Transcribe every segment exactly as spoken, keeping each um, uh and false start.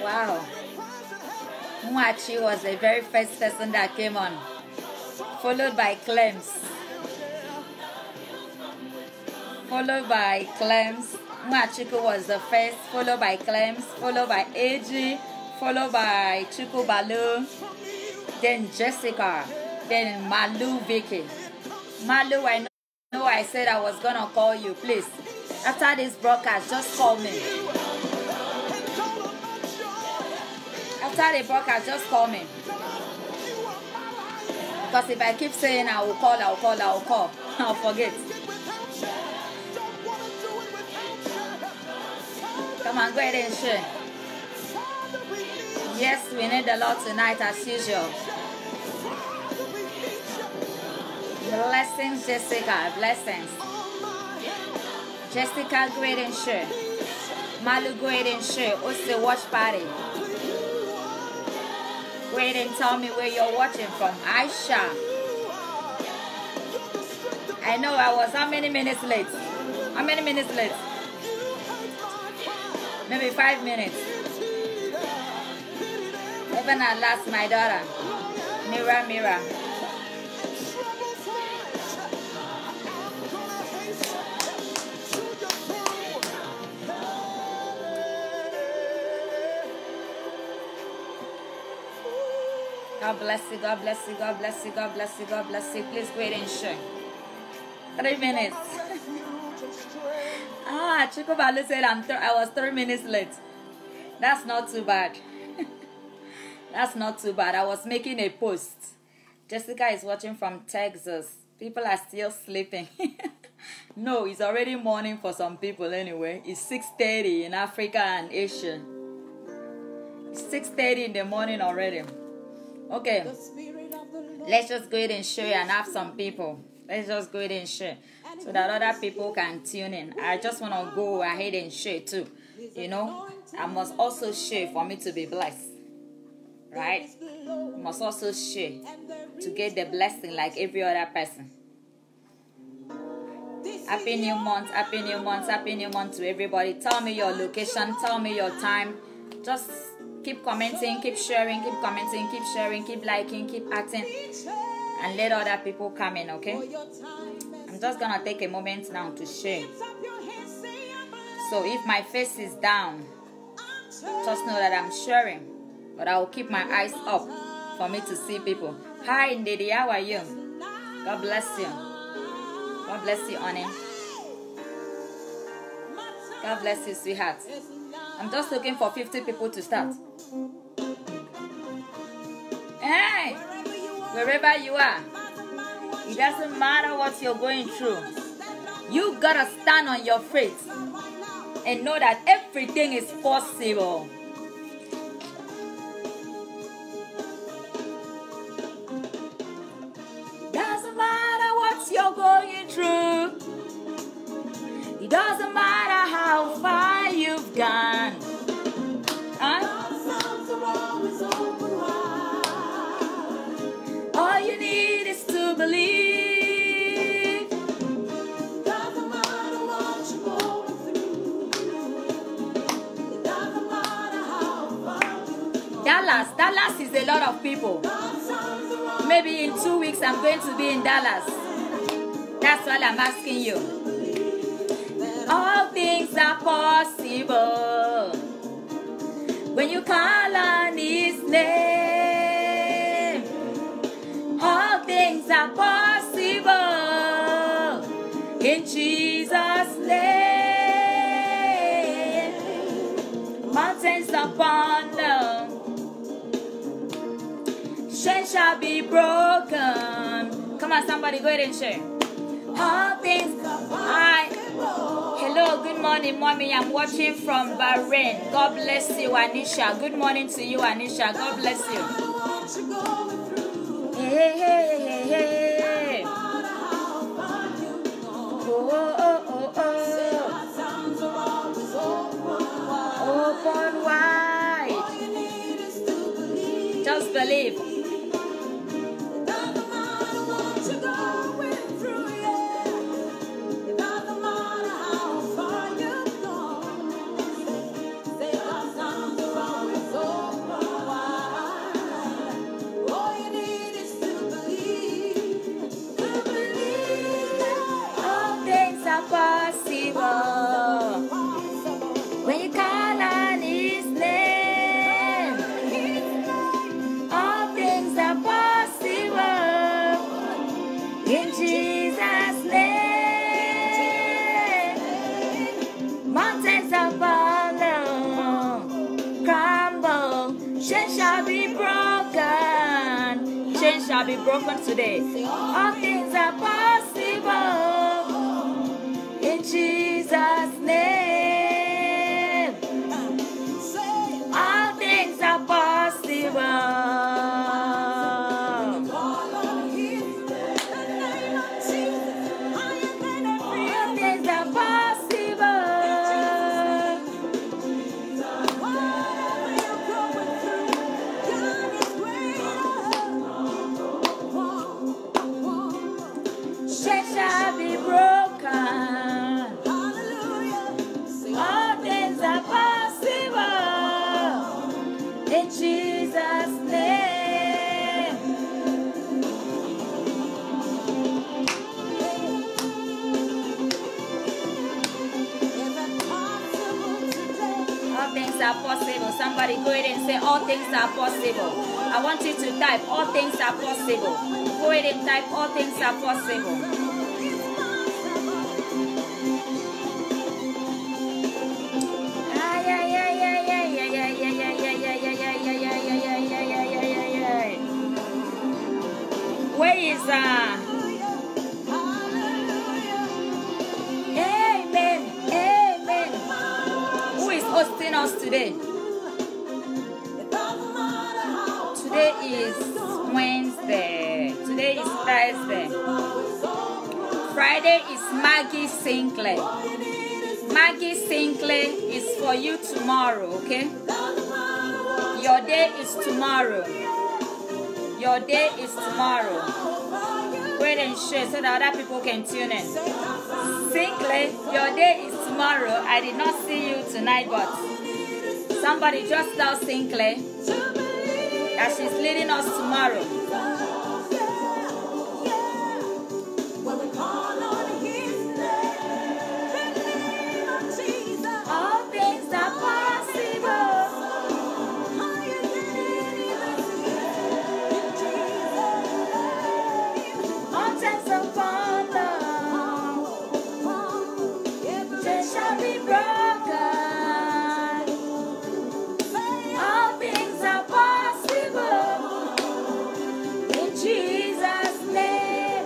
Wow. Mwachi was the very first person that came on, followed by Clems. Followed by Clems. Mwachiko was the first, followed by Clems, followed by A G, followed by Chiku Balu, then Jessica, then Malu Vicky. Malu, I know I said I was gonna call you, please. After this broadcast, just call me. After the broadcast, just call me. Because if I keep saying I will call, I will call, I will call, I'll forget. Come on, go ahead and share. Yes, we need the Lord tonight as usual. Blessings, Jessica. Blessings. Jessica, go ahead and share. Malu, go ahead and share. Also, watch party. Go ahead and tell me where you're watching from. Aisha. I know I was how many minutes late? How many minutes late? Maybe five minutes. Even at last, my daughter. Mira, Mira. God bless you, God bless you, God bless you, God bless you, God bless you. Please go ahead and share. Three minutes. ah, Chico Balu said I'm th I was three minutes late. That's not too bad. That's not too bad. I was making a post. Jessica is watching from Texas. People are still sleeping. No, it's already morning for some people anyway. It's six thirty in Africa and Asia. It's six thirty in the morning already. Okay, let's just go ahead and share and have some people. Let's just go ahead and share so that other people can tune in. I just want to go ahead and share too. You know, I must also share for me to be blessed. Right? I must also share to get the blessing like every other person. Happy new month, happy new month, happy new month to everybody. Tell me your location, tell me your time. Just keep commenting, keep sharing, keep commenting, keep sharing, keep liking, keep acting, and let other people come in, okay? I'm just gonna take a moment now to share. So if my face is down, just know that I'm sharing, but I will keep my eyes up for me to see people. Hi, Ndidi, how are you? God bless you. God bless you, honey. God bless you, sweetheart. I'm just looking for fifty people to start. Hey, wherever you are, it doesn't matter what you're going through. You gotta stand on your faith and know that everything is possible. Doesn't matter what you're going through. It doesn't matter how far you've gone. Huh? All you need is to believe. Doesn't matter what you're going through. It doesn't matter how far you go. Dallas, Dallas is a lot of people. Maybe in two weeks I'm going to be in Dallas. That's why I'm asking you. All things are possible when you call on His name. All things are possible in Jesus' name. Mountains upon them, chains shall be broken. Come on, somebody, go ahead and share. All things I. Hello, good morning, mommy. I'm watching from Bahrain. God bless you, Anisha. Good morning to you, Anisha. God bless you. Hey, hey, hey, hey. Oh, oh, oh, oh. Open wide. Just believe. shall be broken today. All things are possible in Jesus' name. All things are possible. Are possible. Somebody go ahead and say all things are possible. I want you to type all things are possible. Go ahead and type all things are possible. Where is uh hosting us today? Today is Wednesday. Today is Thursday. Friday is Maggie Sinclair. Maggie Sinclair is for you tomorrow, okay? Your day is tomorrow. Your day is tomorrow. Go ahead and share so that other people can tune in. Sinclair, your day is tomorrow. I did not see you tonight, but somebody just tell Sinclair that she's leading us tomorrow. All things are possible. Mountains are falling. They shall be broken. All things are possible in Jesus' name.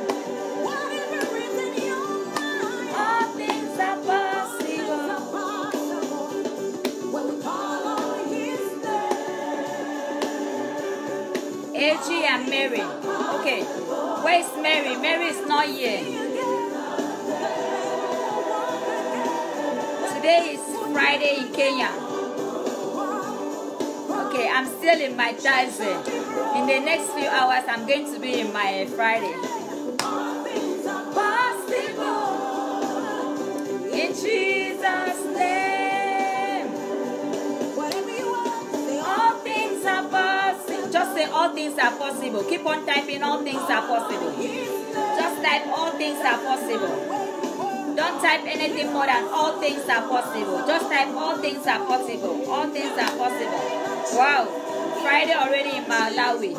All things are possible when we call on His name. A G and Mary. Okay, where is Mary? Mary is not here. Today is Friday in Kenya. Okay, I'm still in my Thursday. In the next few hours, I'm going to be in my Friday. Possible in Jesus' name. All things are possible. Just say all things are possible. Keep on typing all things are possible. Just type all things are possible. Don't type anything more than all things are possible. Just type all things are possible. All things are possible. Wow. Friday already in Malawi.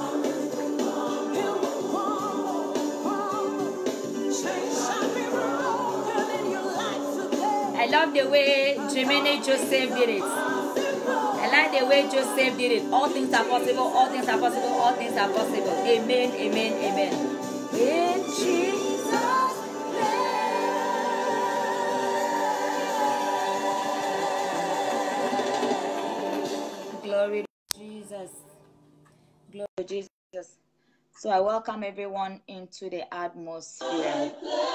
I love the way Jermaine Joseph did it. I like the way Joseph did it. All things are possible. All things are possible. All things are possible. Amen. Amen. Amen. In Jesus' glory to Jesus. Glory to Jesus. So I welcome everyone into the atmosphere.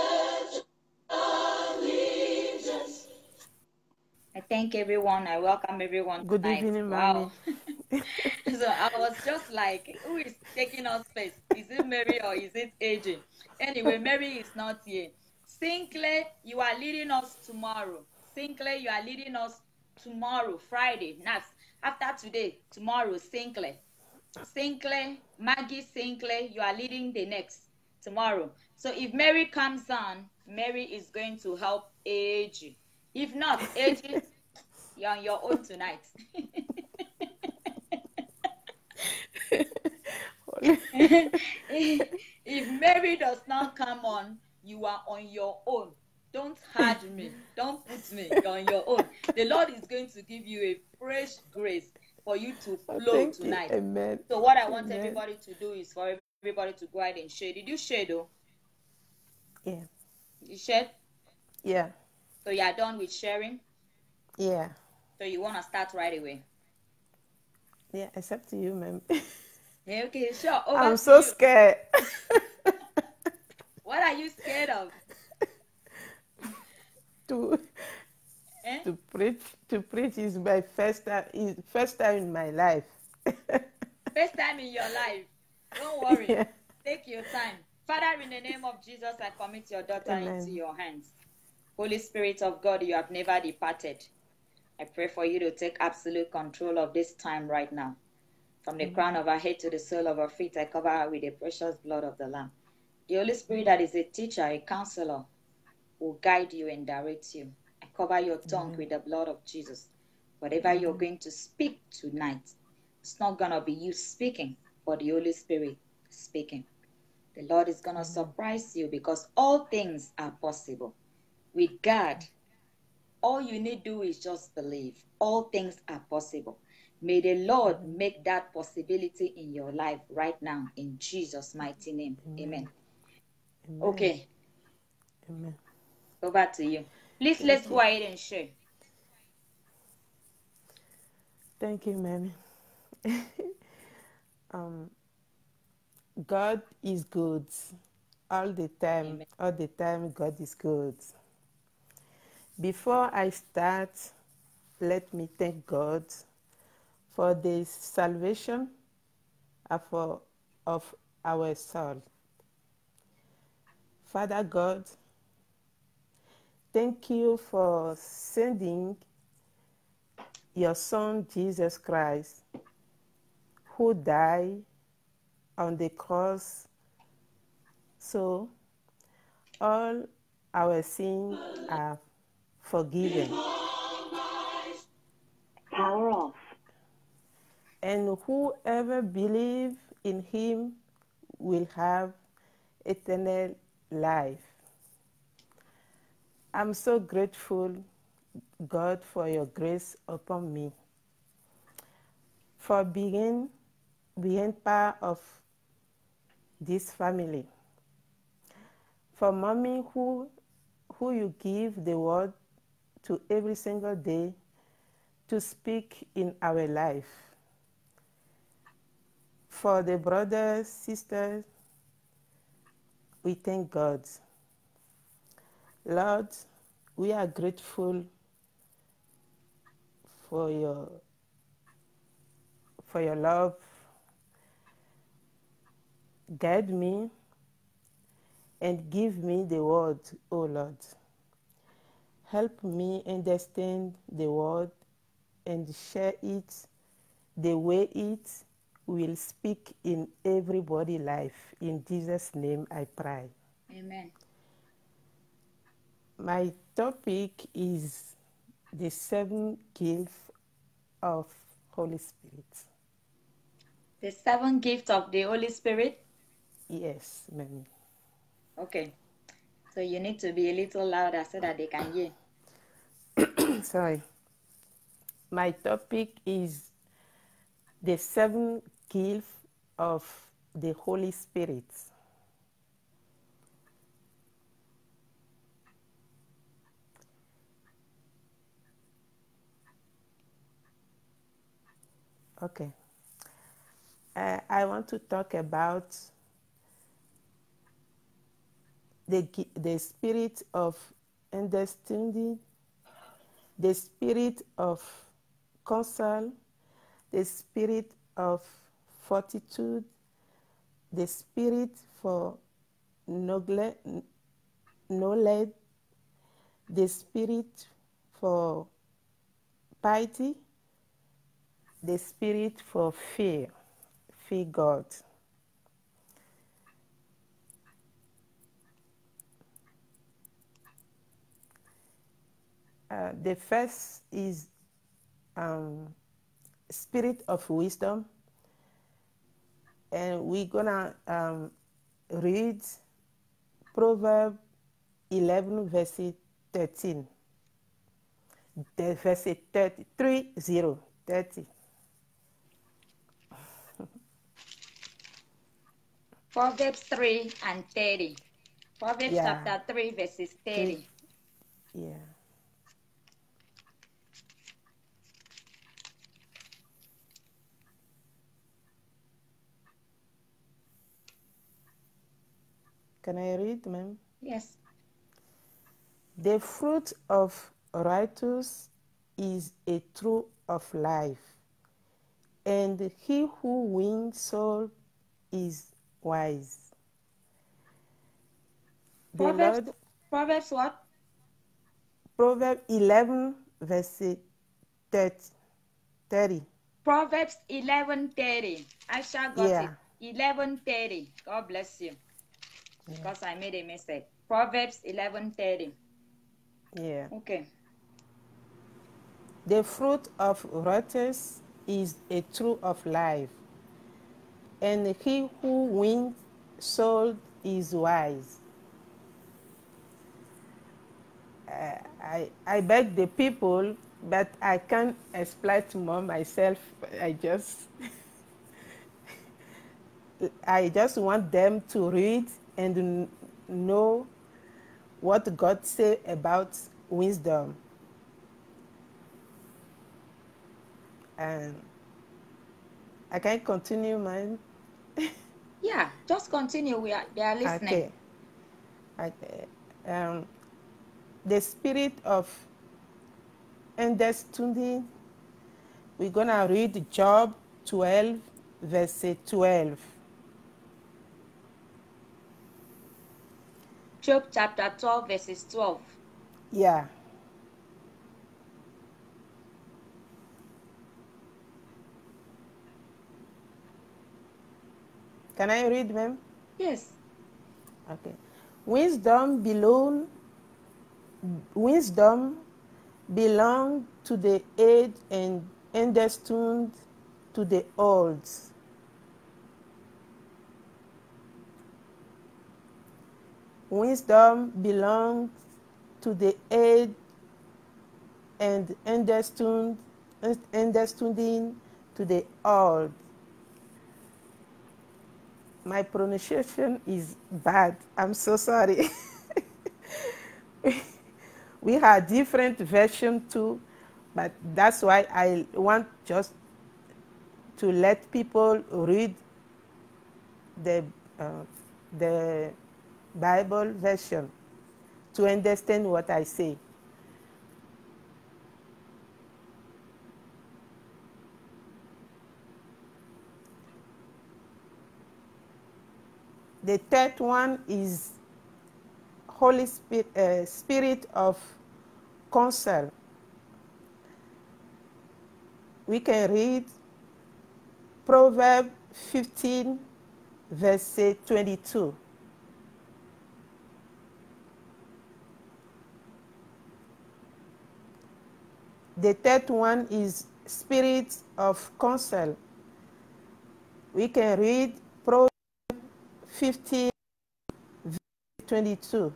I thank everyone. I welcome everyone Good tonight. evening, Wow. So I was just like, who is taking us first? Is it Mary or is it A J? Anyway, Mary is not here. Sinclair, you are leading us tomorrow. Sinclair, you are leading us tomorrow, Friday. That's after today, tomorrow, Sinclair. Sinclair, Maggie Sinclair, you are leading the next tomorrow. So if Mary comes on, Mary is going to help A J. If not, A J, you're on your own tonight. if, if Mary does not come on, you are on your own. Don't hurt me. Don't put me. You're on your own. The Lord is going to give you a fresh grace for you to flow Thank tonight. you. Amen. So what I want Amen. everybody to do is for everybody to go ahead and share. Did you share though? Yeah. You shared? Yeah. So you are done with sharing? Yeah. So you want to start right away? Yeah, except to you, ma'am. Yeah, okay, sure. Over I'm to so you. scared. What are you scared of? to Eh? to preach to preach is my first time is first time in my life. First time in your life. Don't worry. Yeah. Take your time. Father, in the name of Jesus, I commit your daughter into Amen. your hands. Holy Spirit of God, you have never departed. I pray for you to take absolute control of this time right now. From the crown of her head to the sole of her feet, I cover her with the precious blood of the Lamb. The Holy Spirit that is a teacher, a counselor, will guide you and direct you. I cover your tongue Amen. with the blood of Jesus. Whatever you're going to speak tonight, it's not going to be you speaking, but the Holy Spirit speaking. The Lord is going to surprise you because all things are possible. With God, all you need to do is just believe. All things are possible. May the Lord make that possibility in your life right now in Jesus' mighty name. Amen. Amen. Okay, Amen. over to you. Please, let's Thank go you. ahead and share. Thank you, ma'am. um, God is good all the time. Amen. All the time, God is good. Before I start, let me thank God for the salvation of our, of our soul. Father God, thank you for sending your Son, Jesus Christ, who died on the cross so all our sins are forgiven. Power off. And whoever believes in him will have eternal life. I'm so grateful, God, for your grace upon me, for being, being part of this family, for mommy who, who you give the word to every single day to speak in our life, for the brothers, sisters, we thank God. Lord, we are grateful for your for your love. Guide me and give me the word, O Lord. Help me understand the word and share it the way it will speak in everybody's life. In Jesus' name I pray. Amen. My topic is the seven gifts of Holy Spirit. The seven gifts of the Holy Spirit. Yes, ma'am. Okay. So you need to be a little louder so that they can hear. Sorry. My topic is the seven gifts of the Holy Spirit. Okay. Uh, I want to talk about the, the spirit of understanding, the spirit of counsel, the spirit of fortitude, the spirit for knowledge, the spirit for piety, the spirit for fear, fear God. Uh, the first is um, spirit of wisdom, and we're gonna um, read Proverbs eleven, verse thirteen. The verse thirty, three, zero, thirty. Proverbs three and thirty. Proverbs Yeah. chapter three, verses Three. thirty. Yeah. Can I read, ma'am? Yes. The fruit of righteous is a true of life, and he who wins soul is wise. The Proverbs, Lord, Proverbs what? Proverbs eleven, verse thirty. Proverbs eleven thirty. Aisha got Yeah. it. eleven thirty. God bless you. Yeah. Because I made a mistake. Proverbs eleven thirty. Yeah. Okay. The fruit of righteousness is a true of life, and he who wins soul is wise. Uh, I, I beg the people, but I can't exploit more myself. I just I just want them to read and know what God said about wisdom. And I can continue, mine. Yeah, just continue. We are they are listening. Okay. Okay. Um, the spirit of understanding. We're gonna read Job twelve, verse twelve. Job chapter twelve, verses twelve. Yeah. Can I read, ma'am? Yes. Okay. Wisdom belong wisdom belong to the aged and understood to the old. Wisdom belongs to the aged and understood understanding to the old. My pronunciation is bad. I'm so sorry. We have different version too, but that's why I want just to let people read the uh, the Bible version to understand what I say. The third one is Holy Spirit, uh, Spirit of counsel. We can read Proverbs fifteen, verse twenty-two. The third one is Spirit of counsel. We can read Proverbs fifteen, verse twenty-two.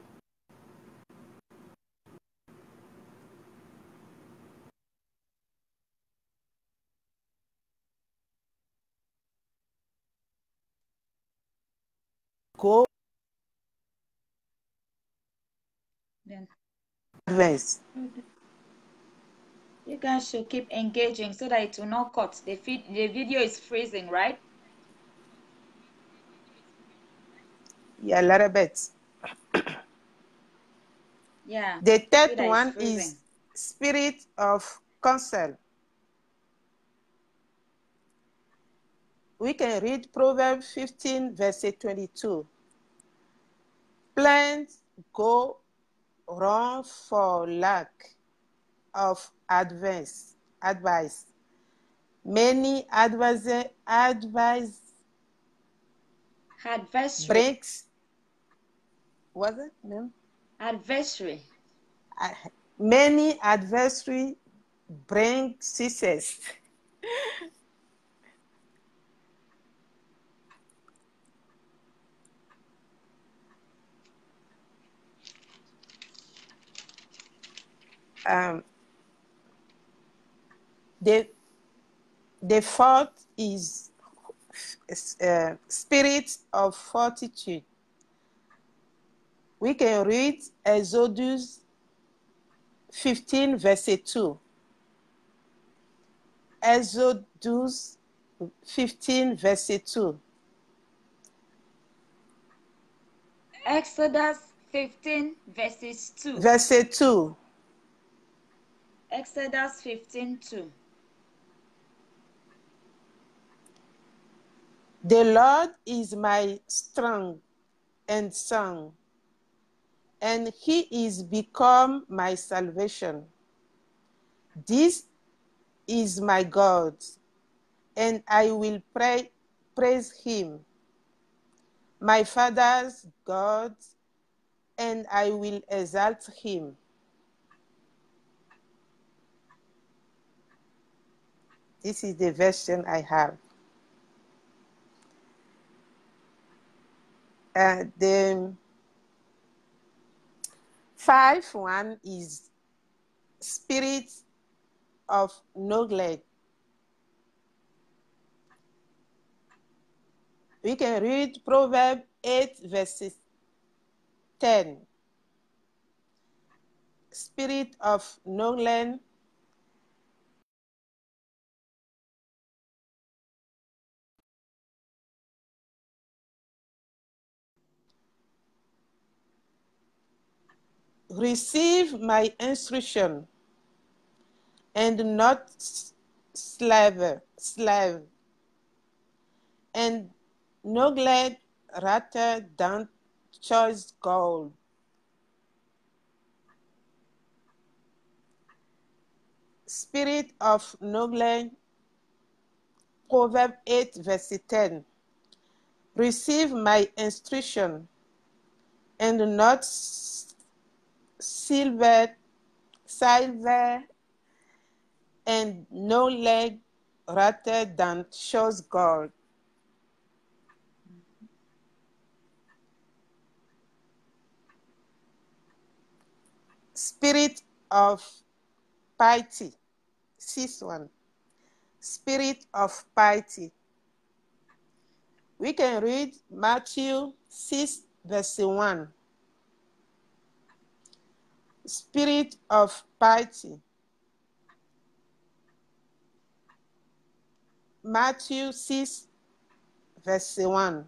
Go Then advance. you guys should keep engaging so that it will not cut. The feed, the video is freezing, right? Yeah, a little bit. Yeah. The See third that it's one freezing. is Spirit of counsel. We can read Proverbs fifteen, verse twenty-two. Plans go wrong for lack of advice. Advice. Many advice, advice Adversary. breaks. Was it? No. Adversary. Uh, many adversary bring success. Um, the the fourth is uh, spirit of fortitude. We can read Exodus fifteen, verse two. Exodus fifteen, verse two. Exodus fifteen, verses two. Verse two. Exodus fifteen, two. The Lord is my strength and song, and he is become my salvation. This is my God, and I will pray, praise him, my father's God, and I will exalt him. This is the version I have. Uh, the five one is spirit of neglect. We can read Proverbs eight, verses ten. Spirit of neglect. Receive my instruction, and not slave, slave, and neglect rather than choice gold. Spirit of neglect, Proverbs eight, verse ten. Receive my instruction, and not silver, silver, and no leg rather than choice gold. Spirit of piety, six one. Spirit of piety. We can read Matthew six, verse one. Spirit of piety. Matthew six, verse one.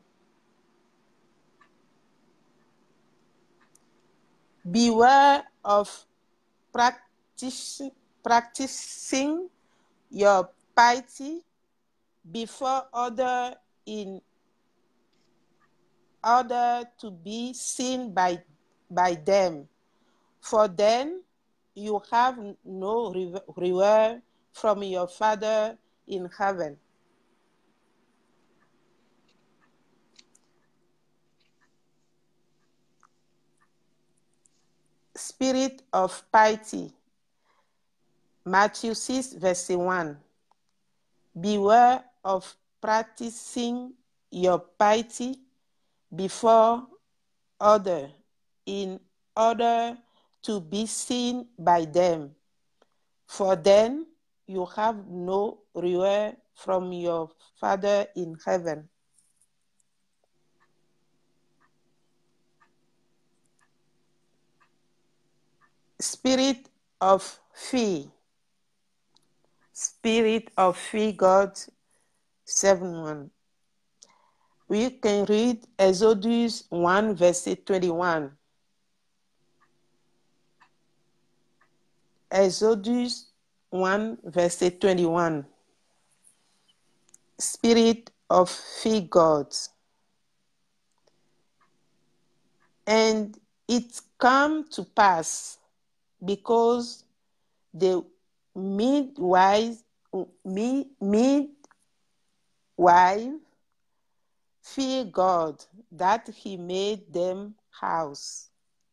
Beware of practice, practicing your piety before others in order to be seen by, by them, for then you have no reward from your Father in heaven. Spirit of piety. Matthew six, verse one. Beware of practicing your piety before others in order to be seen by them, for then you have no reward from your Father in heaven. Spirit of fear. Spirit of fear, God, seven one. We can read Exodus one, verse twenty-one. Exodus one, verse twenty-one. Spirit of fear, God. And it come to pass, because the midwife, midwife fear God, that he made them house.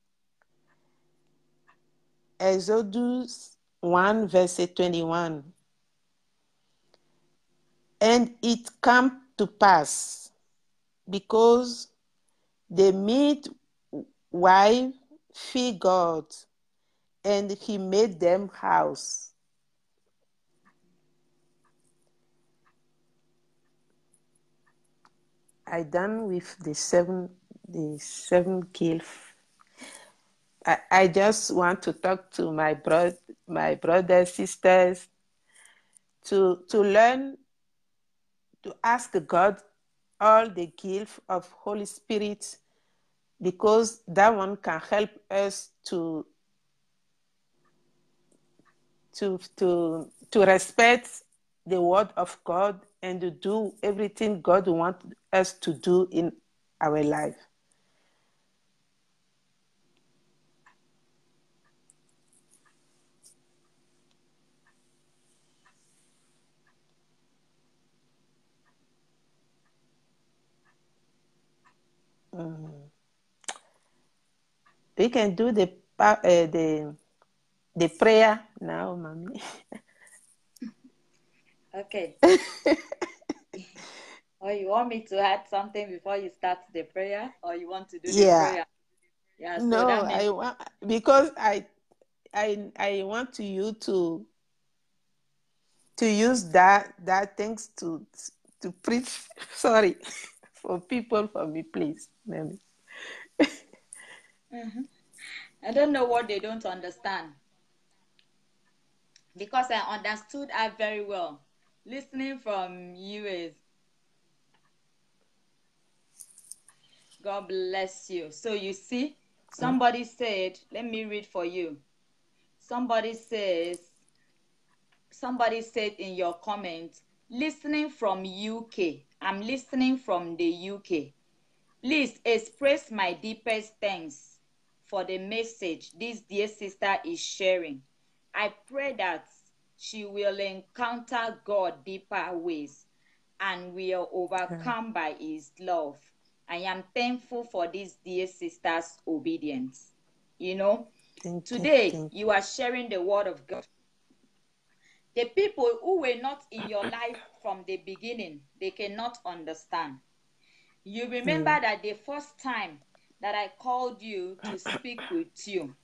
Exodus one, verse twenty-one. And it came to pass, because the midwife fear God, and he made them house. I done with the seven the seven gifts. I, I just want to talk to my bro my brothers, sisters, to to learn to ask God all the gift of Holy Spirit, because that one can help us to to to to respect the word of God and to do everything God wants us to do in our life. Mm. We can do the uh, the the prayer now, mommy. Okay. Or you want me to add something before you start the prayer, or you want to do the Yeah. prayer? Yeah, so No, that means I want, because I I I want you to to use that that things to to preach. Sorry, for people, for me, please, mommy. mhm. I don't know what they don't understand, because I understood her very well. Listening from you is God bless you. So you see, Mm. somebody said, let me read for you. Somebody says, somebody said in your comment, listening from U K. I'm listening from the U K. Please express my deepest thanks for the message this dear sister is sharing. I pray that she will encounter God deeper ways and will overcome by his love. I am thankful for this dear sister's obedience. You know, Thank you, today thank you are sharing the word of God. The people who were not in your life from the beginning, they cannot understand. You you. remember Yeah, that the first time that I called you to speak with you,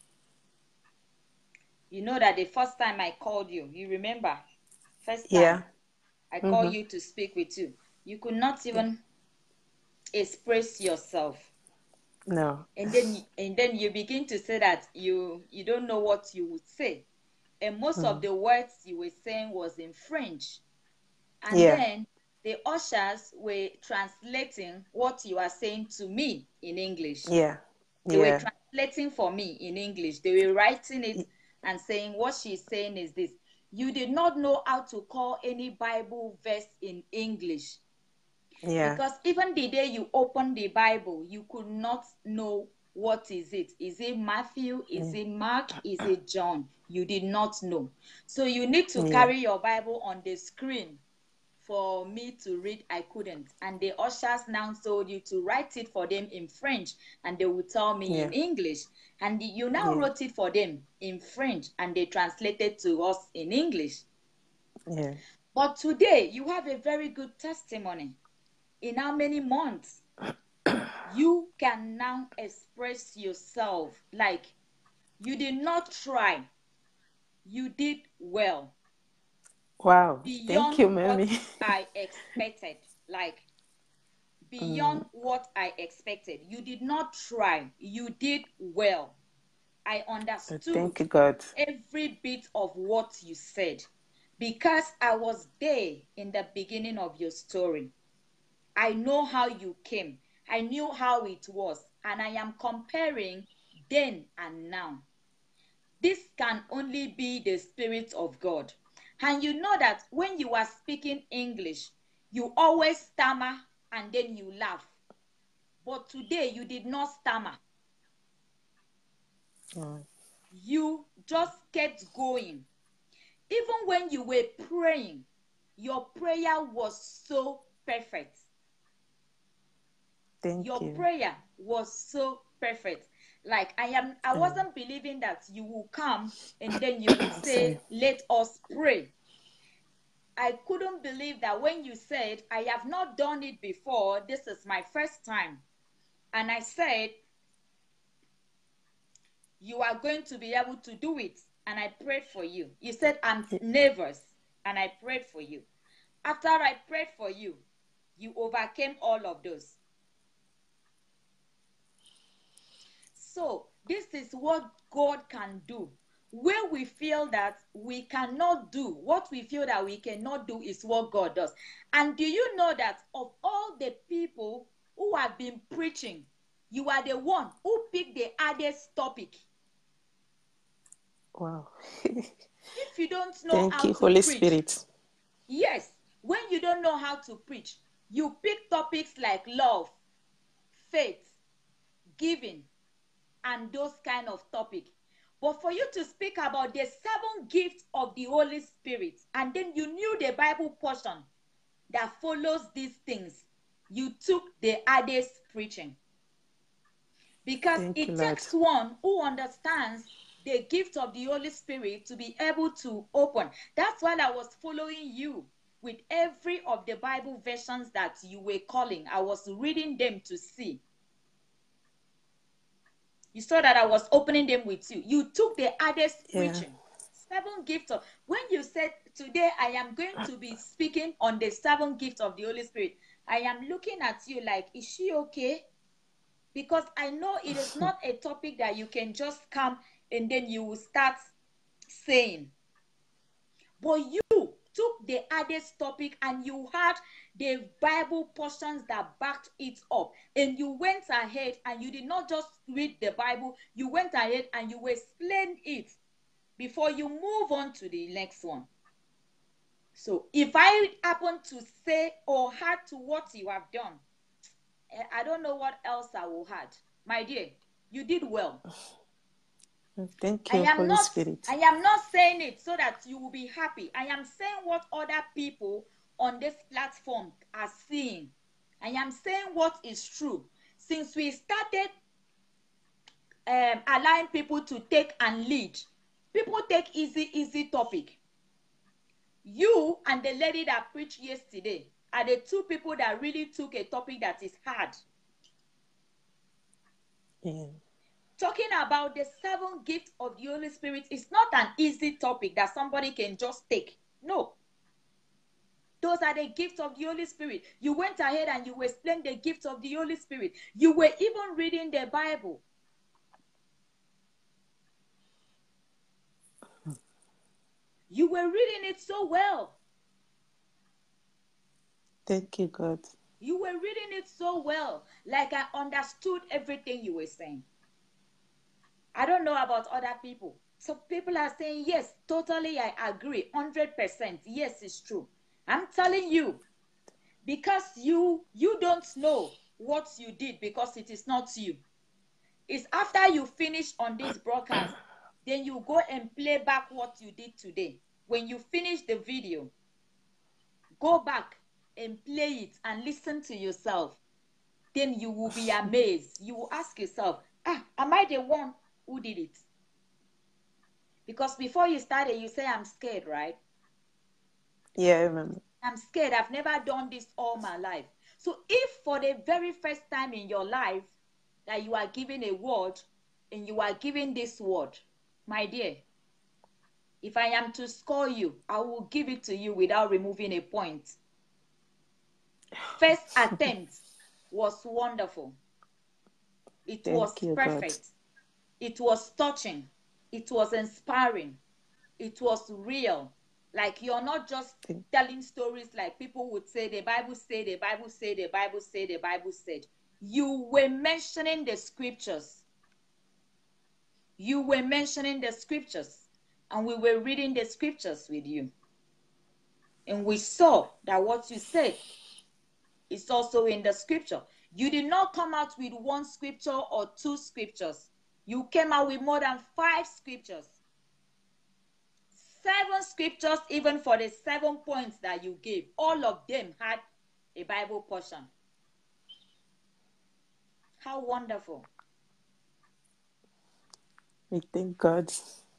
you know that the first time I called you, you remember, first yeah. time I called Mm-hmm. you to speak with you, you could not Yeah. even express yourself. No. And then and then you begin to say that you you don't know what you would say. And most of Mm. the words you were saying was in French. And Yeah, then the ushers were translating what you are saying to me in English. yeah, They were yeah, translating for me in English. They were writing it and saying, what she's saying is this. You did not know how to call any Bible verse in English, yeah, because even the day you opened the Bible, you could not know what is it. Is it Matthew? Is yeah, it Mark? Is it John? You did not know. So you need to yeah, carry your Bible on the screen for me to read. I couldn't. And the ushers now told you to write it for them in French, and they would tell me in yeah, English. And you now yeah, wrote it for them in French, and they translated to us in English. yeah. But today, you have a very good testimony. In how many months you can now express yourself? Like, you did not try, you did well, Wow. Thank beyond you, what mommy. I expected. Like, beyond Mm. what I expected. You did not try, you did well. I understood Thank you, God. every bit of what you said, because I was there in the beginning of your story. I know how you came, I knew how it was, and I am comparing then and now. This can only be the Spirit of God. And you know that when you are speaking English, you always stammer and then you laugh. But today you did not stammer. Mm. You just kept going. Even when you were praying, your prayer was so perfect. Thank Your you. prayer was so perfect. Like, I am I Mm. wasn't believing that you will come and then you would Sorry. say, let us pray. I couldn't believe that when you said, I have not done it before, this is my first time. And I said, you are going to be able to do it. And I prayed for you. You said, I'm nervous. And I prayed for you. After I prayed for you, You overcame all of those. So this is what God can do. Where we feel that we cannot do, what we feel that we cannot do is what God does. And do you know that of all the people who have been preaching, you are the one who picked the hardest topic? Wow. If you don't know Thank how you, to Holy preach, Spirit. yes, when you don't know how to preach, you pick topics like love, faith, giving, and those kind of topics. But for you to speak about the seven gifts of the Holy Spirit, and then you knew the Bible portion that follows these things, you took the hardest preaching. Because Thank it you, Lord. takes one who understands the gift of the Holy Spirit to be able to open. That's why I was following you with every of the Bible versions that you were calling. I was reading them to see. You saw that I was opening them with you. You took the hardest Yeah. preaching. Seven gifts of, when you said today I am going to be speaking on the seven gifts of the Holy Spirit, I am looking at you like, is she okay? Because I know it is not a topic that you can just come and then you will start saying. But you took the hardest topic and you had the Bible portions that backed it up. And you went ahead and you did not just read the Bible, you went ahead and you explained it before you move on to the next one. So if I happen to say or add to what you have done, I don't know what else I will add. My dear, you did well. Thank I you, am Holy not, Spirit. I am not saying it so that you will be happy. I am saying what other people on this platform are seeing. I am saying what is true. Since we started um, allowing people to take and lead, people take easy, easy topic. You and the lady that preached yesterday are the two people that really took a topic that is hard. Yeah. Talking about the seven gifts of the Holy Spirit is not an easy topic that somebody can just take. No. Those are the gifts of the Holy Spirit. You went ahead and you explained the gifts of the Holy Spirit. You were even reading the Bible. You were reading it so well. Thank you, God. You were reading it so well. Like I understood everything you were saying. I don't know about other people. So people are saying, yes, totally, I agree, one hundred percent. Yes, it's true. I'm telling you, because you you don't know what you did because it is not you. It's after you finish on this broadcast, then you go and play back what you did today. When you finish the video, go back and play it and listen to yourself. Then you will be amazed. You will ask yourself, ah, am I the one who did it? Because before you started, you say, I'm scared, right? Yeah, I remember. I'm scared. I've never done this all my life. So if for the very first time in your life that you are given a word and you are given this word, my dear, if I am to score you, I will give it to you without removing a point. First attempt was wonderful. It Thank was you, perfect. God. It was touching. It was inspiring. It was real. Like you're not just Thank telling stories like people would say, the Bible said, the Bible said, the Bible said, the Bible said. You were mentioning the scriptures. You were mentioning the scriptures. And we were reading the scriptures with you. And we saw that what you said is also in the scripture. You did not come out with one scripture or two scriptures. You came out with more than five scriptures. Seven scriptures, even for the seven points that you gave. All of them had a Bible portion. How wonderful. We thank God.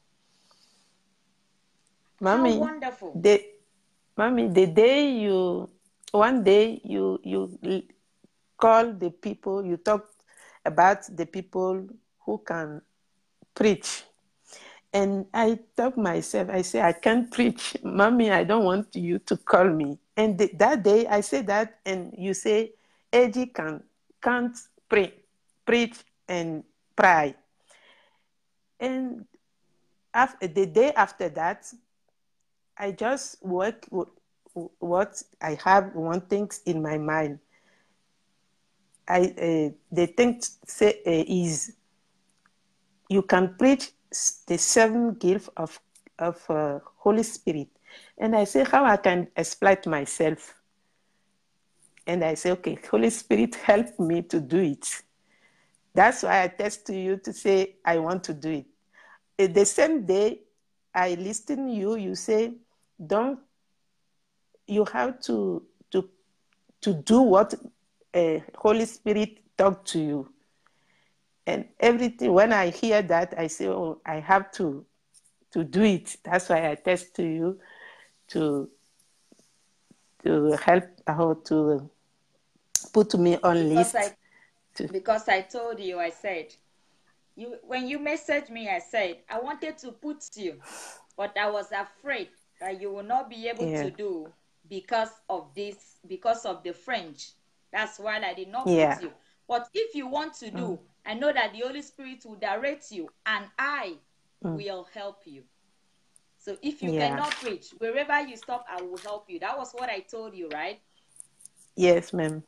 How Mommy, wonderful. the, Mommy, the day you, one day you, you l- call the people, you talked about the people who can preach. And I told myself, I say, I can't preach. Mommy, I don't want you to call me. And th- that day I said that, and you say, A G can, can't pre- preach and pray. And after, the day after that, I just work with what I have one things in my mind. I uh, the thing say uh, is you can preach the seven gifts of of uh, Holy Spirit, and I say how I can exploit myself, and I say okay, Holy Spirit help me to do it. That's why I text to you to say I want to do it. Uh, The same day I listen you, you say don't you have to to to do what uh, Holy Spirit talk to you. And everything, when I hear that, I say, oh, I have to to do it. That's why I text to you to to help how to put me on Because I list. To, because I told you, I said, you when you messaged me, I said I wanted to put you, but I was afraid that you will not be able yeah, to do because of this, because of the French. That's why I did not put yeah, you. But if you want to mm, do, I know that the Holy Spirit will direct you and I mm, will help you. So if you yeah. cannot preach, wherever you stop, I will help you. That was what I told you, right? Yes, ma'am.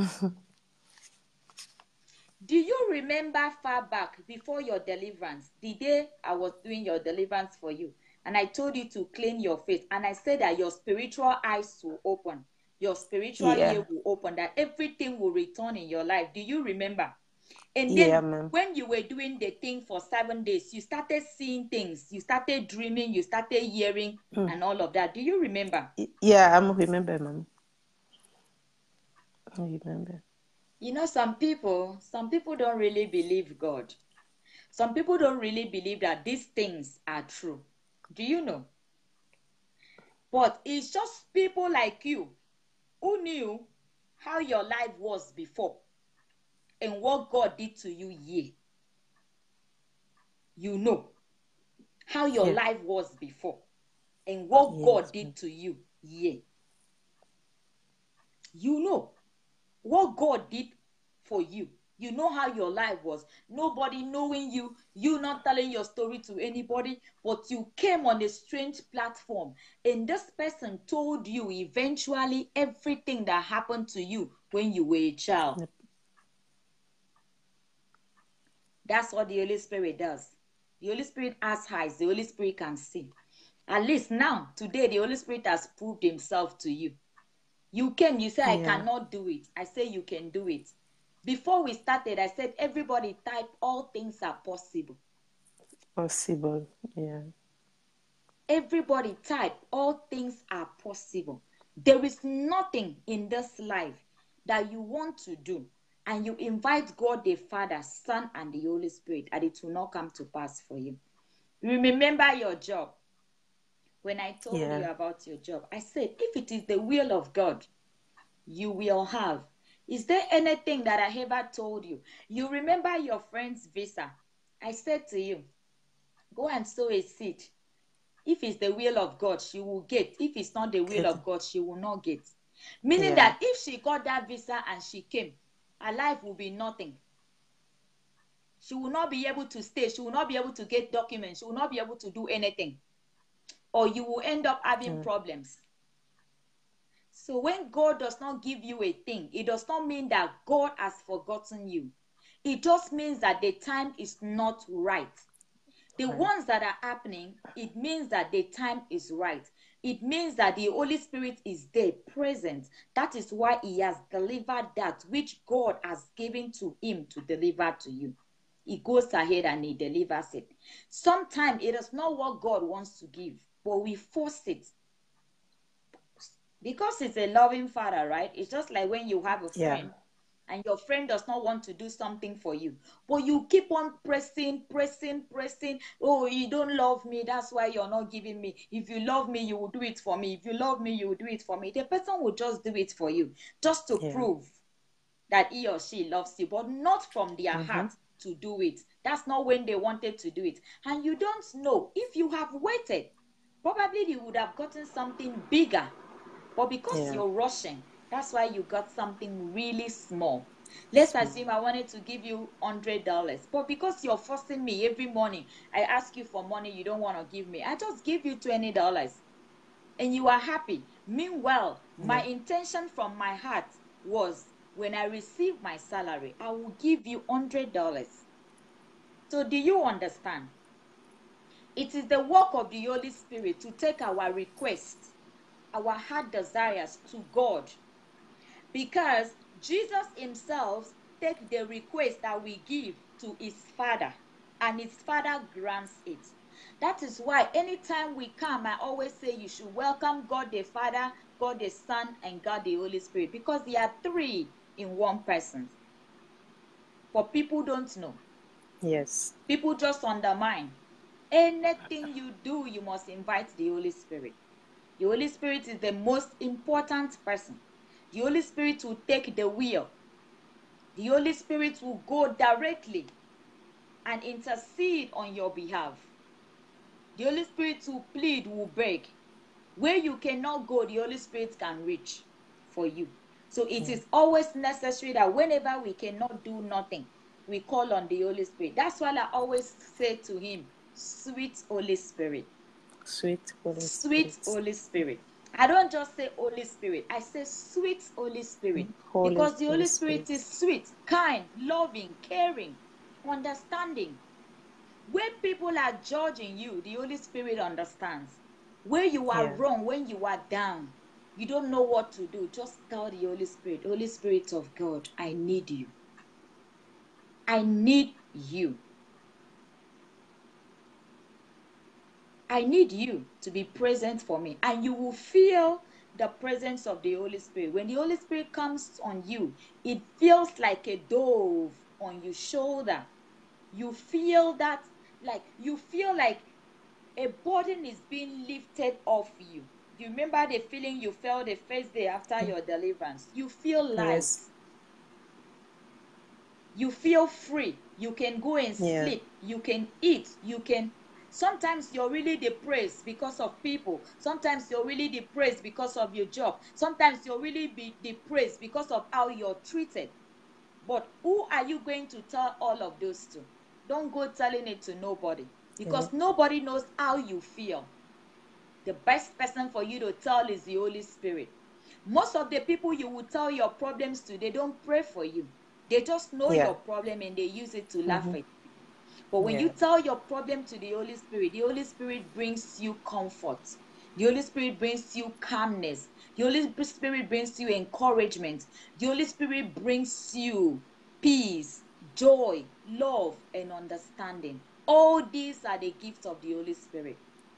Do you remember far back before your deliverance, the day I was doing your deliverance for you, and I told you to clean your faith, and I said that your spiritual eyes will open, your spiritual Yeah, ear will open, that everything will return in your life. Do you remember? And yeah, then ma'am. when you were doing the thing for seven days, you started seeing things, you started dreaming, you started hearing, Mm. and all of that. Do you remember? Yeah, I'm remember, ma'am. I remember. You know, some people, some people don't really believe God. Some people don't really believe that these things are true. Do you know? But it's just people like you who knew how your life was before and what God did to you here. You know how your Yeah, life was before and what God yes, did ma'am. to you here. You know what God did for you. You know how your life was. Nobody knowing you, you not telling your story to anybody, but you came on a strange platform and this person told you eventually everything that happened to you when you were a child. Yep. That's what the Holy Spirit does. The Holy Spirit has eyes. The Holy Spirit can see. At least now, today, the Holy Spirit has proved himself to you. You came, you said, I Yeah, cannot do it. I say you can do it. Before we started, I said, everybody type, all things are possible. possible. Yeah, Everybody type, all things are possible. There is nothing in this life that you want to do and you invite God the Father, Son, and the Holy Spirit, and it will not come to pass for you. Remember your job. When I told yeah, you about your job, I said, if it is the will of God, you will have. Is there anything that I ever told you? You remember your friend's visa? I said to you, go and sow a seed. If it's the will of God, she will get. If it's not the will get, of God, she will not get. Meaning yeah, that if she got that visa and she came, her life will be nothing. She will not be able to stay. She will not be able to get documents. She will not be able to do anything. Or you will end up having mm, problems. So when God does not give you a thing, it does not mean that God has forgotten you. It just means that the time is not right. The right. ones that are happening, it means that the time is right. It means that the Holy Spirit is there, present. That is why he has delivered that which God has given to him to deliver to you. He goes ahead and he delivers it. Sometimes it is not what God wants to give, but we force it. Because he's a loving father, right? It's just like when you have a Yeah, friend and your friend does not want to do something for you, but you keep on pressing, pressing, pressing. Oh, you don't love me, that's why you're not giving me. If you love me, you will do it for me. If you love me, you will do it for me. The person will just do it for you, just to yeah. prove that he or she loves you, but not from their Mm-hmm. heart to do it. That's not when they wanted to do it. And you don't know. If you have waited, probably you would have gotten something bigger. But because Yeah. you're rushing, that's why you got something really small. Let's assume I wanted to give you one hundred dollars. But because you're forcing me every morning, I ask you for money you don't want to give me. I just give you twenty dollars. And you are happy. Meanwhile, my Yeah. intention from my heart was, when I receive my salary, I will give you one hundred dollars. So do you understand? It is the work of the Holy Spirit to take our requests, our heart desires to God. Because Jesus himself takes the request that we give to his Father, and his Father grants it. That is why anytime we come, I always say you should welcome God the Father, God the Son, and God the Holy Spirit, because they are three in one person. But people don't know. Yes. People just undermine. Anything you do, you must invite the Holy Spirit. The Holy Spirit is the most important person. The Holy Spirit will take the wheel. The Holy Spirit will go directly and intercede on your behalf. The Holy Spirit will plead, will beg. Where you cannot go, the Holy Spirit can reach for you. So it Yeah. is always necessary that whenever we cannot do nothing, we call on the Holy Spirit. That's why I always say to him, sweet Holy Spirit. Sweet Holy Sweet Spirit. Holy Spirit. I don't just say Holy Spirit. I say sweet Holy Spirit. Holy, Because the Holy Holy Spirit Spirit. is sweet, kind, loving, caring, understanding. When people are judging you, the Holy Spirit understands. Where you are Yeah. wrong, when you are down, you don't know what to do, just tell the Holy Spirit, Holy Spirit of God, I need you. I need you. I need you to be present for me. And you will feel the presence of the Holy Spirit. When the Holy Spirit comes on you, it feels like a dove on your shoulder. You feel that, like, you feel like a burden is being lifted off you. Do you remember the feeling you felt the first day after your deliverance? You feel light. Yes. You feel free. You can go and Yeah. sleep. You can eat. You can. Sometimes you're really depressed because of people. Sometimes you're really depressed because of your job. Sometimes you're really be depressed because of how you're treated. But who are you going to tell all of those to? Don't go telling it to nobody, because Yeah. nobody knows how you feel. The best person for you to tell is the Holy Spirit. Most of the people you will tell your problems to, they don't pray for you. They just know Yeah. your problem and they use it to laugh Mm-hmm. at you. But when Yeah. you tell your problem to the Holy Spirit, the Holy Spirit brings you comfort. The Holy Spirit brings you calmness. The Holy Spirit brings you encouragement. The Holy Spirit brings you peace, joy, love, and understanding. All these are the gifts of the Holy Spirit.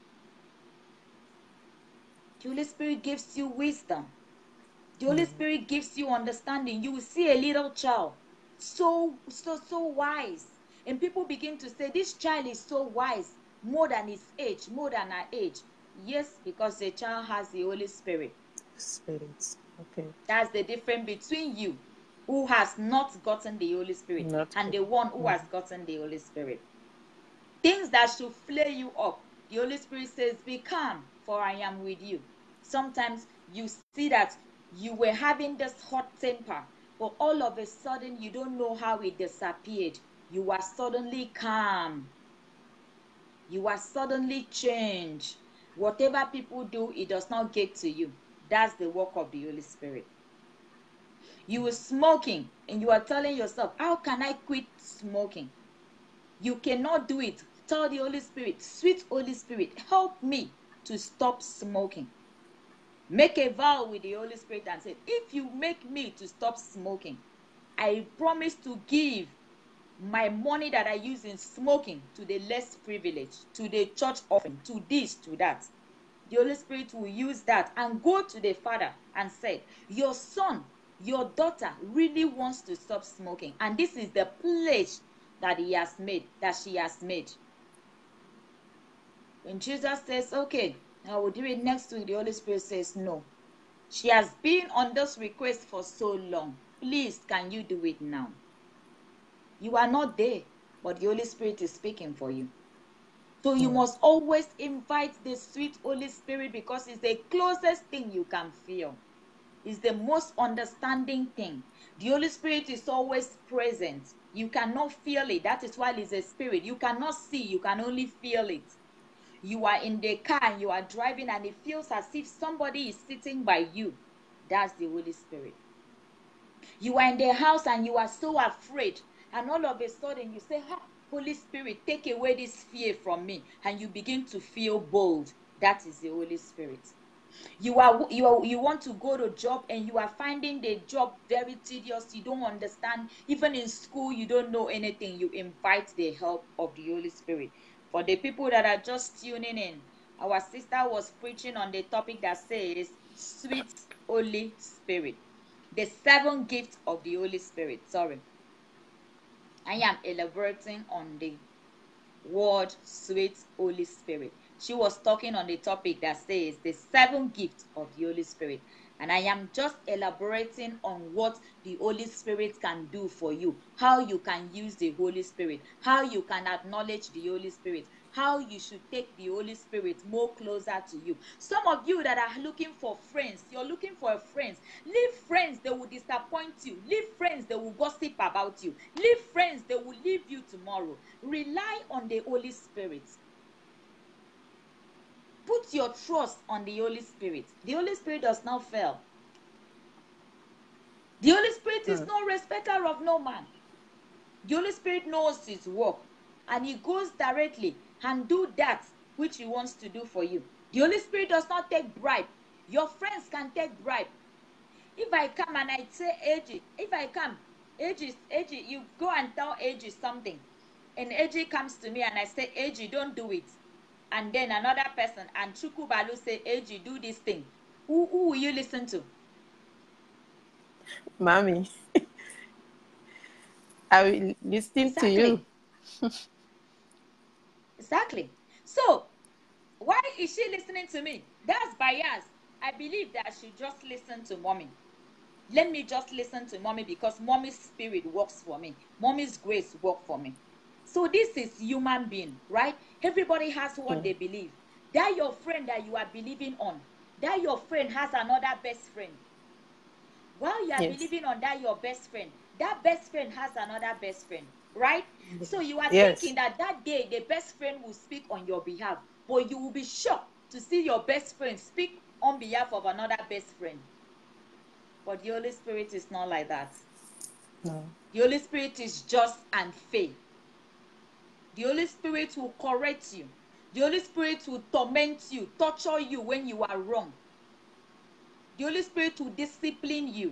The Holy Spirit gives you wisdom. The Holy Mm. Spirit gives you understanding. You will see a little child, so, so, so wise. And people begin to say, this child is so wise, more than his age, more than her age. Yes, because the child has the Holy Spirit. Spirit. Okay. That's the difference between you, who has not gotten the Holy Spirit, Not and good. the one who Mm. has gotten the Holy Spirit. Things that should flare you up, the Holy Spirit says, be calm, for I am with you. Sometimes you see that you were having this hot temper, but all of a sudden you don't know how it disappeared. You are suddenly calm. You are suddenly changed. Whatever people do, it does not get to you. That's the work of the Holy Spirit. You were smoking and you are telling yourself, how can I quit smoking? You cannot do it. Tell the Holy Spirit, sweet Holy Spirit, help me to stop smoking. Make a vow with the Holy Spirit and say, if you make me to stop smoking, I promise to give my money that I use in smoking to the less privileged, to the church offering, to this, to that. The Holy Spirit will use that and go to the Father and say, your son, your daughter really wants to stop smoking. And this is the pledge that he has made, that she has made. When Jesus says, okay, I will do it next week, the Holy Spirit says, no. She has been on this request for so long. Please, can you do it now? You are not there. but the Holy Spirit is speaking for you. So you must always invite the sweet Holy Spirit, because it's the closest thing you can feel. It's the most understanding thing. The Holy Spirit is always present. You cannot feel it. That is why it's a spirit. You cannot see, you can only feel it. You are in the car and you are driving and it feels as if somebody is sitting by you. That's the Holy Spirit. You are in the house and you are so afraid, and all of a sudden you say, ah, Holy Spirit, take away this fear from me, and you begin to feel bold. That is the Holy Spirit. You are you are you want to go to job and you are finding the job very tedious. You don't understand. Even in school, you don't know anything. You invite the help of the Holy Spirit. For the people that are just tuning in, our sister was preaching on the topic that says sweet Holy Spirit, the seven gifts of the Holy Spirit. Sorry, I am elaborating on the word sweet Holy Spirit. She was talking on the topic that says the seven gifts of the Holy Spirit. And I am just elaborating on what the Holy Spirit can do for you, how you can use the Holy Spirit, how you can acknowledge the Holy Spirit, how you should take the Holy Spirit more closer to you. Some of you that are looking for friends, you're looking for friends. Leave friends that will disappoint you. Leave friends that will gossip about you. Leave friends that will leave you tomorrow. Rely on the Holy Spirit. Put your trust on the Holy Spirit. The Holy Spirit does not fail. The Holy Spirit is no respecter of no man. The Holy Spirit knows his work, and he goes directly and do that which he wants to do for you. The Holy Spirit does not take bribe. Your friends can take bribe. If I come and I say, A J, if I come, A J, A J, you go and tell A J something, and A J comes to me and I say, A J, don't do it. And then another person, and Chukubalu say, A J, do this thing. Who, who will you listen to? Mommy. I will listen Exactly. to you. Exactly. So, why is she listening to me? That's bias. I believe that I should just listen to mommy. Let me just listen to mommy, because mommy's spirit works for me. Mommy's grace works for me. So this is human being, right? Everybody has what mm. they believe. That your friend that you are believing on, that your friend has another best friend. While you are yes. believing on that your best friend, that best friend has another best friend, right? Yes. So you are yes. thinking that that day the best friend will speak on your behalf, but you will be shocked to see your best friend speak on behalf of another best friend. But the Holy Spirit is not like that. No. The Holy Spirit is just and fair. The Holy Spirit will correct you. The Holy Spirit will torment you, torture you when you are wrong. The Holy Spirit will discipline you.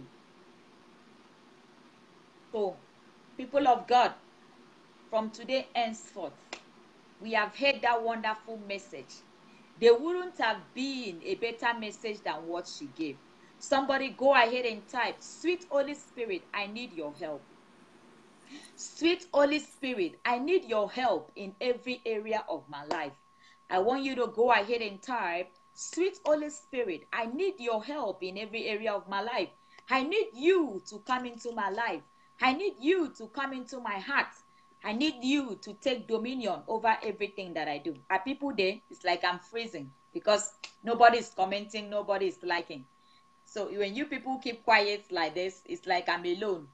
So, people of God, from today henceforth, we have heard that wonderful message. There wouldn't have been a better message than what she gave. Somebody go ahead and type, sweet Holy Spirit, I need your help. Sweet Holy Spirit, I need your help in every area of my life. I want you to go ahead and type, sweet Holy Spirit, I need your help in every area of my life. I need you to come into my life. I need you to come into my heart. I need you to take dominion over everything that I do. Are people there? It's like I'm freezing because nobody's commenting, nobody's liking. So when you people keep quiet like this, it's like I'm alone.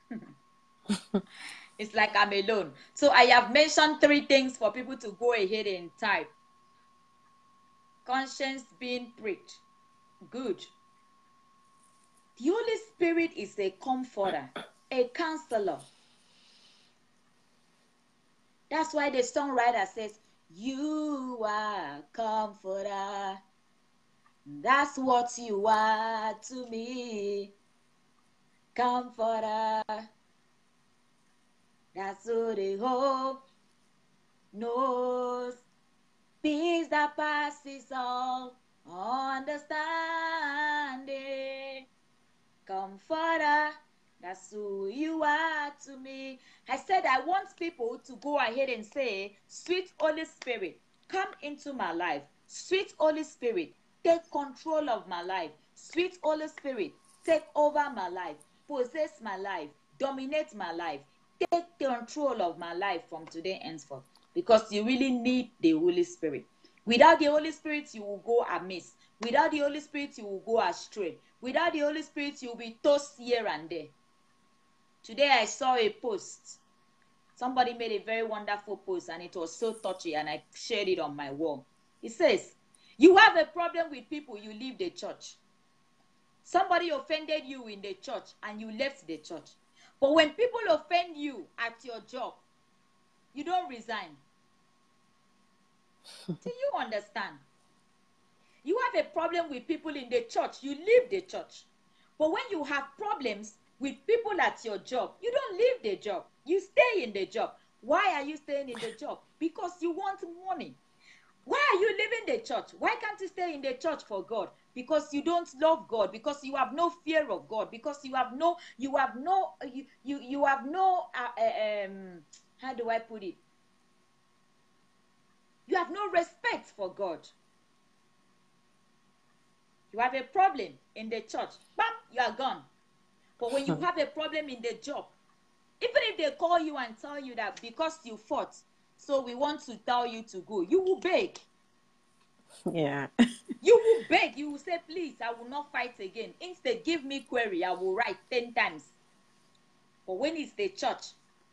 It's like I'm alone. So I have mentioned three things for people to go ahead and type. Conscience being pricked. Good. The Holy Spirit is a comforter, a counselor. That's why the songwriter says, you are a comforter. That's what you are to me. Comforter. That's who the hope knows. Peace that passes all understanding. Comforter, that's who you are to me. I said I want people to go ahead and say, sweet Holy Spirit, come into my life. Sweet Holy Spirit, take control of my life. Sweet Holy Spirit, take over my life. Possess my life. Dominate my life. take control of my life from today henceforth, because you really need the Holy Spirit. Without the Holy Spirit, you will go amiss. Without the Holy Spirit, you will go astray. Without the Holy Spirit, you will be tossed here and there. Today I saw a post. Somebody made a very wonderful post, and it was so touchy, and I shared it on my wall. It says, you have a problem with people, you leave the church. Somebody offended you in the church, and you left the church. But when people offend you at your job, you don't resign. Do you understand? You have a problem with people in the church, you leave the church. But when you have problems with people at your job, you don't leave the job. You stay in the job. Why are you staying in the job? Because you want money. Why are you leaving the church? Why can't you stay in the church for God? Because you don't love God, because you have no fear of God, because you have no, you have no, you, you, you have no, uh, uh, um, how do I put it? You have no respect for God. You have a problem in the church, bam, you are gone. But when you have a problem in the job, even if they call you and tell you that because you fought, so we want to tell you to go, you will beg. Yeah. You will beg. You will say, please, I will not fight again. Instead, give me query. I will write ten times. But when it's the church,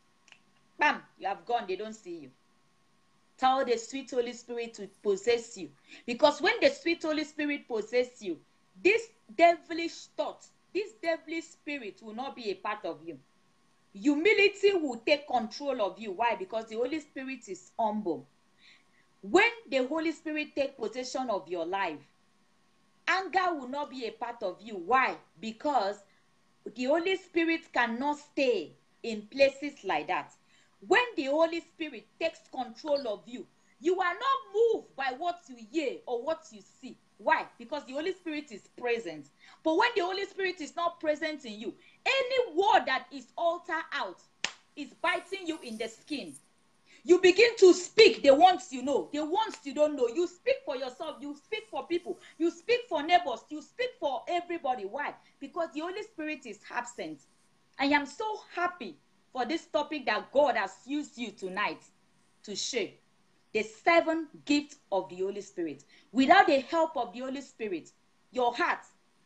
bam, you have gone. They don't see you. Tell the sweet Holy Spirit to possess you. Because when the sweet Holy Spirit possesses you, this devilish thought, this devilish spirit will not be a part of you. Humility will take control of you. Why? Because the Holy Spirit is humble. When the Holy Spirit takes possession of your life, anger will not be a part of you. Why? Because the Holy Spirit cannot stay in places like that. When the Holy Spirit takes control of you, you are not moved by what you hear or what you see. Why? Because the Holy Spirit is present. But when the Holy Spirit is not present in you, any word that is altered out is biting you in the skin. You begin to speak the ones you know, the ones you don't know. You speak for yourself, you speak for people, you speak for neighbors, you speak for everybody. Why? Because the Holy Spirit is absent. I am so happy for this topic that God has used you tonight to share. The seven gifts of the Holy Spirit. Without the help of the Holy Spirit, your heart,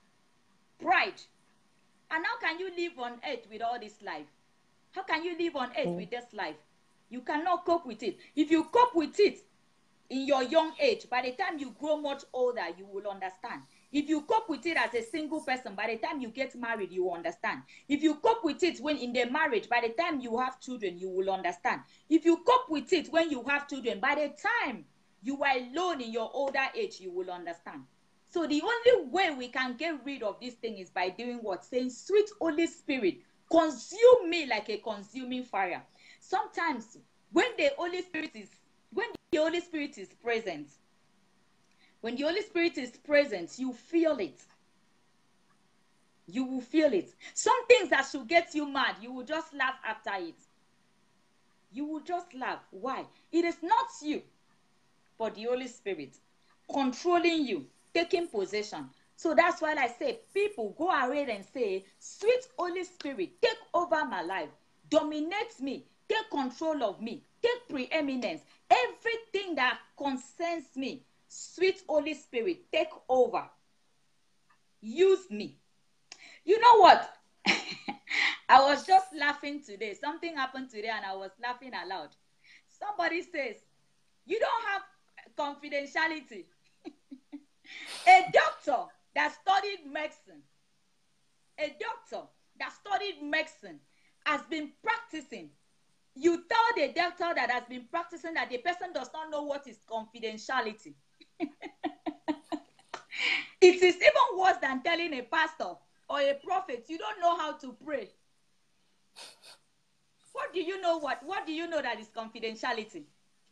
pride, and how can you live on earth with all this life? How can you live on earth mm. with this life? You cannot cope with it. If you cope with it in your young age, by the time you grow much older, you will understand. If you cope with it as a single person, by the time you get married, you will understand. If you cope with it when in the marriage, by the time you have children, you will understand. If you cope with it when you have children, by the time you are alone in your older age, you will understand. So the only way we can get rid of this thing is by doing what? Saying, sweet Holy Spirit, consume me like a consuming fire. Sometimes when the Holy Spirit is, when the Holy Spirit is present, when the Holy Spirit is present, you feel it. You will feel it. Some things that should get you mad, you will just laugh after it. You will just laugh. Why? It is not you, but the Holy Spirit controlling you, taking possession. So that's why I say, people go ahead and say, sweet Holy Spirit, take over my life, dominate me, take control of me, take preeminence. Everything that concerns me, sweet Holy Spirit, take over. Use me. You know what? I was just laughing today. Something happened today and I was laughing aloud. Somebody says, you don't have confidentiality. A doctor that studied medicine, a doctor that studied medicine has been practicing. You tell the doctor that has been practicing that the person does not know what is confidentiality. It is even worse than telling a pastor or a prophet, you don't know how to pray. What do you know what? What do you know that is confidentiality?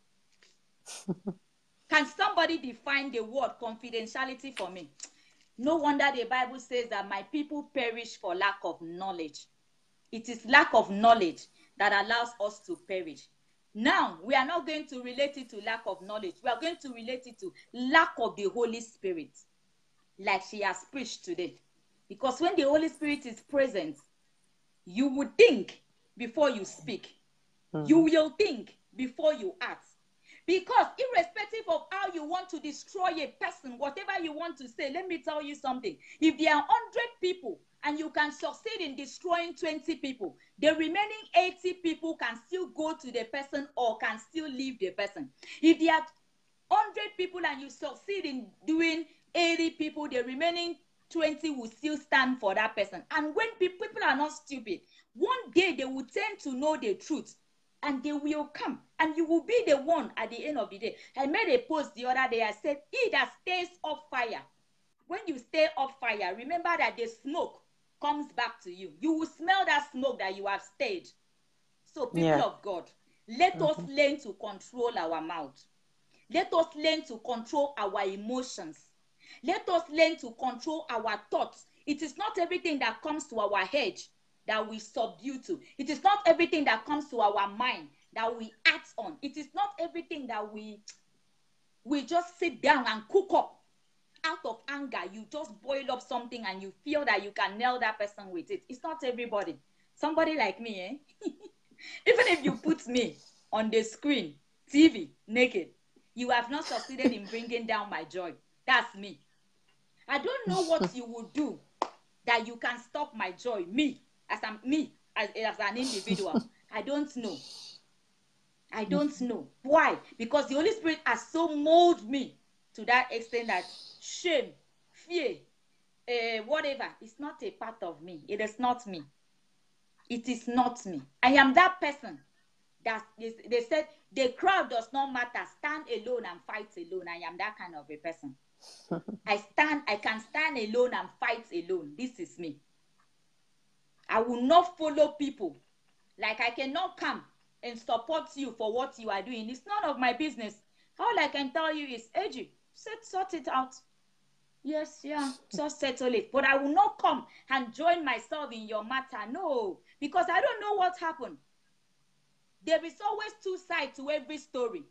Can somebody define the word confidentiality for me? No wonder the Bible says that my people perish for lack of knowledge. It is lack of knowledge that allows us to perish. Now, we are not going to relate it to lack of knowledge. We are going to relate it to lack of the Holy Spirit, like she has preached today. Because when the Holy Spirit is present, you would think before you speak. Mm-hmm. You will think before you act. Because irrespective of how you want to destroy a person, whatever you want to say, let me tell you something. If there are one hundred people and you can succeed in destroying twenty people, the remaining eighty people can still go to the person or can still leave the person. If there are one hundred people and you succeed in doing eighty people, the remaining twenty will still stand for that person. And when people, people are not stupid, one day they will tend to know the truth. And they will come, and you will be the one at the end of the day. I made a post the other day. I said, he that stays off fire, when you stay off fire, remember that the smoke comes back to you. You will smell that smoke that you have stayed. So people Yeah. of God, let Mm-hmm. us learn to control our mouth. Let us learn to control our emotions. Let us learn to control our thoughts. It is not everything that comes to our head that we subdue to. It is not everything that comes to our mind that we act on. It is not everything that we we just sit down and cook up out of anger. You just boil up something and you feel that you can nail that person with it. It's not everybody. Somebody like me, eh? Even if you put me on the screen, T V, naked, you have not succeeded in bringing down my joy. That's me. I don't know what you will do that you can stop my joy. Me. As I'm me, as, as an individual, I don't know. I don't know. Why? Because the Holy Spirit has so molded me to that extent that shame, fear, uh, whatever, is not a part of me. It is not me. It is not me. I am that person that is, they said the crowd does not matter. Stand alone and fight alone. I am that kind of a person. I stand, I can stand alone and fight alone. This is me. I will not follow people. Like I cannot come and support you for what you are doing. It's none of my business. All I can tell you is, Eji, set, sort it out. Yes, yeah, just settle it. But I will not come and join myself in your matter. No, because I don't know what happened. There is always two sides to every story.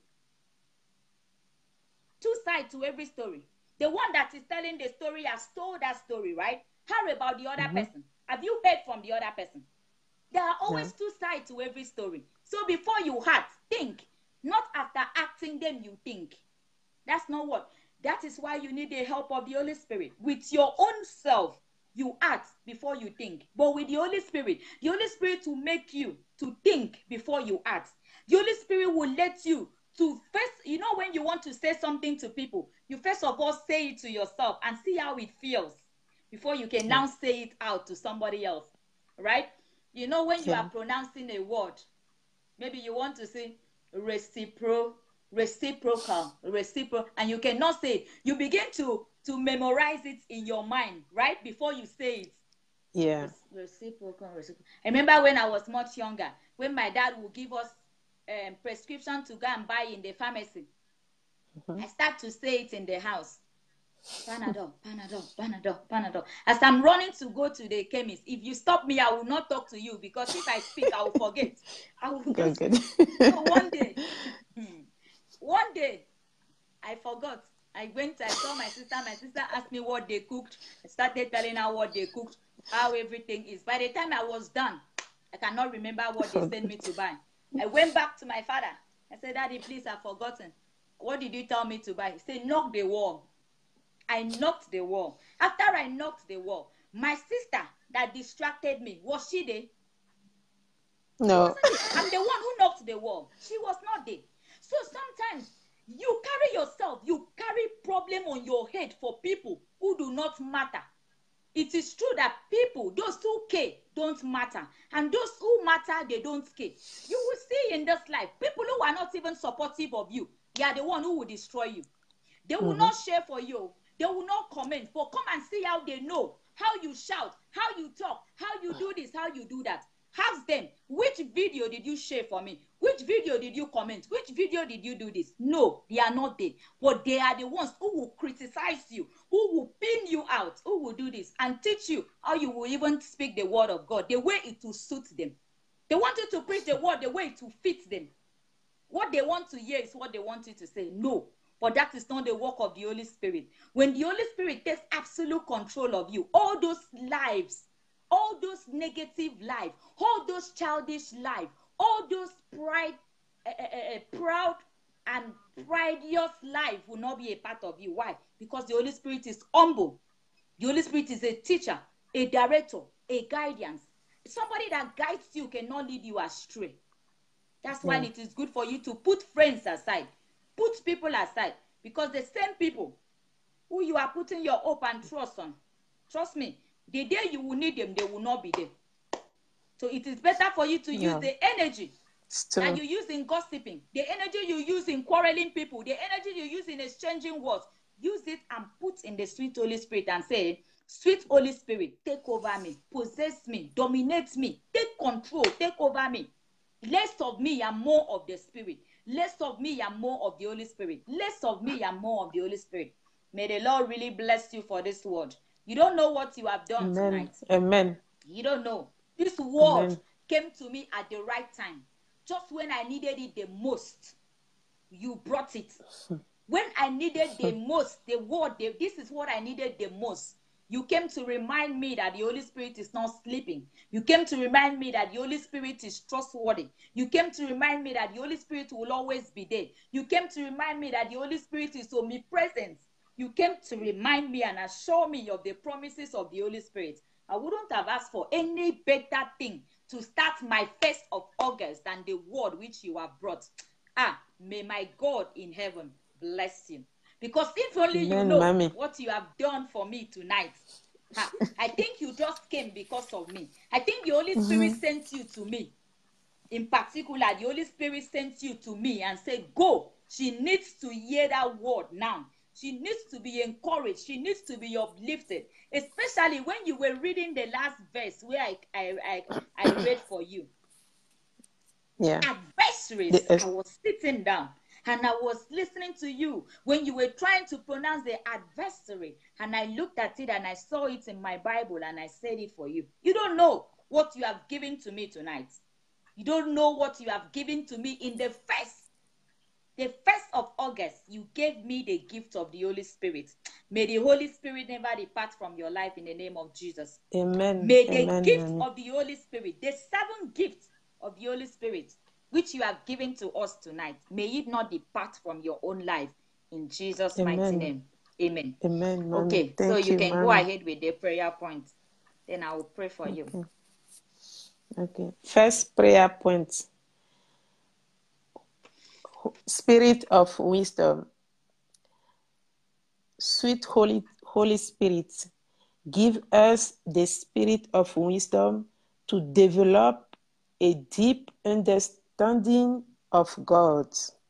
Two sides to every story. The one that is telling the story has told that story, right? How about the other mm-hmm. person? Have you heard from the other person? There are always yeah. two sides to every story. So before you act, think. Not after acting, then you think. That's not what. That is why you need the help of the Holy Spirit. With your own self, you act before you think. But with the Holy Spirit, the Holy Spirit will make you to think before you act. The Holy Spirit will let you to first, you know, when you want to say something to people, you first of all say it to yourself and see how it feels before you can now say it out to somebody else, right? You know, when you yeah. are pronouncing a word, maybe you want to say recipro, reciprocal, reciprocal, and you cannot say it. You begin to, to memorize it in your mind, right? Before you say it. Yeah. Reciprocal, reciprocal. I remember when I was much younger, when my dad would give us um, prescription to go and buy in the pharmacy, mm-hmm. I start to say it in the house. Panadol, Panadol, Panadol, Panadol. As I'm running to go to the chemist, if you stop me, I will not talk to you because if I speak, I will forget. I will good, just... good. So one day, one day, I forgot. I went, I saw my sister. My sister asked me what they cooked. I started telling her what they cooked, how everything is. By the time I was done, I cannot remember what they sent me to buy. I went back to my father. I said, Daddy, please, I've forgotten. What did you tell me to buy? He said, knock the wall. I knocked the wall. After I knocked the wall, my sister that distracted me, was she there? No. I'm the one who knocked the wall. She was not there. So sometimes you carry yourself, you carry problem on your head for people who do not matter. It is true that people, those who care, don't matter. And those who matter, they don't care. You will see in this life, people who are not even supportive of you, they are the one who will destroy you. They will mm-hmm. not share for you. They will not comment. For come and see how they know, how you shout, how you talk, how you do this, how you do that. Ask them, which video did you share for me? Which video did you comment? Which video did you do this? No, they are not there. But they are the ones who will criticize you, who will pin you out, who will do this and teach you how you will even speak the word of God, the way it will suit them. They want you to preach the word the way it will fit them. What they want to hear is what they want you to say. No. But that is not the work of the Holy Spirit. When the Holy Spirit takes absolute control of you, all those lives all those negative life, all those childish life, all those pride, uh, uh, uh, proud and prideful life will not be a part of you. Why? Because the Holy Spirit is humble. The Holy Spirit is a teacher, a director, a guidance. Somebody that guides you cannot lead you astray. That's why Yeah. it is good for you to put friends aside, put people aside, because the same people who you are putting your hope and trust on, trust me, the day you will need them, they will not be there. So it is better for you to use Yeah. the energy It's that true. you use in gossiping, the energy you use in quarreling people, the energy you use in exchanging words. Use it and put in the sweet Holy Spirit and say, sweet Holy Spirit, take over me, possess me, dominate me, take control, take over me. Less of me and more of the Spirit. Less of me and more of the Holy Spirit. Less of me and more of the Holy Spirit. May the Lord really bless you for this word. You don't know what you have done Amen. tonight. Amen. You don't know. This word Amen. came to me at the right time. Just when I needed it the most, you brought it. When I needed the most, the word, the, this is what I needed the most. You came to remind me that the Holy Spirit is not sleeping. You came to remind me that the Holy Spirit is trustworthy. You came to remind me that the Holy Spirit will always be there. You came to remind me that the Holy Spirit is omnipresent. You came to remind me and assure me of the promises of the Holy Spirit. I wouldn't have asked for any better thing to start my first of August than the word which you have brought. Ah, may my God in heaven bless you. Because if only you Amen, know mommy. what you have done for me tonight. Ha, I think you just came because of me. I think the Holy Spirit Mm-hmm. sent you to me. In particular, the Holy Spirit sent you to me and said, go. She needs to hear that word now. She needs to be encouraged. She needs to be uplifted. Especially when you were reading the last verse where I, I, I, I read for you. Yeah. Adversaries. The, I was sitting down and I was listening to you when you were trying to pronounce the adversary. And I looked at it and I saw it in my Bible and I said it for you. You don't know what you have given to me tonight. You don't know what you have given to me in the first, the first of August. You gave me the gift of the Holy Spirit. May the Holy Spirit never depart from your life in the name of Jesus. Amen. May the Amen, gift mommy. of the Holy Spirit, the seven gifts of the Holy Spirit, which you have given to us tonight, may it not depart from your own life in Jesus' mighty Amen. name. Amen. Amen, mommy. Okay, so Thank you you, can go mommy. ahead with the prayer point. Then I will pray for you. Okay. Okay. First prayer point. Spirit of wisdom. Sweet Holy Holy Spirit, give us the spirit of wisdom to develop a deep understanding of God.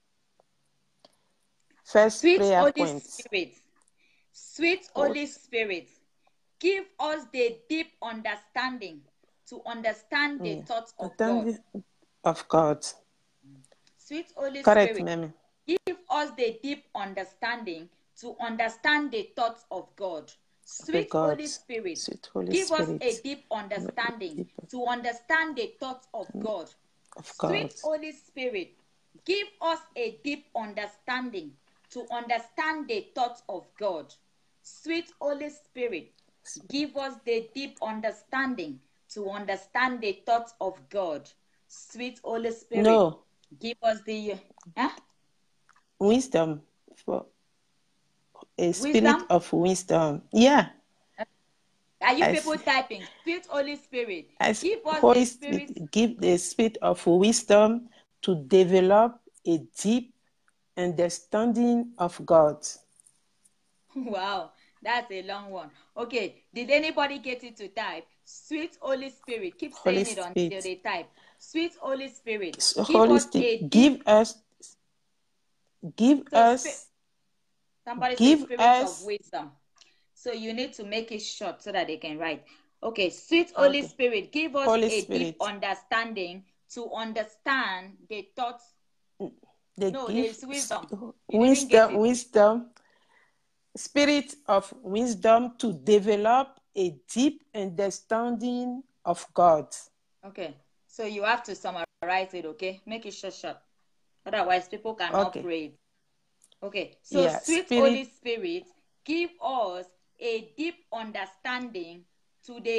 First Sweet prayer Holy point. Spirit, sweet Holy Spirit, give us the deep understanding to understand the Yeah. thoughts of God. Understanding of God. Sweet Holy Correct, Spirit, mommy. give us the deep understanding to understand the thoughts of God. The Sweet God. Holy Spirit, Sweet Holy give us a Spirit. deep understanding Deep to understand the thoughts of God. of God. Sweet Holy Spirit, give us a deep understanding to understand the thoughts of God. Sweet Holy Spirit, give us the deep understanding to understand the thoughts of God. Sweet Holy Spirit, No. give us the huh? Wisdom. For a spirit wisdom. of wisdom. Yeah. Are you I, people typing? Sweet Holy Spirit, I, give us Holy the Spirit, spirit. give the spirit of wisdom to develop a deep understanding of God. Wow, that's a long one. Okay, did anybody get it to type? Sweet Holy Spirit, keep Holy saying it until Spirit. they type. Sweet Holy Spirit, So give Holy us a Spirit, deep. give us, give So, spi- us, somebody say give spirit of us. wisdom. So you need to make it short so that they can write. Okay, sweet Holy Okay. Spirit, give us Holy a deep Spirit, understanding to understand the thoughts. they No, give there's wisdom. You didn't get wisdom, it. wisdom, spirit of wisdom to develop a deep understanding of God. Okay, so you have to summarize it, okay? Make it short, short. Otherwise, people cannot Okay. pray. Okay, so Yeah, sweet Holy spirit. Spirit, give us a deep understanding to the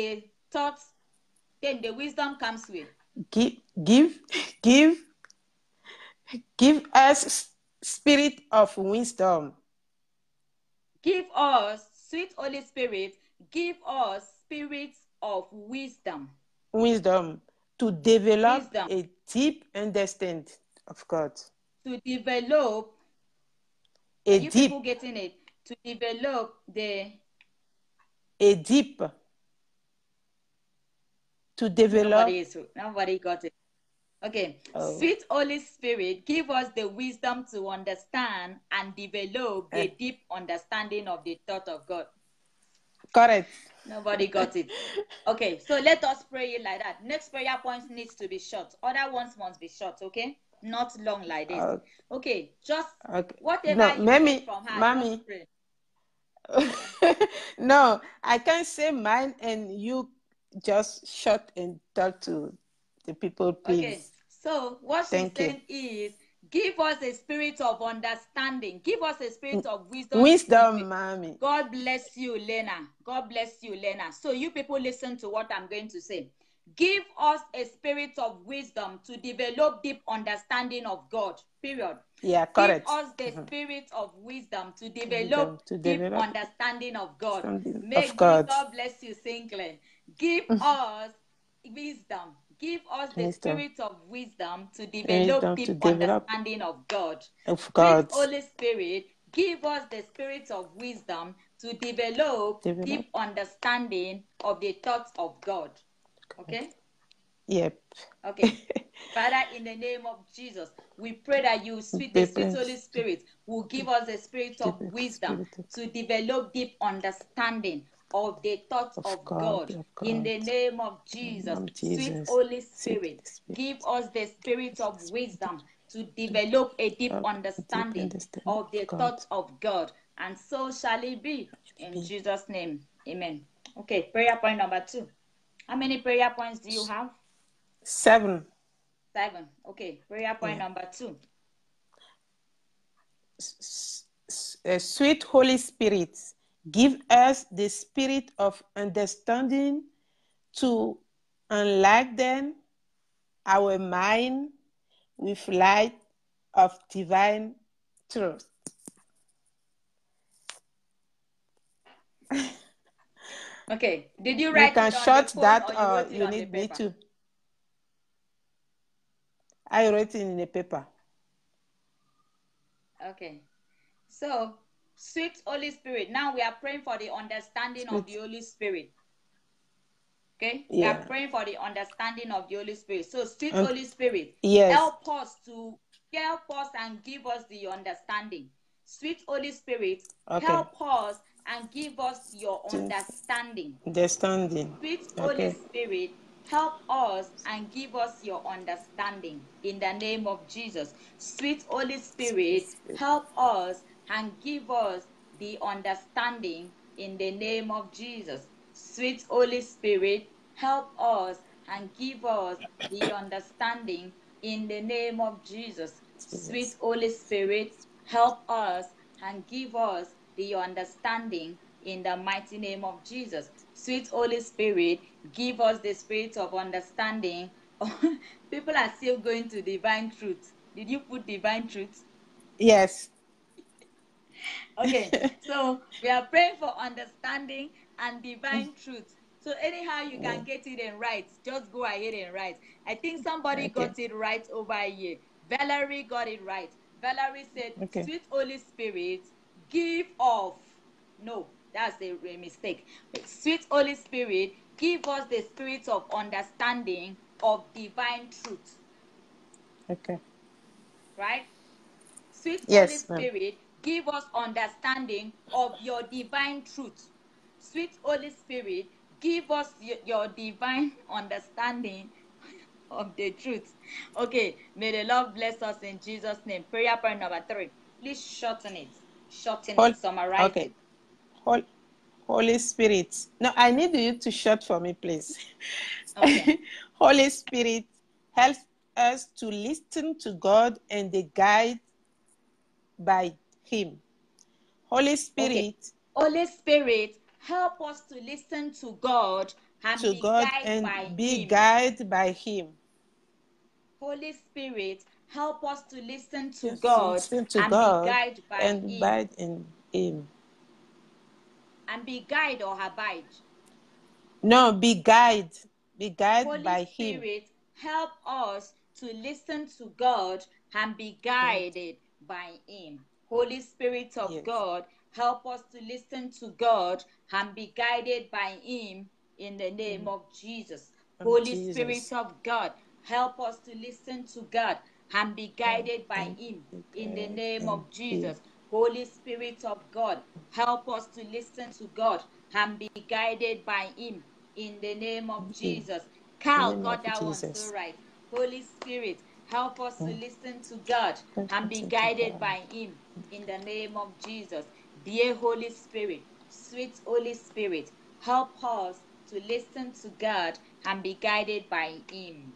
thoughts, then the wisdom comes with. Give, give, give, give us spirit of wisdom. Give us, sweet Holy Spirit, give us spirits of wisdom. Wisdom to develop Wisdom. a deep understanding of God. To develop, A are you deep, people getting it? To develop the, a deep, to develop. nobody is, nobody got it. Okay, Oh. sweet Holy Spirit, give us the wisdom to understand and develop the Eh. deep understanding of the thought of God. Correct. Nobody got it. Okay, so let us pray it like that. Next prayer point needs to be short. Other ones must be short, okay? Not long like this. Uh, okay, just okay. whatever No, you mommy, get from her, mommy. just pray. No, I can't say mine and you just shut and talk to the people, please. Okay, so what she's Thank saying you. is, give us a spirit of understanding. Give us a spirit of wisdom. Wisdom, mommy. God bless you, Lena. God bless you, Lena. So you people listen to what I'm going to say. Give us a spirit of wisdom to develop deep understanding of God, period. Yeah, correct. Give us the Mm-hmm. spirit of wisdom to Wisdom develop to deep develop understanding of God. understanding May of God. God bless you, Sinclair. Give us wisdom. Give us the Wisdom. spirit of wisdom to develop Wisdom deep to develop understanding of God. of God. Sweet Holy Spirit, give us the spirit of wisdom to develop, Develop. deep understanding of the thoughts of God. Okay? Yep. Okay. Father, in the name of Jesus, we pray that you, sweet, the sweet Holy Spirit, will give us a spirit of wisdom to develop deep understanding of the thoughts of, of, God. God. of God. In the name of Jesus, of Jesus. Sweet Holy Spirit, Spirit, give us the spirit of wisdom to develop a deep understanding, deep understanding of the God. Thoughts of God. And so shall it be. In Jesus' name, amen. Okay, prayer point number two. How many prayer points do you have? Seven. Seven. Okay, prayer point yeah. number two. S uh, sweet Holy Spirit, give us the spirit of understanding to enlighten our mind with light of divine truth. Okay, did you write you can it on short the phone that or you or wrote it you on need the me paper? to? I wrote it in the paper. Okay, so sweet Holy Spirit, now we are praying for the understanding sweet. of the Holy Spirit. Okay, yeah. We are praying for the understanding of the Holy Spirit. So sweet um, Holy Spirit, yes. help us to help us and give us the understanding. Sweet Holy Spirit, okay. help us and give us your understanding. Understanding. Sweet okay. Holy Spirit, help us and give us your understanding in the name of Jesus. Sweet Holy Spirit, help us and give us the understanding in the name of Jesus. Sweet Holy Spirit, help us and give us the understanding in the name of Jesus. Jesus. Sweet Holy Spirit, help us and give us the understanding in the mighty name of Jesus. Sweet Holy Spirit, give us the spirit of understanding. People are still going to divine truth. Did you put divine truth? Yes. Okay, so we are praying for understanding and divine truth. So anyhow you can get it and write, just go ahead and write. I think somebody okay. got it right over here. Valerie got it right. Valerie said, okay. Sweet Holy Spirit, give off. No, that's a, a mistake. Sweet Holy Spirit, give us the spirit of understanding of divine truth. Okay. Right? Sweet yes, Holy Spirit, give us understanding of your divine truth. Sweet Holy Spirit, give us your, your divine understanding of the truth. Okay, may the Lord bless us in Jesus' name. Prayer point number three. Please shorten it. Shorten Hol it. Summarize okay. it. Hol Holy Spirit. No, I need you to short for me, please. Okay. Holy Spirit, help us to listen to God and the guide by Him. Holy Spirit. Okay. Holy Spirit, help us to listen to God and to be God guided and by be Him. guided by Him. Holy Spirit, help us to listen to Just God listen to and be God guided by and Him. abide in Him. And be guided or abide. No, be guided. Be guided Holy by Him. Spirit, help us to listen to God and be guided by Him. Holy Spirit of Yes. God, help us to listen to God and be guided by Him in the name of Jesus. Of Holy Jesus. Spirit of God, help us to listen to God and be guided by And Him be in the guided name and of be- Jesus. Holy Spirit of God, help us to listen to God and be guided by Him in the name of Jesus. Carl name got of that one Jesus. so right. Holy Spirit, help us to listen to God and be Listen to guided God. by Him in the name of Jesus. Dear Holy Spirit, sweet Holy Spirit, help us to listen to God and be guided by Him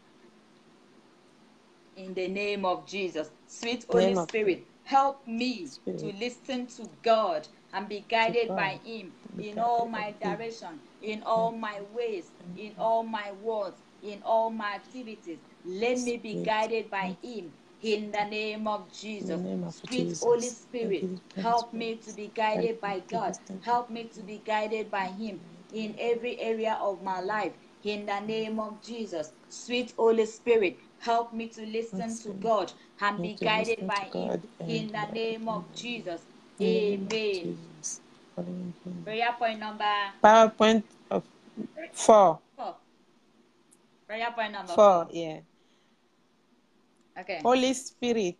in the name of Jesus. Sweet Holy Name of Spirit, help me Spirit. to listen to God and be guided God. by Him Be in all guided my by Him. direction, in all my ways, in all my words, in all my activities. Let me be Spirit. guided by Him in the name of In Jesus. the name of Sweet Jesus. Holy Thank Spirit, you, help Spirit. me to be guided Help by me to God. listen to Help me to be guided by Him in every area of my life. In the name of Jesus, sweet Holy Spirit, help me to listen to God and me be to guided listen to by Him. God and In the by name of Jesus, in the name of Amen. Jesus. Amen. Prayer point number PowerPoint of four. four. Prayer point number Four, four. yeah. Okay. Holy Spirit,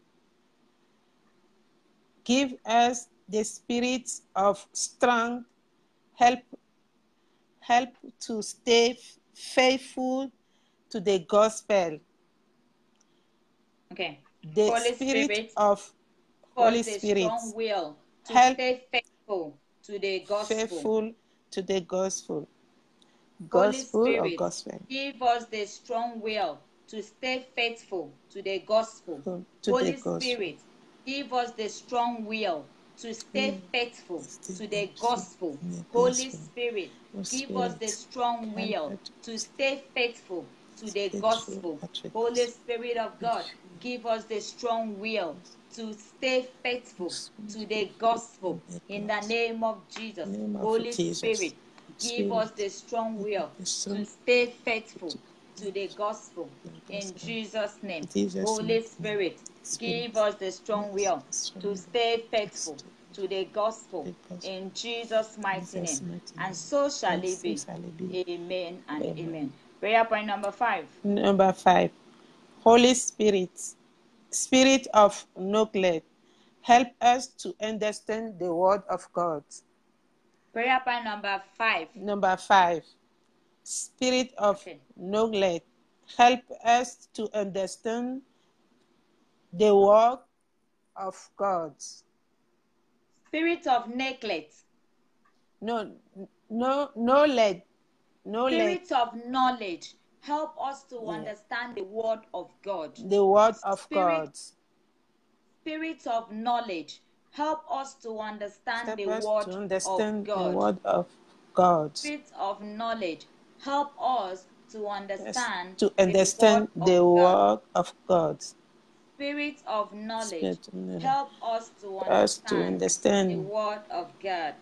give us the spirit of strength, help, help to stay faithful to the gospel. Okay. The Holy spirit Spirit, of Holy give us the Spirit, strong will to help stay faithful to the gospel. faithful to the gospel. Holy Gospel or Spirit, gospel? give us the strong will to stay faithful to the gospel. To, to Holy the gospel. Spirit, give us the strong will to stay faithful to the gospel. Holy Spirit, give us the strong will to stay faithful to the gospel. Holy Spirit of God, give us the strong will to stay faithful to the gospel. In the name of Jesus, Name of Holy Jesus. Spirit, give us the strong will to stay faithful to the gospel. In Jesus' name, Jesus' Holy name. Spirit, Spirit. give us the strong will Strong to will. stay faithful to the gospel. The gospel. In Jesus' mighty Jesus' name. mighty And name. so shall And it so be. shall it be. Amen and Amen. amen. Prayer point number five. Number five. Holy Spirit, Spirit of knowledge, help us to understand the word of God. Prayer point number five. Number five. Spirit of Okay. knowledge, help us to understand the word of God. Spirit of neglect. No, no, knowledge, knowledge. Spirit of knowledge. Help us to Yeah. understand the word of God. The word of Spirit, God. Spirit of knowledge. Help us to understand Help the us word to of understand the God. word of God. Spirit of knowledge. Help us to Yes, understand to the understand word the of God. word of God. Spirit of knowledge. Spirit of knowledge. Help us to Us to understand understand the word of God.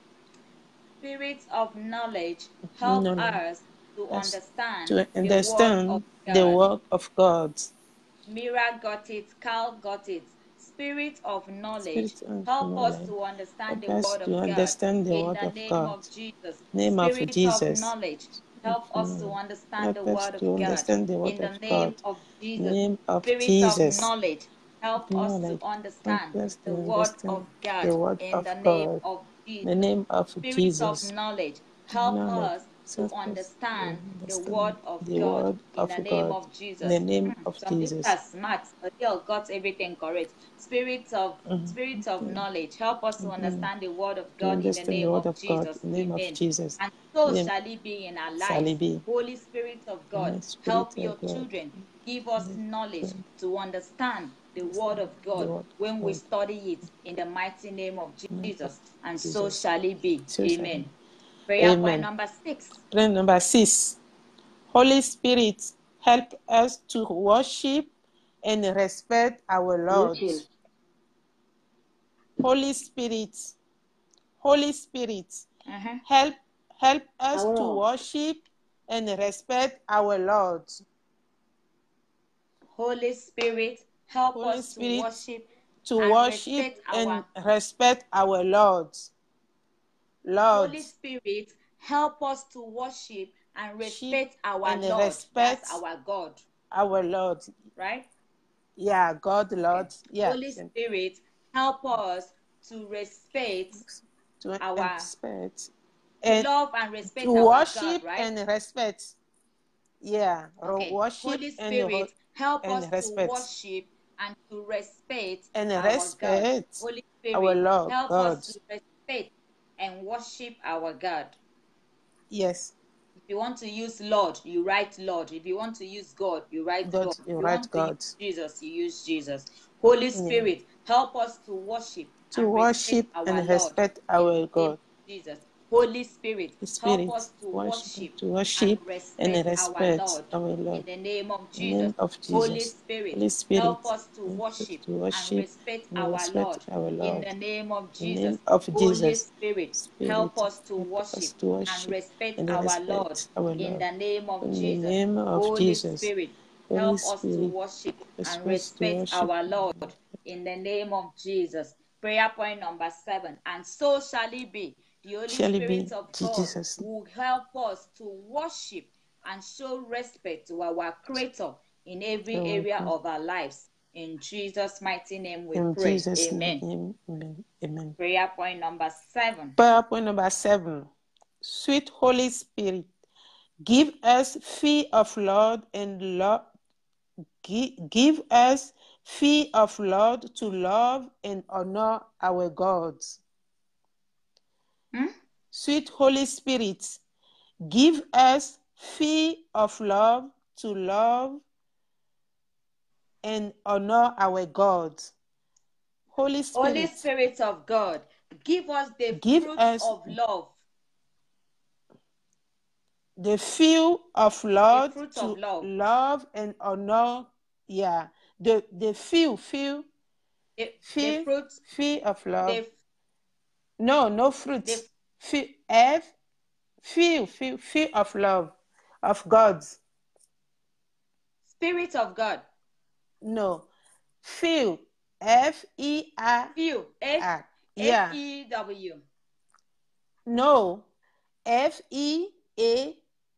Spirit of knowledge. Help knowledge. us to Us understand to the word understand of the God. word of God. Mira got it. Carl got it. Spirit of knowledge. Spirit of Help us knowledge. to understand Help the us word to of God. understand the In word the of name God. of Jesus. Name of Spirit of Jesus. knowledge. Help us to understand the Help us word of to God. understand the In word the of name God. of Jesus. Name of Spirit of Jesus. knowledge. Help us to Knowledge. understand Help us to the word understand of God. the word In of the name God. of Jesus. The name of Spirit of Jesus. knowledge. Help Knowledge. us to Help us to understand the understand word of the God. word In of the name God. of In Jesus. the name Hmm, of Some people Jesus. are smart. Adele got everything correct. Spirit of Mhm. Spirit of knowledge. Help us to understand the word of To God in the understand the name word of of God. Jesus. In the name of Amen. Jesus. And so Name shall it be in our shall lives. it be. Holy Spirit of God, Amen. Spirit help of your God. children. Give us knowledge to understand the word of The God word when of we God. study it in the mighty name of In the name of Jesus. And so Jesus. shall it be. So shall it Amen. be. Prayer Amen. point number six. Prayer number six. Holy Spirit, help us to worship and respect our Lord. Holy Spirit, Holy Spirit, Uh-huh. help help us to worship and respect our Lord. Holy Spirit, help Holy us Spirit, to worship to and worship respect and our respect our Lord. Lord. Holy Spirit, help us to worship and respect our and Lord. respect That's our God. Our Lord. Right? Yeah, God, Lord. Okay. Yeah. Holy Spirit, help us to respect to our respect to and love and respect to our worship God, right? and respect. Yeah, Okay. worship Holy and Spirit, help and us to respect worship and to respect and our God. respect Holy our Spirit, Lord help God. us to respect and worship our God. Yes. If you want to use Lord, you write Lord. If you want to use God, you write God, God. you if you write want God. to use Jesus, you use Jesus. Holy Spirit, yeah. help us to worship to and worship respect our and Lord respect our God. Jesus. Holy Spirit, Spirit, help us to worship, worship, to worship and respect, and respect our, Lord, our Lord. in the name of Jesus. In the name of Jesus. Holy Spirit, Holy Spirit, help us to worship, to worship and respect, and our, respect Lord, our Lord. in the name of In the Jesus. name of Holy Jesus. Spirit, Spirit, help us to help worship, us to worship and respect, and our, respect Lord, our Lord. in the name of In the Jesus. name of Holy Jesus. Spirit, Holy help us to Spirit, worship and help us to respect worship our Lord, in the name of Jesus. Prayer point number seven. And so shall it be. The Holy Shall it Spirit be of to God Jesus. will help us to worship and show respect to our Creator in every Oh, area okay. of our lives. In Jesus' mighty name we In pray. Jesus' Amen. name, amen. Amen. Prayer point number seven. Prayer point number seven. Sweet Holy Spirit, give us fear of Lord and love. Give us fear of Lord to love and honor our God. Hmm? Sweet Holy Spirit, give us fear of love to love and honor our God. Holy Spirit, Holy Spirit of God, give us the give fruits us of love. The fear of Lord the fruit to of love. love and honor. Yeah. The the fear, fear, The, fear, the fruit, fear of love. the, no, no fruit. The, Fear, F, fear, fear, fear of love, of God. Spirit of God. No, fear, F E R. Few, F Yeah. E W. No, F E A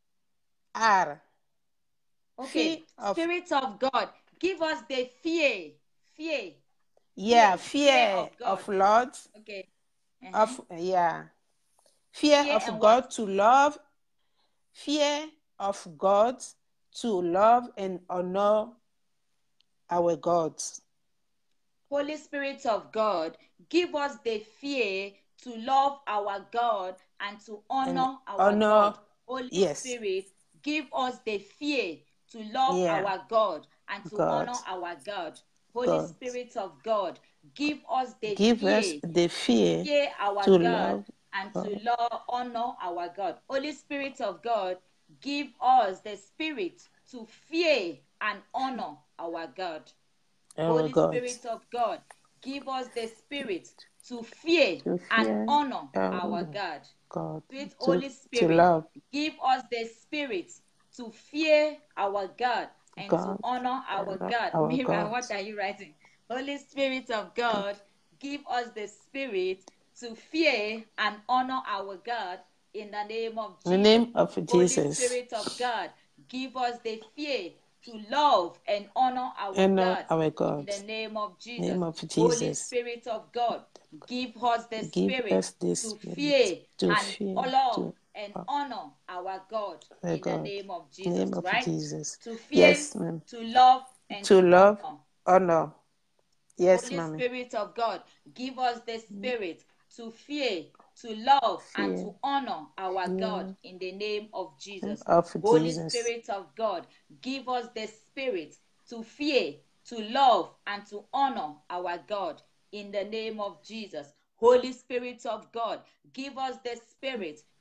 R. Okay. Of, Spirit of God, give us the fear, fear. Yeah, fear, fear, of God. Of Lord. Okay. Uh-huh. Of yeah. Fear, fear of God what? To love. Fear of God to love and honor our God. Holy Spirit of God, give us the fear to love our God and to honor and our honor, God. Holy yes. Spirit, give us the fear to love yeah. our God and to God. honor our God. Holy God. Spirit of God, give us the give fear, us the fear to fear our to God love and God. to love, honor our God. Holy Spirit of God, give us the spirit to fear and honor our God. Our Holy God. Spirit of God, give us the spirit to fear, to fear and honor our, our God. God. Sweet to, Holy Spirit, to love. give us the spirit to fear our God and God. to honor our God. Our Mira, God. what are you writing? Holy Spirit of God, give us the spirit to fear and honor our God in the name of Jesus. In the name of Jesus. Holy Spirit of God, give us the fear to love and honor our, honor God, our God in the name of Jesus. Name of Jesus. Holy Spirit of God, give us the give spirit us the to spirit fear to and fear, love to and honor our God our in God. the name of Jesus. Name of right? Jesus. To fear, Yes, ma'am. to love, and to, to love, honor. honor. Yes, Holy mommy. Spirit of God, give us the spirit to fear, to love, fear. and to honor our fear. God in the name of Jesus. Of Holy Jesus. Spirit of God, give us the spirit to fear, to love, and to honor our God in the name of Jesus. Holy Spirit of God, give us the spirit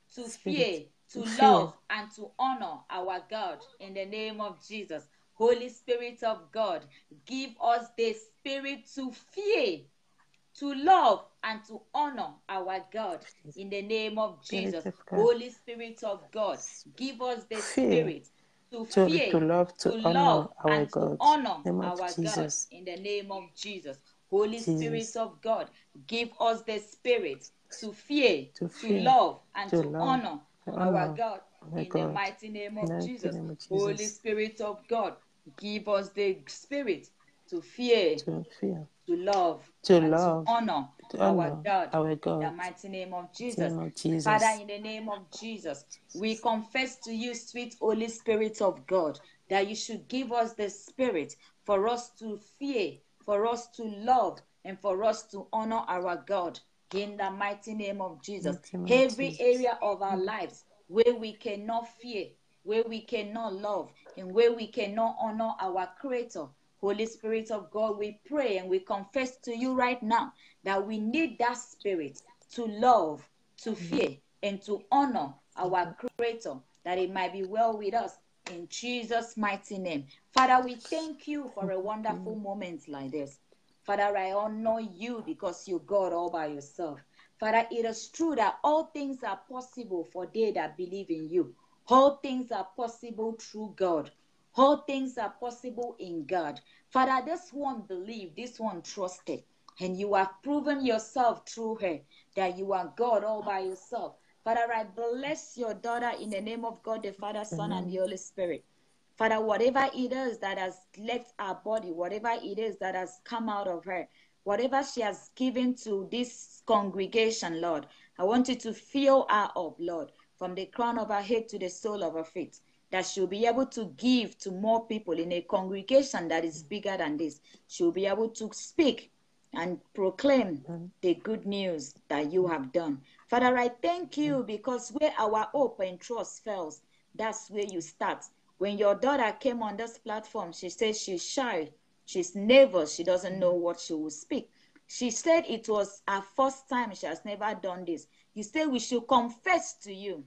to Spirit fear, to to fear, love, and to honor our God in the name of Jesus. Holy Spirit of God, give us the spirit to fear, to love, and to honor our God in the name of Spirit Jesus. of God, Holy Spirit of God, give us the fear, spirit to to, to fear, love, to to honor love, our and to God. honor In the name of our God Jesus. in the name of Jesus. Holy Spirit Jesus. of God, give us the spirit to fear, To to fear, love, and to to love, honor to our honor God our in the God. mighty name In the of mighty Jesus. name of Holy Jesus. Spirit of God, give us the spirit to fear, To fear, to love, to and to love, honor to our honor God our in the God. mighty name of In the Jesus. name of Father, Jesus. in the name of Jesus, we confess to you, sweet Holy Spirit of God, that you should give us the spirit for us to fear, for us to love, and for us to honor our God in the mighty name of Jesus. In the name of Every Jesus. area of our lives where we cannot fear, where we cannot love, and where we cannot honor our Creator, Holy Spirit of God, we pray and we confess to you right now that we need that spirit to love, to fear, and to honor our Creator, that it might be well with us in Jesus' mighty name. Father, we thank you for a wonderful moment like this. Father, I honor you because you're God all by yourself. Father, it is true that all things are possible for they that believe in you. All things are possible through God. All things are possible in God. Father, this one believed, this one trusted, and you have proven yourself through her that you are God all by yourself. Father, I bless your daughter in the name of God, the Father, Son, and the Holy Spirit. Father, whatever it is that has left our body, whatever it is that has come out of her, whatever she has given to this congregation, Lord, I want you to fill her up, Lord, from the crown of her head to the sole of her feet, that she'll be able to give to more people in a congregation that is bigger than this. She'll be able to speak and proclaim the good news that you have done. Father, I thank you because where our hope and trust fails, that's where you start. When your daughter came on this platform, she said she's shy, she's nervous, she doesn't know what she will speak. She said it was her first time, she has never done this. You said we should confess to you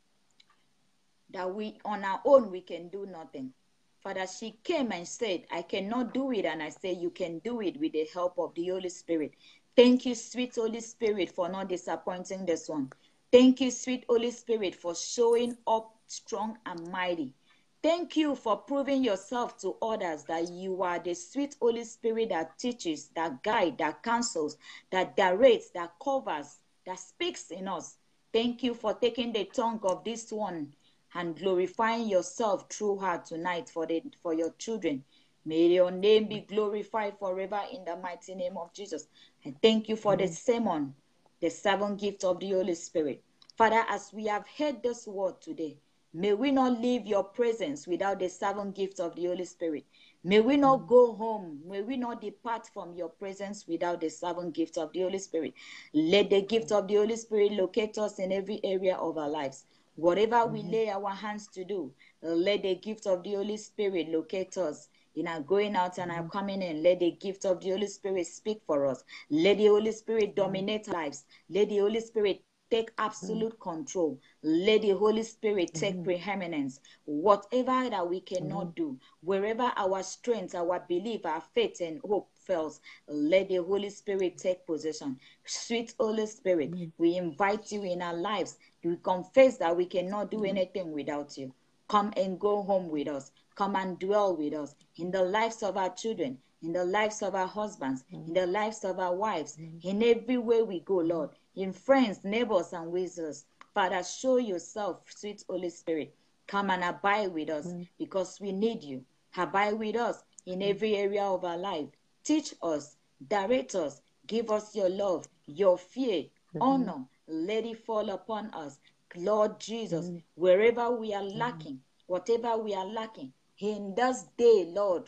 that we, on our own, we can do nothing. Father, she came and said, I cannot do it. And I say, you can do it with the help of the Holy Spirit. Thank you, sweet Holy Spirit, for not disappointing this one. Thank you, sweet Holy Spirit, for showing up strong and mighty. Thank you for proving yourself to others that you are the sweet Holy Spirit that teaches, that guides, that counsels, that directs, that covers, that speaks in us. Thank you for taking the tongue of this one and glorifying yourself through her tonight for the for your children. May your name be glorified forever in the mighty name of Jesus. And thank you for the sermon, the seven gifts of the Holy Spirit. Father, as we have heard this word today, may we not leave your presence without the seven gifts of the Holy Spirit. May we not go home. May we not depart from your presence without the seven gifts of the Holy Spirit. Let the gift of the Holy Spirit locate us in every area of our lives. Whatever we lay our hands to do, let the gift of the Holy Spirit locate us. In our going out and our coming in, let the gift of the Holy Spirit speak for us. Let the Holy Spirit dominate lives. Let the Holy Spirit take absolute control. Let the Holy Spirit take preeminence. Whatever that we cannot do, wherever our strength, our belief, our faith and hope fails, let the Holy Spirit take possession. Sweet Holy Spirit, we invite you in our lives. We confess that we cannot do anything without you. Come and go home with us. Come and dwell with us in the lives of our children, in the lives of our husbands, in the lives of our wives, in every way we go, Lord, in friends, neighbors, and visitors. Father, show yourself, sweet Holy Spirit. Come and abide with us because we need you. Abide with us in every area of our life. Teach us, direct us, give us your love, your fear, honor. Let it fall upon us. Lord Jesus, wherever we are lacking, whatever we are lacking, in this day, Lord,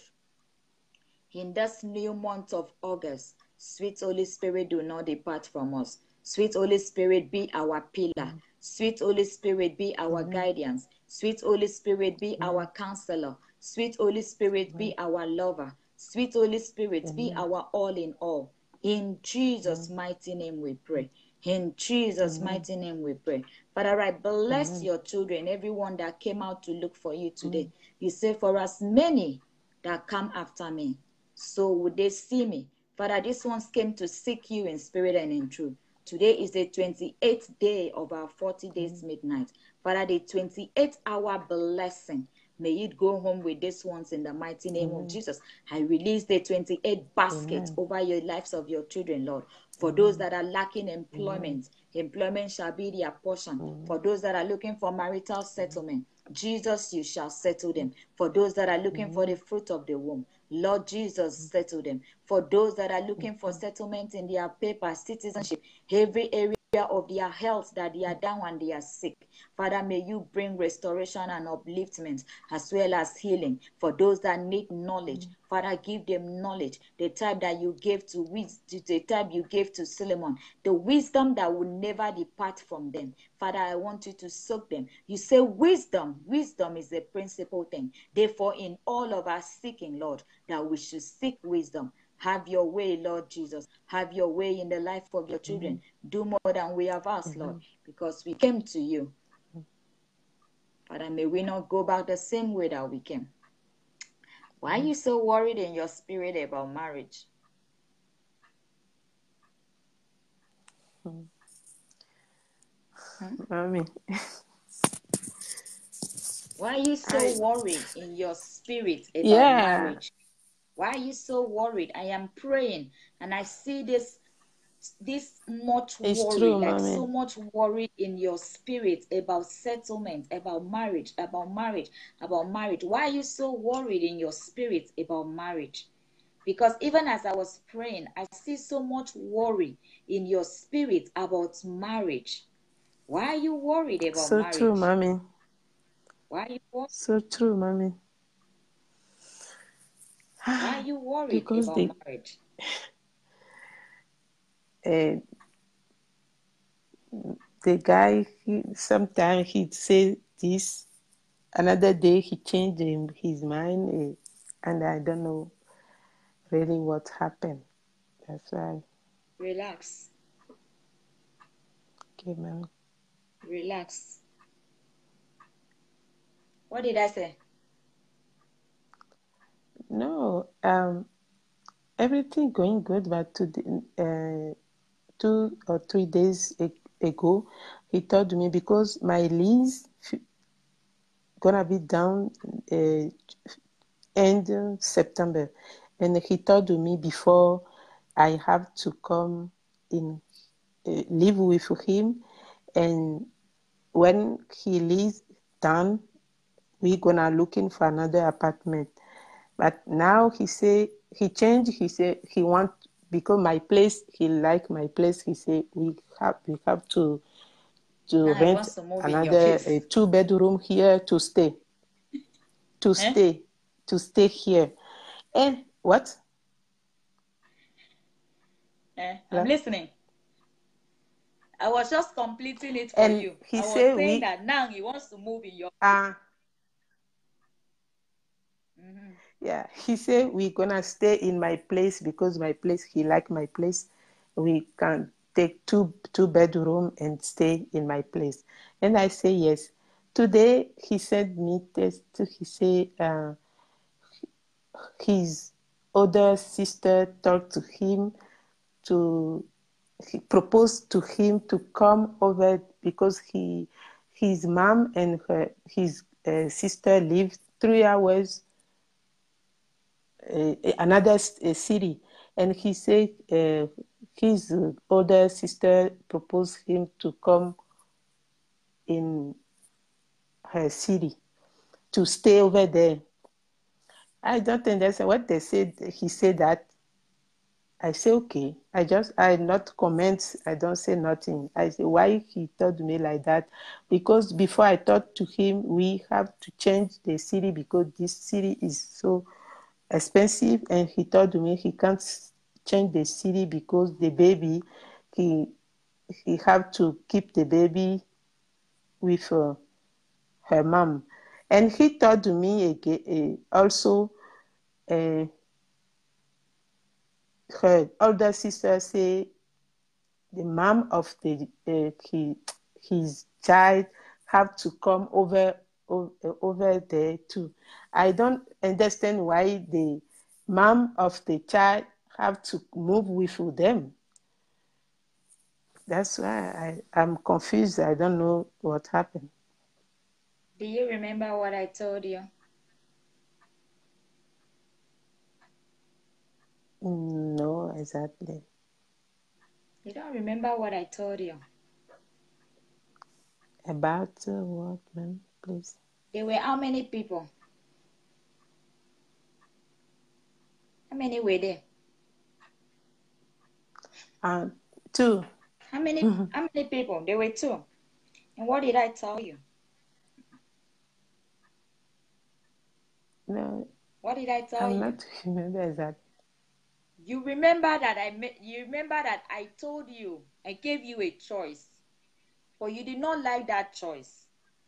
in this new month of August, sweet Holy Spirit, do not depart from us. Sweet Holy Spirit, be our pillar. Sweet Holy Spirit, be our guidance. Sweet Holy Spirit, be our counselor. Sweet Holy Spirit, be our lover. Sweet Holy Spirit, be our all in all. In Jesus' mighty name we pray. In Jesus' Amen. mighty name we pray. Father, I bless Amen. your children, everyone that came out to look for you today. You say, for as many that come after me, so would they see me. Father, these ones came to seek you in spirit and in truth. Today is the twenty-eighth day of our forty days midnight. Father, the twenty-eighth hour blessing. May it go home with these ones in the mighty name of Amen. Jesus. I release the twenty-eight baskets Amen. over your lives of your children, Lord. For those Amen. that are lacking Amen. employment, employment shall be their portion. For Amen. those that are looking for marital settlement, Jesus, you shall settle them. For those that are looking for the Amen. fruit of the womb, Lord Jesus, settle them. For those that are looking for settlement in their paper, citizenship, every area of their health that they are down and they are sick, Father, may you bring restoration and upliftment as well as healing. For those that need knowledge, Father, give them knowledge, the type that you gave to the type you gave to Solomon, the wisdom that will never depart from them. Father, I want you to soak them. You say wisdom, wisdom is the principal thing. Therefore, in all of our seeking, Lord, that we should seek wisdom. Have your way, Lord Jesus. Have your way in the life of your children. Do more than we have asked, Lord, because we came to you. Father, may we not go back the same way that we came. Why are you so worried in your spirit about marriage? Mm. Hmm? Mommy. Why are you so I, worried in your spirit about yeah, marriage? Why are you so worried? I am praying and I see this this much it's worry, true, like mommy. so much worry in your spirit about settlement, about marriage, about marriage, about marriage. Why are you so worried in your spirit about marriage? Because even as I was praying, I see so much worry in your spirit about marriage. Why are you worried about So true, marriage? mommy. Why are you worried? So true, mommy. Why are you worried Because about the marriage? uh, the guy, he, sometimes he'd say this, another day he changed him, his mind, uh, and I don't know really what happened. That's why. Relax. Okay, mommy. Relax. What did I say? No, um, everything going good, but today, uh, two or three days ago, he told me because my lease gonna be down uh, end September, and he told me before I have to come in uh, live with him, and when he leaves down, we gonna looking for another apartment. But now he say he changed. He say he want because my place. He like my place. He say we have we have to to Now he rent wants to move in your another place. uh, two bedroom here to stay to Eh? stay to stay here. And what? Eh? I'm Hello? listening. I was just completing it for And you. he I was say saying we that now he wants to move in your place. are. Uh, Mm-hmm. Yeah, he said we're gonna stay in my place because my place, he like my place. We can take two two bedroom and stay in my place. And I say yes. Today he sent me test. He say uh, his older sister talked to him to he proposed to him to come over because he his mom and her his uh, sister live three hours uh, another uh, city, and he said uh, his older sister proposed him to come in her city to stay over there. I don't understand what they said. He said that. I say okay. I just I not comment. I don't say nothing. I say why he told me like that, because before I talked to him, we have to change the city because this city is so expensive, and he told me he can't change the city because the baby, he he have to keep the baby with uh, her mom, and he told me again uh, also uh, her older sister say the mom of the uh, he, his child have to come over, over over there too. I don't understand why the mom of the child have to move with them. That's why I, I'm confused. I don't know what happened. Do you remember what I told you? No, exactly. You don't remember what I told you? About uh, what, ma'am, please? There were how many people? How many were there? Uh, two. How many how many people? There were two. And what did I tell you? No, What did I tell I'm you? not remember exactly. You remember that I met you remember that I told you I gave you a choice, but you did not like that choice.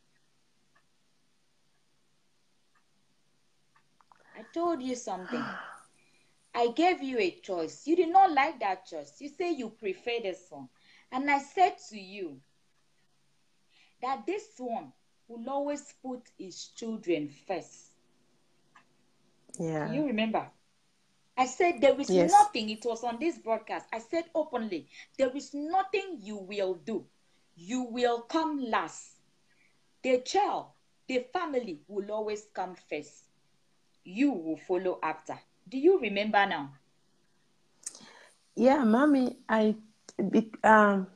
I told you something. I gave you a choice. You did not like that choice. You say you prefer this one. And I said to you that this one will always put his children first. Yeah. Do you remember? I said there is Yes. nothing, it was on this broadcast. I said openly, there is nothing you will do. You will come last. The child, the family will always come first. You will follow after. Do you remember now? Yeah, mommy, I be- um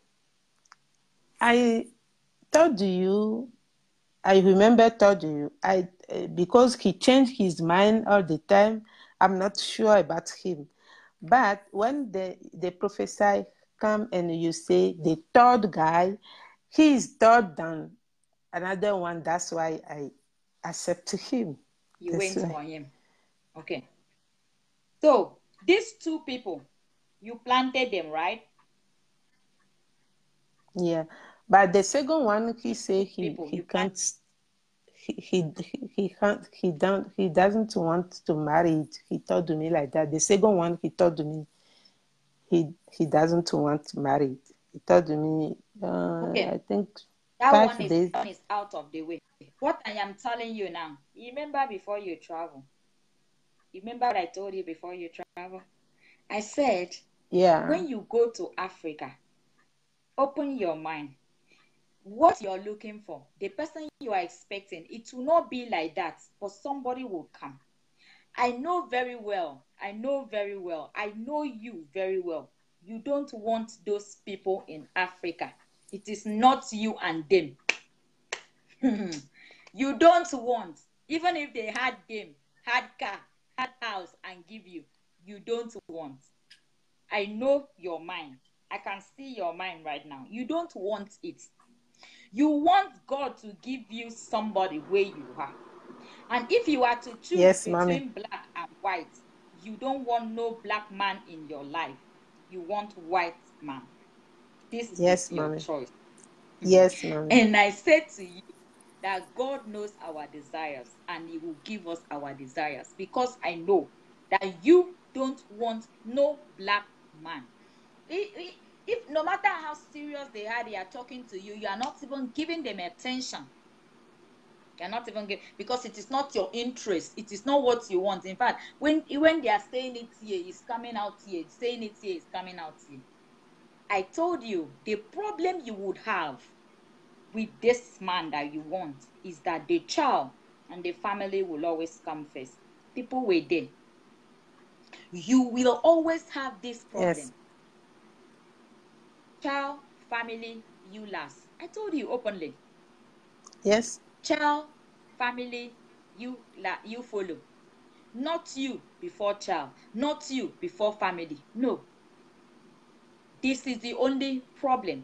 I told you, I remember told you, I uh, because he changed his mind all the time. I'm not sure about him, but when the the prophesy come and you say the third guy, he is third than another one. That's why I accept him. You That's went why. for him. Okay. So these two people, you planted them, right? Yeah, but the second one, he These say two he people, he you planted. can't. He, he he can't he don't he doesn't want to marry it. He told me like that. The second one, he told me he he doesn't want to marry it. He told me uh, Okay. I think That five one is, days. that one is out of the way. What I am telling you now, you remember before you travel. You remember what I told you before you travel? I said, Yeah. when you go to Africa, open your mind. What you're looking for, the person you are expecting, it will not be like that, but somebody will come. I know very well, I know very well, I know you very well. You don't want those people in Africa. It is not you and them. You don't want, even if they had them, had car, had house, and give you, you don't want. I know your mind. I can see your mind right now. You don't want it. You want God to give you somebody where you are. And if you are to choose Yes, mommy. between black and white, you don't want no black man in your life. You want white man. This is Yes, your mommy. choice. Yes, mommy. And I said to you that God knows our desires and he will give us our desires, because I know that you don't want no black man. If, if no matter how serious they are, they are talking to you, you are not even giving them attention. You're not even giving, because it is not your interest. It is not what you want. In fact, when when they are saying it here, it's coming out here. Saying it here is coming out here. I told you the problem you would have with this man that you want is that the child and the family will always come first. People were there. You will always have this Yes. problem. Child, family, you last. I told you openly. Yes. Child, family, you la you follow. Not you before child, not you before family. No. This is the only problem.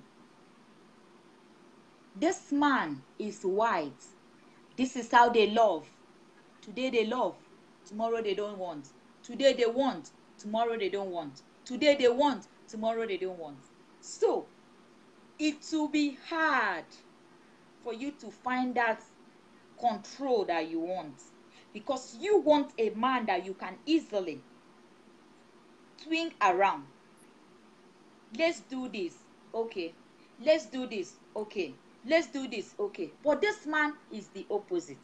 This man is white. This is how they love. Today they love, tomorrow they don't want. Today they want, tomorrow they don't want. Today they want, tomorrow they don't want. So it will be hard for you to find that control that you want, because you want a man that you can easily swing around. Let's do this. Okay. Let's do this. Okay. Let's do this. Okay. But this man is the opposite.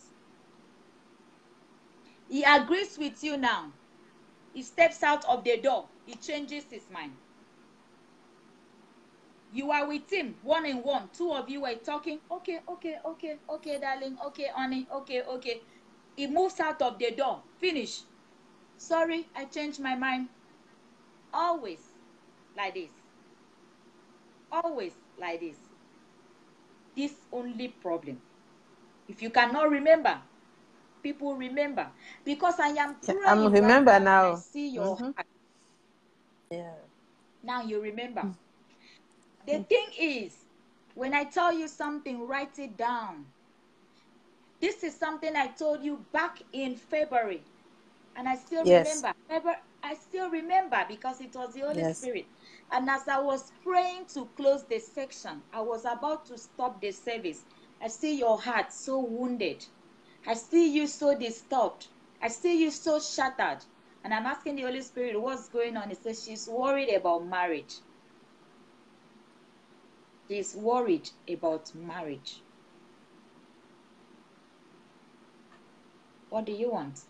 He agrees with you now. He steps out of the door. He changes his mind. You are with him one on one. Two of you are talking. Okay, okay, okay, okay, darling. Okay, honey. Okay, okay. He moves out of the door. Finish. Sorry, I changed my mind. Always like this. Always like this. This only problem. If you cannot remember, people remember. Because I am Yeah, praying I'm right remember now, and I now. see your Mm-hmm. heart. Yeah. Now you remember. The thing is, when I tell you something, write it down. This is something I told you back in February, and I still Yes. remember. February, I still remember because it was the Holy Yes. Spirit. And as I was praying to close the section, I was about to stop the service. I see your heart so wounded. I see you so disturbed. I see you so shattered. And I'm asking the Holy Spirit, what's going on? He says she's worried about marriage. She's worried about marriage. What do you want?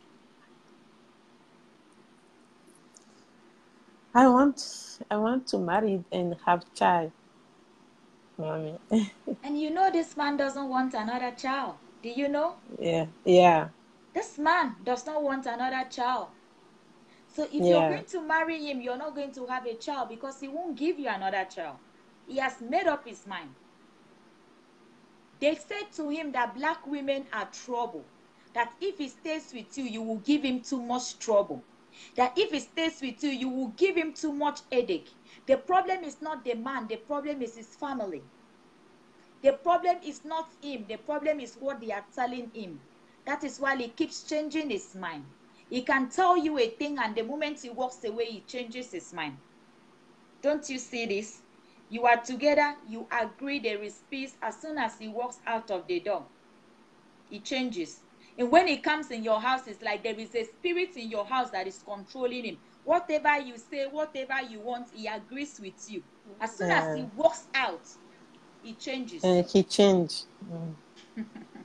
I want I want to marry and have child, mommy. And you know this man doesn't want another child. Do you know? Yeah. Yeah. This man does not want another child. So if you're Yeah. going to marry him, you're not going to have a child because he won't give you another child. He has made up his mind. They said to him that black women are trouble. That if he stays with you, you will give him too much trouble. That if he stays with you, you will give him too much headache. The problem is not the man. The problem is his family. The problem is not him. The problem is what they are telling him. That is why he keeps changing his mind. He can tell you a thing, and the moment he walks away, he changes his mind. Don't you see this? You are together, you agree, there is peace. As soon as he walks out of the door, he changes. And when he comes in your house, it's like there is a spirit in your house that is controlling him. Whatever you say, whatever you want, he agrees with you. As soon as he Yeah. walks out, he changes. And he changed. Mm.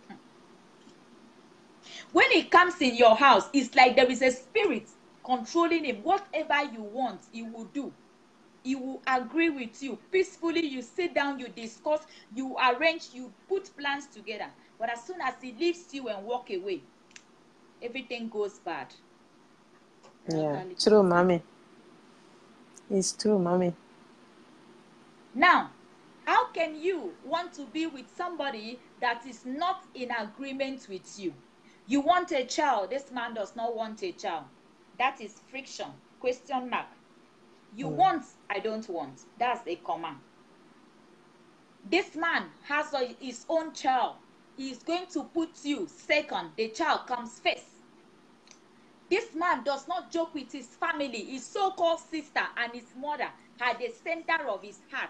When he comes in your house, it's like there is a spirit controlling him. Whatever you want, he will do. He will agree with you. Peacefully, you sit down, you discuss, you arrange, you put plans together. But as soon as he leaves you and walk away, everything goes bad. Yeah. True, mommy. It's true, mommy. Now, how can you want to be with somebody that is not in agreement with you? You want a child. This man does not want a child. That is friction. Question mark. You Mm. want, I don't want. That's a comma. This man has a, his own child. He is going to put you second. The child comes first. This man does not joke with his family. His so-called sister and his mother are the center of his heart.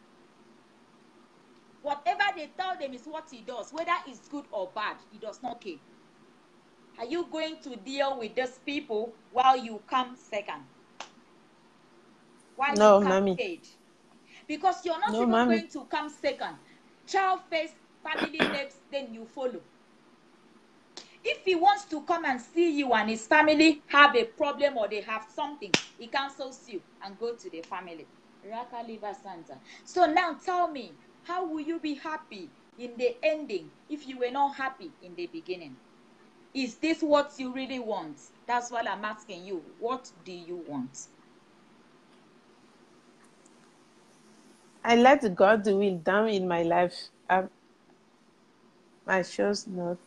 Whatever they tell them is what he does. Whether it's good or bad, he does not care. Are you going to deal with these people while you come second? While No, you come mommy. third? Because you're not No, even mommy. going to come second. Child first, family next, then you follow. If he wants to come and see you and his family have a problem or they have something, he cancels you and go to the family. Raka Liva Santa. So now tell me, how will you be happy in the ending if you were not happy in the beginning? Is this what you really want? That's what I'm asking you. What do you want? I let God will down in my life. I, I chose not.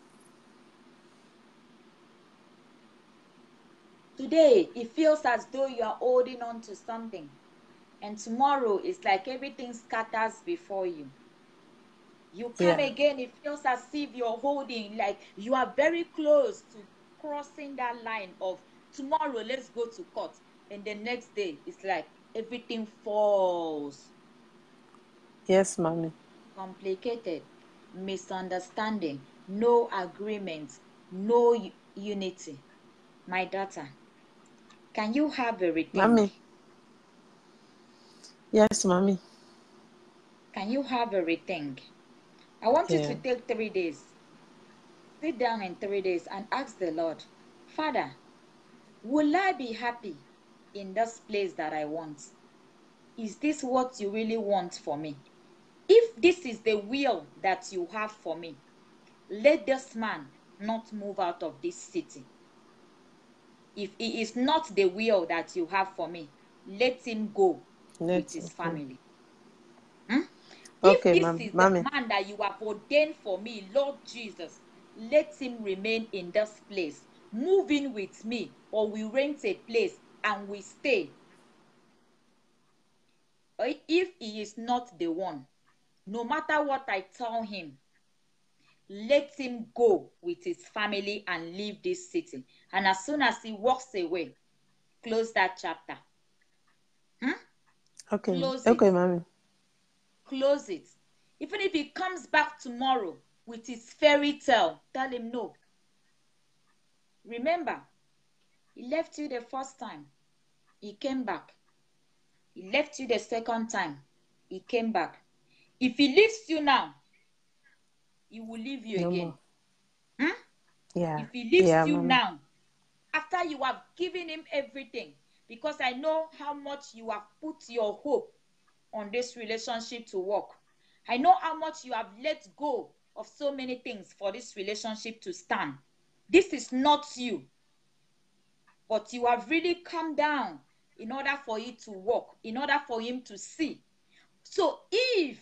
Today, it feels as though you are holding on to something. And tomorrow, it's like everything scatters before you. You come Yeah. again, it feels as if you're holding, like you are very close to crossing that line of tomorrow, let's go to court. And the next day, it's like everything falls. Yes, mommy. Complicated, misunderstanding, no agreement, no unity. My daughter, can you have a rethink? Mommy. Yes, mommy. Can you have a rethink? I want you to Yeah. take three days. Sit down in three days and ask the Lord, Father, will I be happy in this place that I want? Is this what you really want for me? If this is the will that you have for me, let this man not move out of this city. If it is not the will that you have for me, let him go with Let's his okay. family. Hmm? If Okay, this mom, is the mommy. man that you have ordained for me, Lord Jesus, let him remain in this place. Move in with me, or we rent a place and we stay. Or if he is not the one, no matter what I tell him, let him go with his family and leave this city. And as soon as he walks away, close that chapter. Hmm? Okay, Close it. okay, mommy. Close it. Even if he comes back tomorrow with his fairy tale, tell him no. Remember, he left you the first time. He came back. He left you the second time. He came back. If he leaves you now, he will leave you No again. more. Hmm? Yeah. If he leaves Yeah, you mommy. now, after you have given him everything, because I know how much you have put your hope on this relationship to work. I know how much you have let go of so many things for this relationship to stand. This is not you, but you have really come down in order for it to work, in order for him to see. So if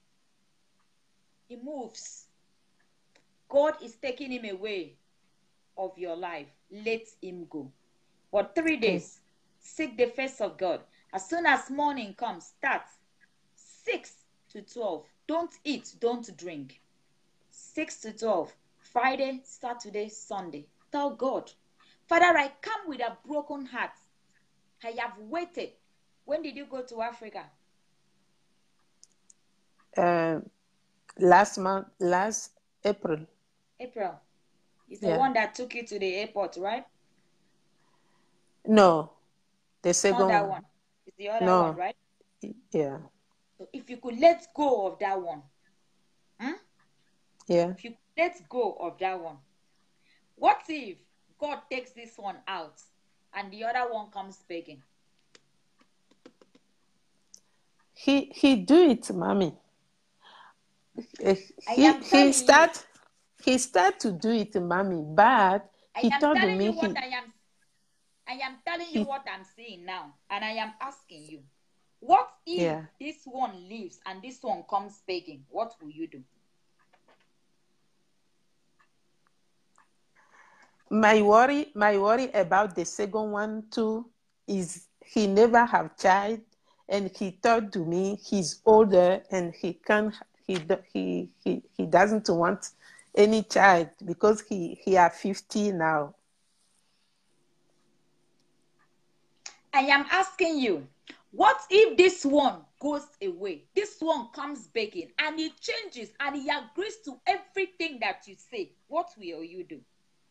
he moves, God is taking him away of your life, let him go. For three Okay. days, seek the face of God. As soon as morning comes, start six to twelve. Don't eat, don't drink. six to twelve. Friday, Saturday, Sunday. Tell God, Father, I come with a broken heart. I have waited. When did you go to Africa? Uh, last month, last April. April. It's the Yeah. one that took you to the airport, right? No, the It's not second that one. one. It's the other one, No. right? Yeah. So if you could let go of that one, hmm? Yeah. If you could let go of that one, what if God takes this one out and the other one comes begging? He he do it, mommy. Uh, I He am he telling you, start he start to do it, mommy. But I he am told telling me you what he I am I am telling you he what I'm seeing now, and I am asking you, what if yeah. this one leaves and this one comes begging? What will you do? My worry my worry about the second one too is he never have child, and he told to me he's older and he can he do- he he, he doesn't want any child because he he are fifty now. I am asking you, what if this one goes away? This one comes begging and he changes and he agrees to everything that you say. What will you do?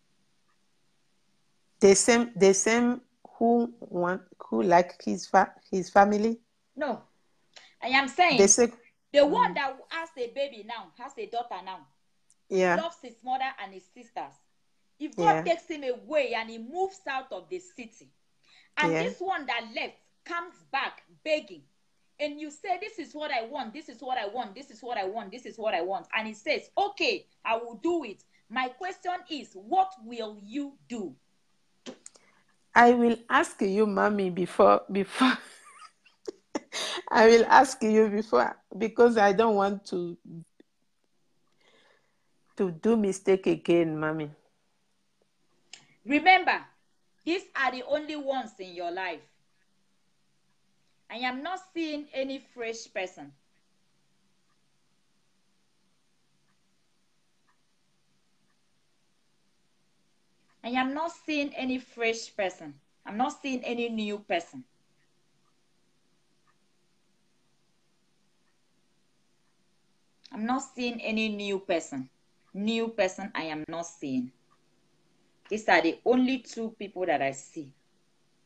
The same the same who want who like his fa- his family. No, I am The saying same. the one Mm, that has a baby now, has a daughter now, yeah. loves his mother and his sisters. If God Yeah. takes him away and he moves out of the city, and Yeah. this one that left comes back begging, and you say, this is what I want, this is what I want, this is what I want, this is what I want, and he says, okay, I will do it. My question is, what will you do? I will ask you, mommy, before before I will ask you before because I don't want to to do mistake again, mommy. Remember, these are the only ones in your life. I am not seeing any fresh person. I am not seeing any fresh person. I'm not seeing any new person. I'm not seeing any new person. New person I am not seeing. These are the only two people that I see.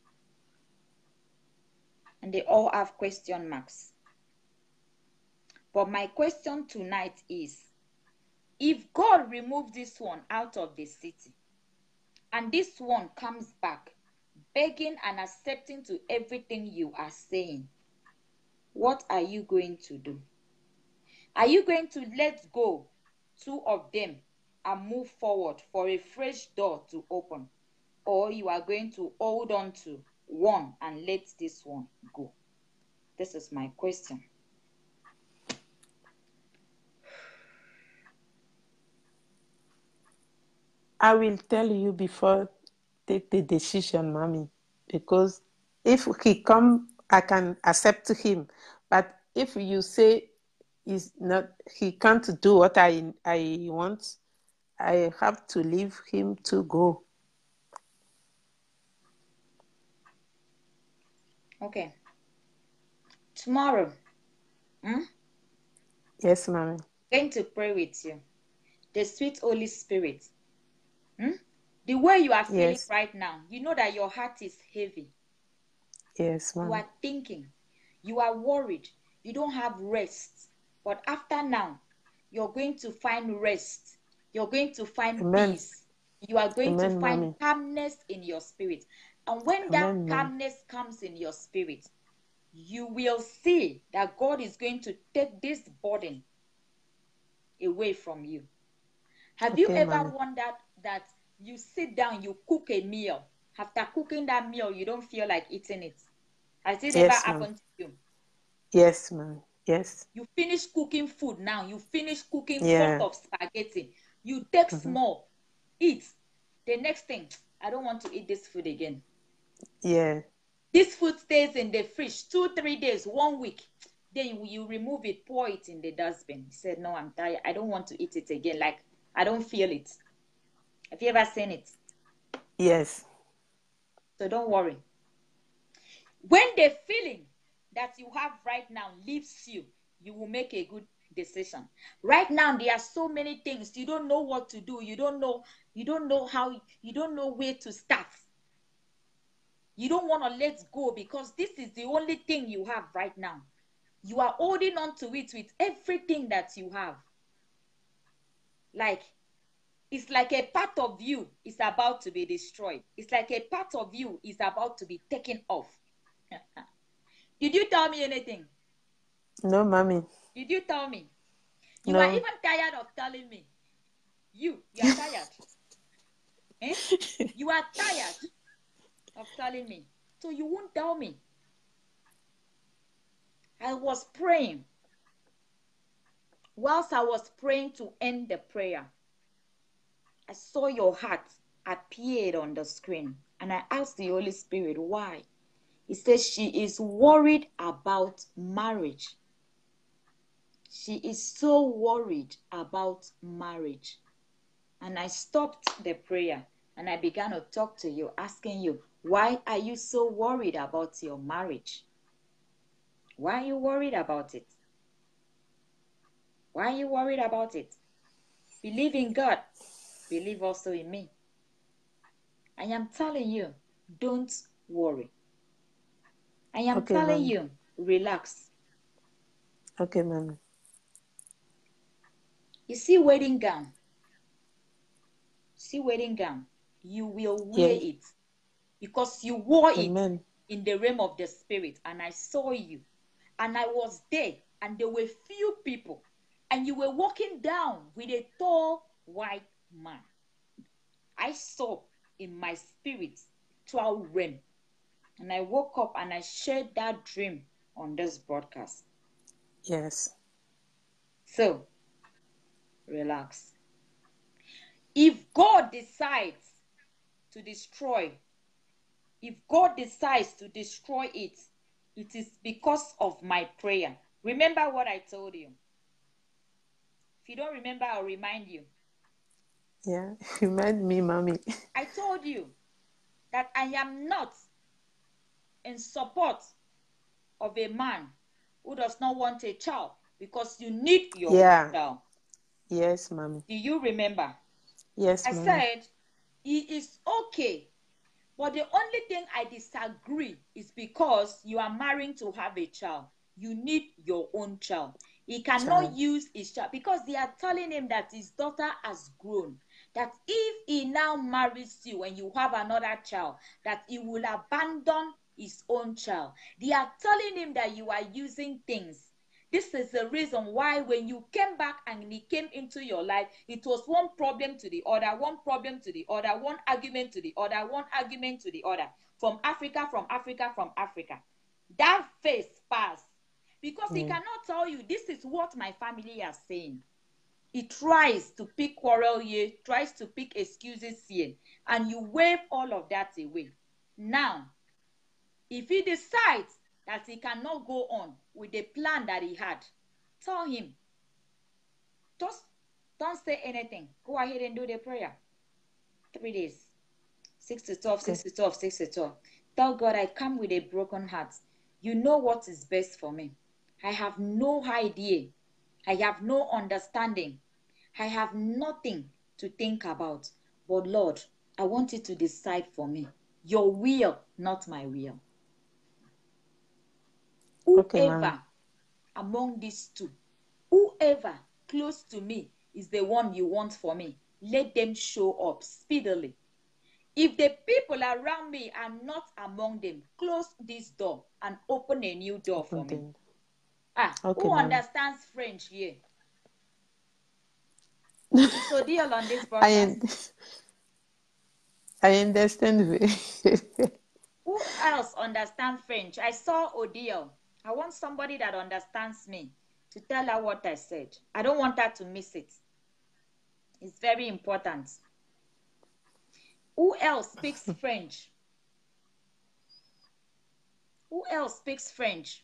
And they all have question marks. But my question tonight is, if God removes this one out of the city, and this one comes back, begging and accepting to everything you are saying, what are you going to do? Are you going to let go two of them and move forward for a fresh door to open? Or you are going to hold on to one and let this one go? This is my question. I will tell you before take the decision, mommy, because if he come, I can accept him. But if you say he's not, he can't do what I I want, I have to leave him to go. Okay. Tomorrow, hmm? Yes, mommy. I'm going to pray with you. The sweet Holy Spirit. Hmm? The way you are feeling Yes. right now, you know that your heart is heavy. Yes, mommy. You are thinking. You are worried. You don't have rest. But after now, you're going to find rest. You're going to find Amen. peace. You are going Amen, to find mommy. calmness in your spirit. And when Amen, that mommy. calmness comes in your spirit, you will see that God is going to take this burden away from you. Have you Okay, ever mommy. wondered that you sit down, you cook a meal. After cooking that meal, you don't feel like eating it? Has it ever Yes, ma'am. happened to you? Yes, ma'am. Yes. You finish cooking food now. You finish cooking Yeah. pot of spaghetti. You take Mhm. small, eat. The next thing, I don't want to eat this food again. Yeah. This food stays in the fridge two, three days, one week. Then you, you remove it, pour it in the dustbin. He said, no, I'm tired. I don't want to eat it again. Like, I don't feel it. Have you ever seen it? Yes. So don't worry. When the feeling that you have right now leaves you, you will make a good decision. Right now, there are so many things. You don't know what to do. You don't know, you don't know how, you don't know where to start. You don't want to let go because this is the only thing you have right now. You are holding on to it with everything that you have. Like, it's like a part of you is about to be destroyed. It's like a part of you is about to be taken off. Did you tell me anything? No, mommy. Did you tell me? You No. are even tired of telling me. You, you are tired. Eh? You are tired of telling me. So you won't tell me. I was praying. Whilst I was praying to end the prayer, I saw your heart appeared on the screen. And I asked the Holy Spirit, why? He says she is worried about marriage. She is so worried about marriage. And I stopped the prayer and I began to talk to you, asking you, why are you so worried about your marriage? Why are you worried about it? Why are you worried about it? Believe in God. Believe also in me. I am telling you, don't worry. I am Okay, telling mommy. you, relax. Okay, mommy. You see wedding gown? See wedding gown? You will wear Yes. it because you wore it Amen. in the realm of the spirit, and I saw you, and I was there, and there were few people, and you were walking down with a tall white man. I saw in my spirit twelve realm, and I woke up and I shared that dream on this broadcast. Yes. So, relax. If God decides to destroy, if God decides to destroy it, it is because of my prayer. Remember what I told you. If you don't remember, I'll remind you. Yeah. Remind me, mommy. I told you that I am not in support of a man who does not want a child because you need your Yeah. own child. Yes, mommy. Do you remember? Yes, I mommy. said it is okay, but the only thing I disagree is because you are marrying to have a child. You need your own child. He cannot Child. use his child because they are telling him that his daughter has grown. That if he now marries you and you have another child, that he will abandon his own child. They are telling him that you are using things. This is the reason why when you came back and he came into your life, it was one problem to the other, one problem to the other, one argument to the other, one argument to the other. From Africa, from Africa, from Africa. That phase passed. Because he Mm. cannot tell you, this is what my family are saying. He tries to pick quarrel here, tries to pick excuses here, and you wave all of that away. Now, if he decides that he cannot go on with the plan that he had, tell him. Just don't say anything. Go ahead and do the prayer. Three days. Six to twelve, Okay. six to twelve, six to twelve. Tell God, I come with a broken heart. You know what is best for me. I have no idea. I have no understanding. I have nothing to think about. But Lord, I want you to decide for me. Your will, not my will. Okay, Whoever ma'am. among these two, whoever close to me is the one you want for me, let them show up speedily. If the people around me are not among them, close this door and open a new door for me. Open Ah, Okay, who ma'am. understands French here? So deal on this I broadcast. un- I understand. ve- Who else understands French? I saw Odile. I want somebody that understands me to tell her what I said. I don't want her to miss it. It's very important. Who else speaks French? Who else speaks French?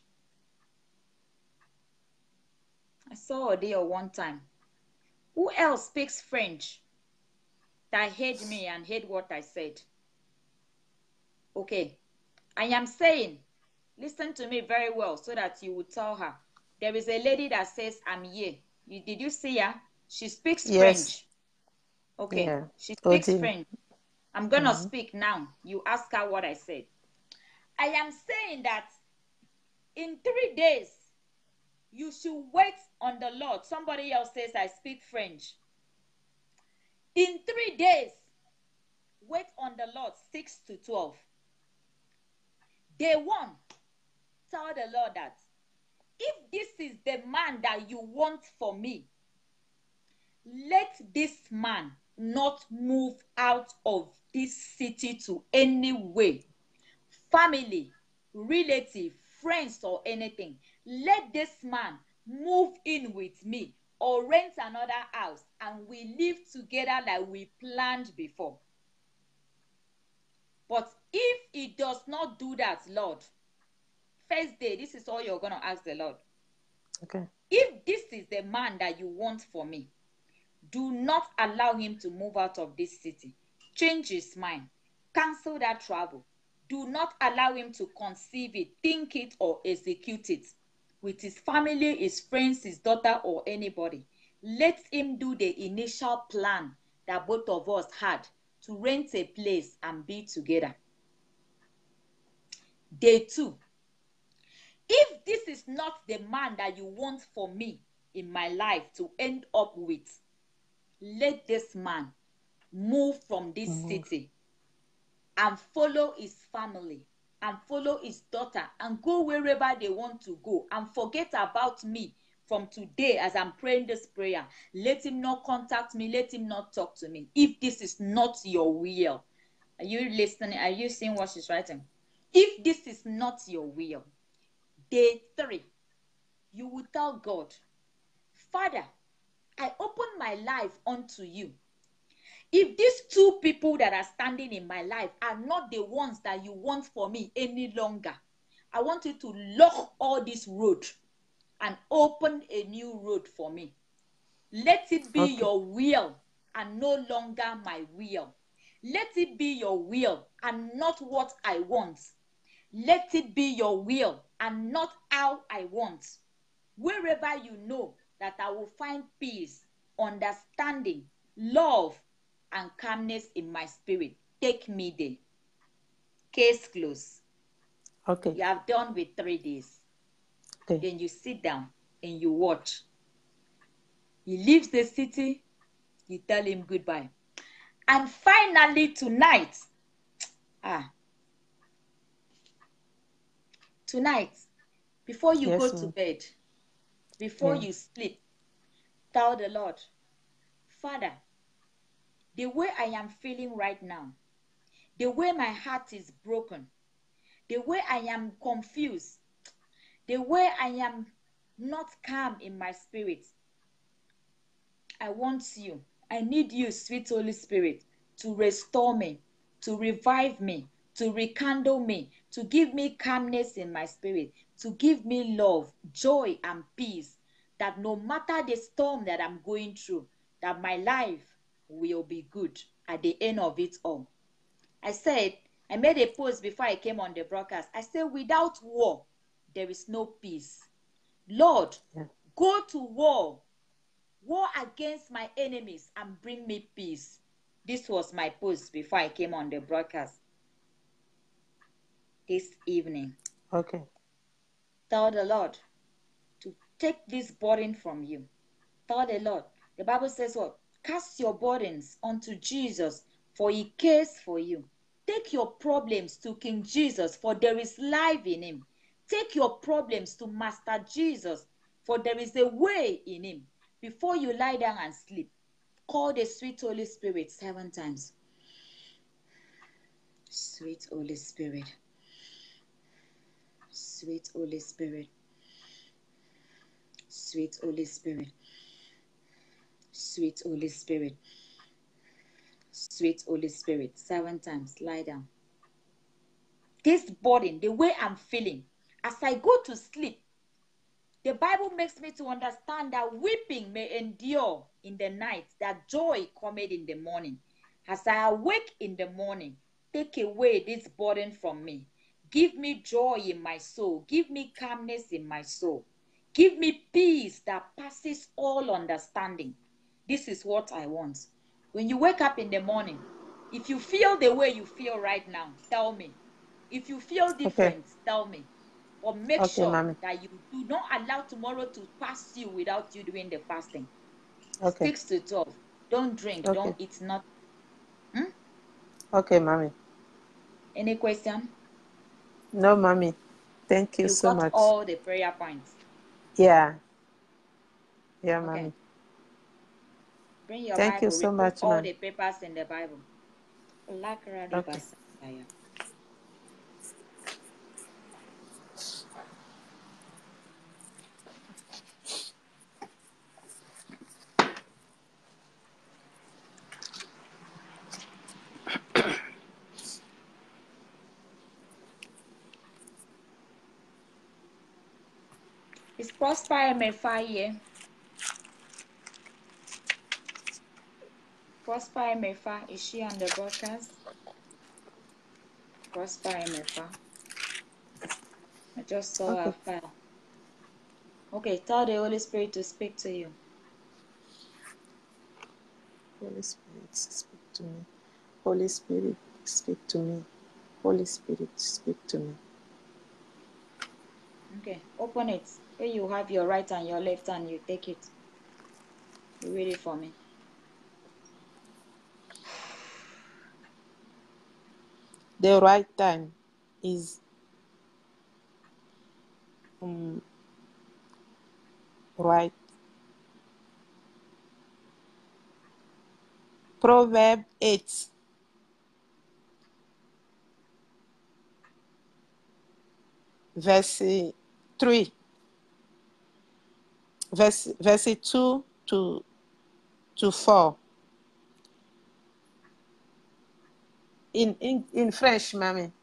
I saw Odile one time. Who else speaks French that heard me and heard what I said? Okay. I am saying, listen to me very well so that you will tell her. There is a lady that says, I'm here. You, did you see her? She speaks Yes. French. Okay. Yeah. She speaks Odile. French. I'm going to Mhm. speak now. You ask her what I said. I am saying that in three days, you should wait on the Lord. Somebody else says, I speak French. In three days, wait on the Lord, six to twelve. Day one, tell the Lord that if this is the man that you want for me, let this man not move out of this city to any way. Family, relative, friends, or anything. Let this man move in with me or rent another house and we live together like we planned before. But if he does not do that, Lord, first day, this is all you're going to ask the Lord. Okay. If this is the man that you want for me, do not allow him to move out of this city. Change his mind. Cancel that travel. Do not allow him to conceive it, think it, or execute it with his family, his friends, his daughter, or anybody. Let him do the initial plan that both of us had to rent a place and be together. Day two. If this is not the man that you want for me in my life to end up with, let this man move from this Mhm. city and follow his family and follow his daughter and go wherever they want to go and forget about me from today as I'm praying this prayer. Let him not contact me. Let him not talk to me. If this is not your will. Are you listening? Are you seeing what she's writing? If this is not your will. Day three, you will tell God, Father, I open my life unto you. If these two people that are standing in my life are not the ones that you want for me any longer, I want you to lock all this road and open a new road for me. Let it be Okay. your will and no longer my will. Let it be your will and not what I want. Let it be your will and not how I want. Wherever you know that I will find peace, understanding, love, and calmness in my spirit, take me there. Case closed. Okay. You have done with three days. Okay. Then you sit down and you watch. He leaves the city, you tell him goodbye. And finally tonight, ah, tonight, before you Yes, go to ma'am. bed, before Yeah. you sleep, tell the Lord, Father, the way I am feeling right now, the way my heart is broken, the way I am confused, the way I am not calm in my spirit, I want you, I need you, sweet Holy Spirit, to restore me, to revive me, to rekindle me, to give me calmness in my spirit, to give me love, joy, and peace, that no matter the storm that I'm going through, that my life will be good at the end of it all. I said, I made a post before I came on the broadcast. I said, without war, there is no peace. Lord, Yeah. go to war. War against my enemies and bring me peace. This was my post before I came on the broadcast this evening. Okay. Tell the Lord to take this burden from you. Tell the Lord. The Bible says what? Cast your burdens unto Jesus, for he cares for you. Take your problems to King Jesus, for there is life in him. Take your problems to Master Jesus, for there is a way in him. Before you lie down and sleep, call the sweet Holy Spirit seven times. Sweet Holy Spirit. Sweet Holy Spirit. Sweet Holy Spirit. Sweet Holy Spirit. Sweet Holy Spirit. Seven times. Lie down. This burden, the way I'm feeling, as I go to sleep, the Bible makes me to understand that weeping may endure in the night, that joy cometh in the morning. As I awake in the morning, take away this burden from me. Give me joy in my soul. Give me calmness in my soul. Give me peace that passes all understanding. This is what I want. When you wake up in the morning, if you feel the way you feel right now, tell me. If you feel Okay. different, tell me. Or make Okay, sure mommy. that you do not allow tomorrow to pass you without you doing the fasting. Okay. Six to twelve. Don't drink. Okay. Don't eat nothing. Hmm? Okay, mommy. Any question? No, mommy. Thank you You so got much. all the prayer points. Yeah. Yeah, Okay. mommy. Bring your Thank you Bible. We so put much, all ma'am. the papers in the Bible. Okay. Is Prosper M F I here? Prosper M F I, is she on the broadcast? Prosper M F I. I just saw Okay. her file. Okay, tell the Holy Spirit to speak to you. Holy Spirit, speak to me. Holy Spirit, speak to me. Holy Spirit, speak to me. Okay, open it. Where you have your right and your left hand, you take it. You read it for me. The right time is um, right. Proverb eight, verse three, verse, verse two to, to four. In, in, in French, mommy.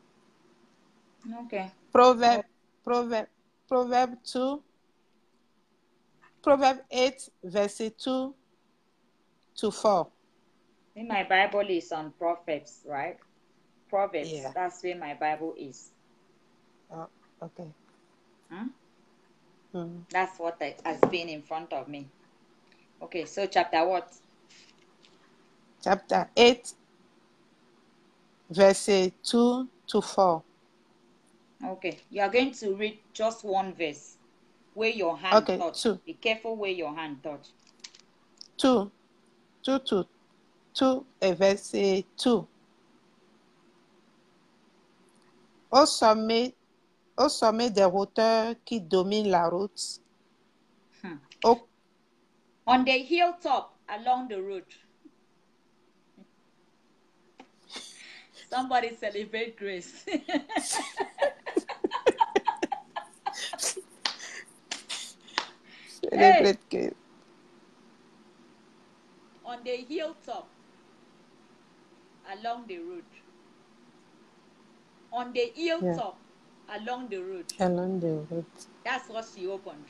Okay. Proverb, Proverb, Proverb two, Proverb eight, verse two to four. In my Bible is on Proverbs, right? Proverbs. Yeah. That's where my Bible is. Oh, okay. Hmm? Mm. That's what has been in front of me. Okay, so chapter what? Chapter eight, verse two to four. Okay, you are going to read just one verse. where your hand Okay, touch. two. Be careful where your hand touch. Two. Two, two. Two et verset two. Au sommet, au sommet des hauteurs qui dominent la route. Hmm. Au, On the hilltop along the road. Somebody celebrate grace. Hey, célèbre que on the hilltop along the road. On the yeah, hilltop along the road. along the road. That's what she opened.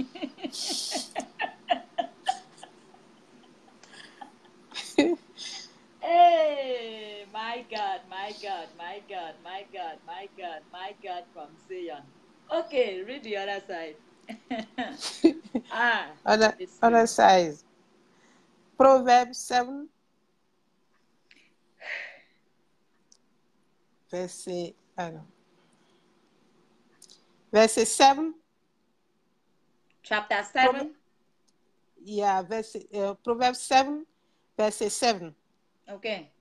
Hey, my God, my God, my God, my God, my God, my God from Zion. Okay, read the other side. Ah, Other, it's other good. side. Proverbs seven, verset, alors, verset seven. Chapter Proverbs, seven. yeah, verset, uh, Proverbs seven, verset seven. Okay.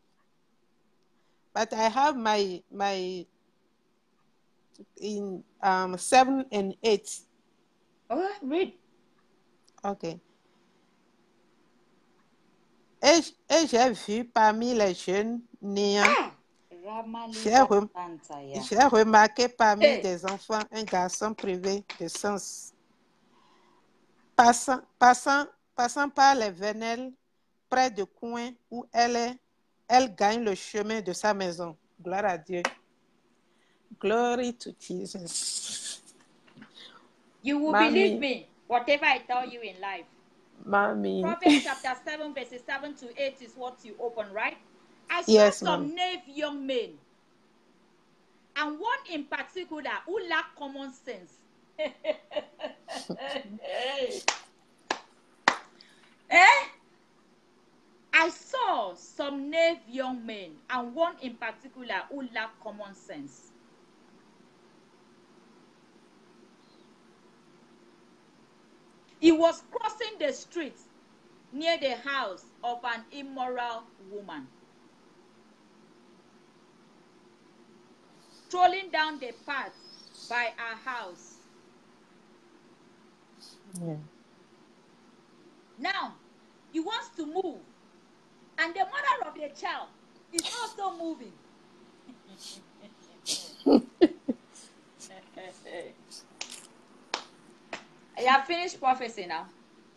But I have my my in um seven and eight. Oh, read. Okay. Et, et j'ai vu parmi les jeunes néants, Ah, j'ai Ramaliba rem- Santaya. j'ai remarqué parmi Hey, des enfants un garçon privé de sens, passant, passant, passant par les venelles près du coin où elle est, elle gagne le chemin de sa maison. Gloire à Dieu. Glory to Jesus. you will believe Mommy, me, whatever I tell you in life. mommy. Proverbs chapter seven, verses seven to eight is what you open, right? I saw Yes, some mommy. knave young men, and one in particular who lacked common sense. Eh? I saw some knave young men, and one in particular who lacked common sense. He was crossing the street near the house of an immoral woman, strolling down the path by her house. Yeah. Now, he wants to move, and the mother of the child is also moving. I have finished prophecy now.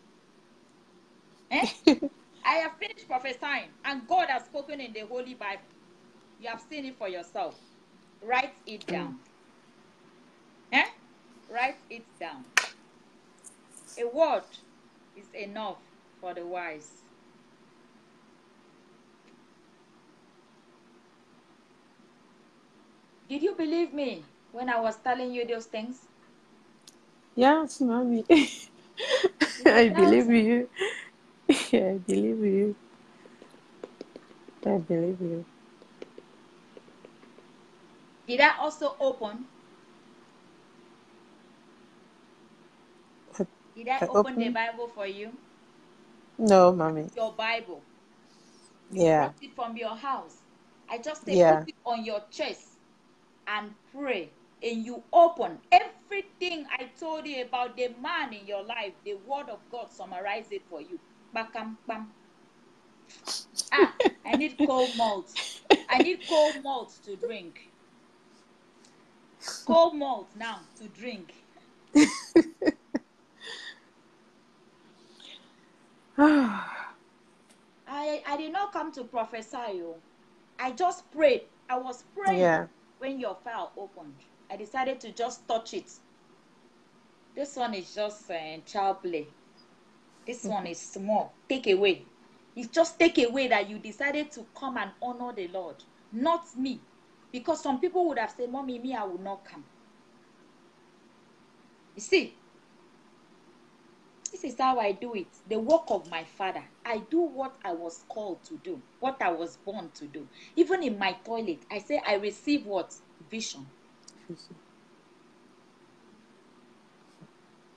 Eh? I have finished prophesying, and God has spoken in the Holy Bible. You have seen it for yourself. Write it down. Eh? Write it down. A word is enough for the wise. Did you believe me when I was telling you those things? Yes, mommy. You were I believe doubting. you. I believe you. I believe you. Did I also open? Did I I open the open? Bible for you? No, mommy. Your Bible. You Yeah. brought it from your house. I just say Yeah. put it on your chest and pray. And you open everything I told you about the man in your life. The word of God summarize it for you. Bakam bam. Ah, I need cold malt. I need cold malt to drink. Cold malt now to drink. I, I did not come to prophesy. Oh. I just prayed. I was praying Yeah. when your file opened. I decided to just touch it. This one is just uh, child play. This one is small. Take away. It's just take away that you decided to come and honor the Lord, not me. Because some people would have said, Mommy, me, I will not come. You see, this is how I do it. The work of my father. I do what I was called to do, what I was born to do. Even in my toilet, I say I receive what? Vision.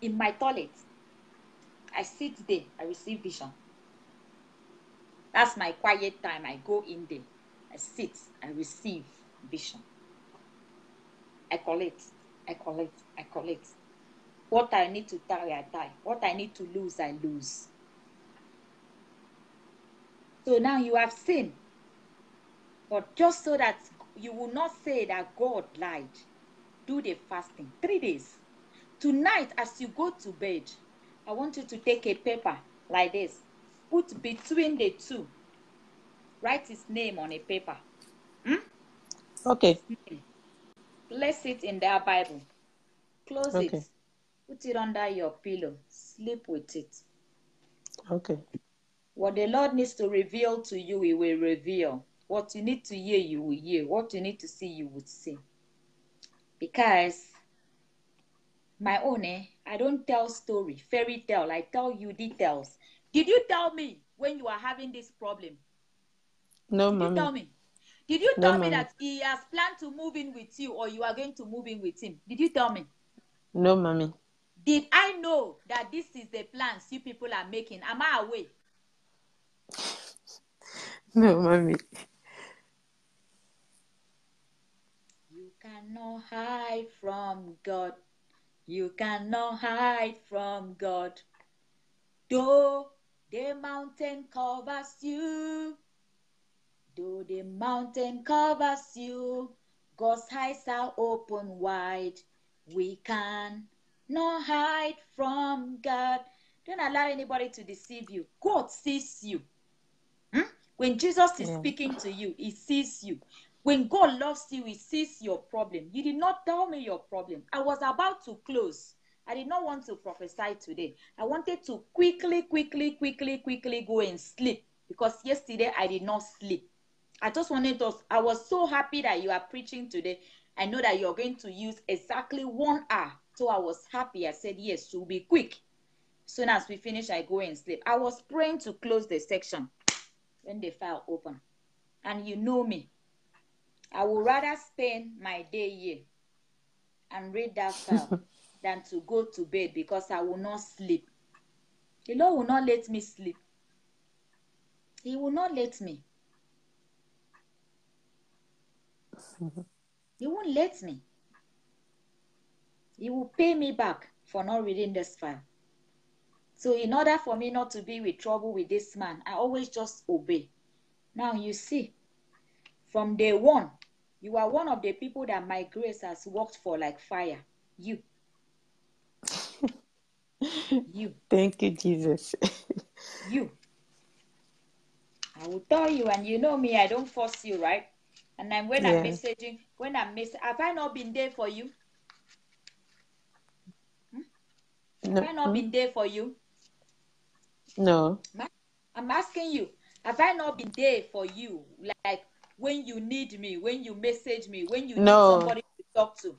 in my toilet. I sit there, I receive vision. That's my quiet time. I go in there, I sit, I receive vision. I collect, I collect, I collect. What I need to tie, I tie. What I need to lose, I lose. So now you have seen. But just so that you will not say that God lied, do the fasting. Three days. Tonight, as you go to bed, I want you to take a paper like this. Put between the two. Write his name on a paper. Hmm? Okay. His name. Place it in their Bible. Close Okay. it. Put it under your pillow. Sleep with it. Okay. What the Lord needs to reveal to you, He will reveal. What you need to hear, you will hear. What you need to see, you will see. Because my own, eh, I don't tell story, fairy tale. I tell you details. Did you tell me when you are having this problem? No, Did you mommy. tell me? Did you No, tell me mommy. that he has planned to move in with you or you are going to move in with him? Did you tell me? No, mommy. Did I know that this is the plans you people are making? Am I away? No, mommy. You cannot hide from God. You cannot hide from God. Though the mountain covers you, though the mountain covers you, God's eyes are open wide. We can not hide from God. Don't allow anybody to deceive you. God sees you. Hmm? When Jesus is Yeah. speaking to you, He sees you. When God loves you, He sees your problem. You did not tell me your problem. I was about to close. I did not want to prophesy today. I wanted to quickly, quickly, quickly, quickly go and sleep because yesterday I did not sleep. I just wanted to, I was so happy that you are preaching today. I know that you're going to use exactly one hour. So I was happy. I said, yes, you'll be quick. Soon as we finish, I go and sleep. I was praying to close the section when the file open. And you know me. I would rather spend my day here and read that file than to go to bed because I will not sleep. The Lord will not let me sleep. He will not let me. He won't let me. He will pay me back for not reading this file. So in order for me not to be with trouble with this man, I always just obey. Now you see, from day one, you are one of the people that my grace has worked for like fire. You. You. Thank you, Jesus. You. I will tell you, and you know me, I don't force you, right? And then when I'm Yeah. messaging, when I'm messaging, have I not been there for you? Hmm? Have No. I not Hmm? been there for you? No. I'm asking you, have I not been there for you? Like when you need me, when you message me, when you need No. somebody to talk to.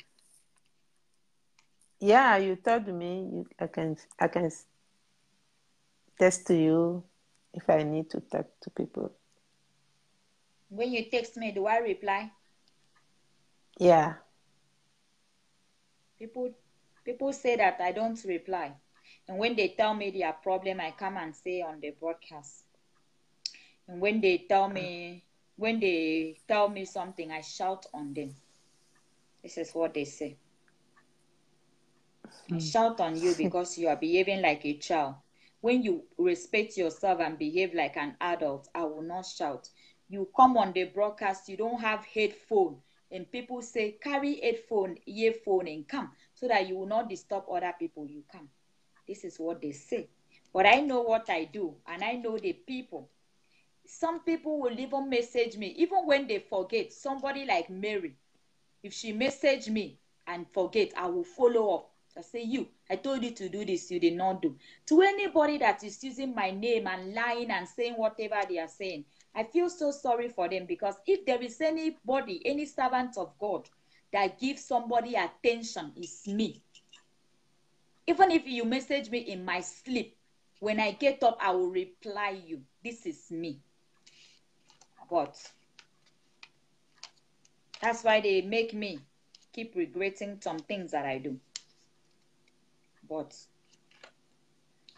Yeah, you told me you, I can I can s- text to you if I need to talk to people. When you text me, do I reply? Yeah. People people say that I don't reply. And when they tell me their problem, I come and say on the broadcast. And when they tell me when they tell me something, I shout on them. This is what they say. I shout on you because you are behaving like a child. When you respect yourself and behave like an adult, I will not shout. You come on the broadcast, you don't have headphone, and people say, carry headphone, earphone, and come, so that you will not disturb other people. You come. This is what they say. But I know what I do, and I know the people. Some people will even message me, even when they forget. Somebody like Mary, if she message me and forget, I will follow up. I say, you, I told you to do this, you did not do. To anybody that is using my name and lying and saying whatever they are saying, I feel so sorry for them, because if there is anybody, any servant of God that gives somebody attention, it's me. Even if you message me in my sleep, when I get up, I will reply you. This is me. But that's why they make me keep regretting some things that I do. But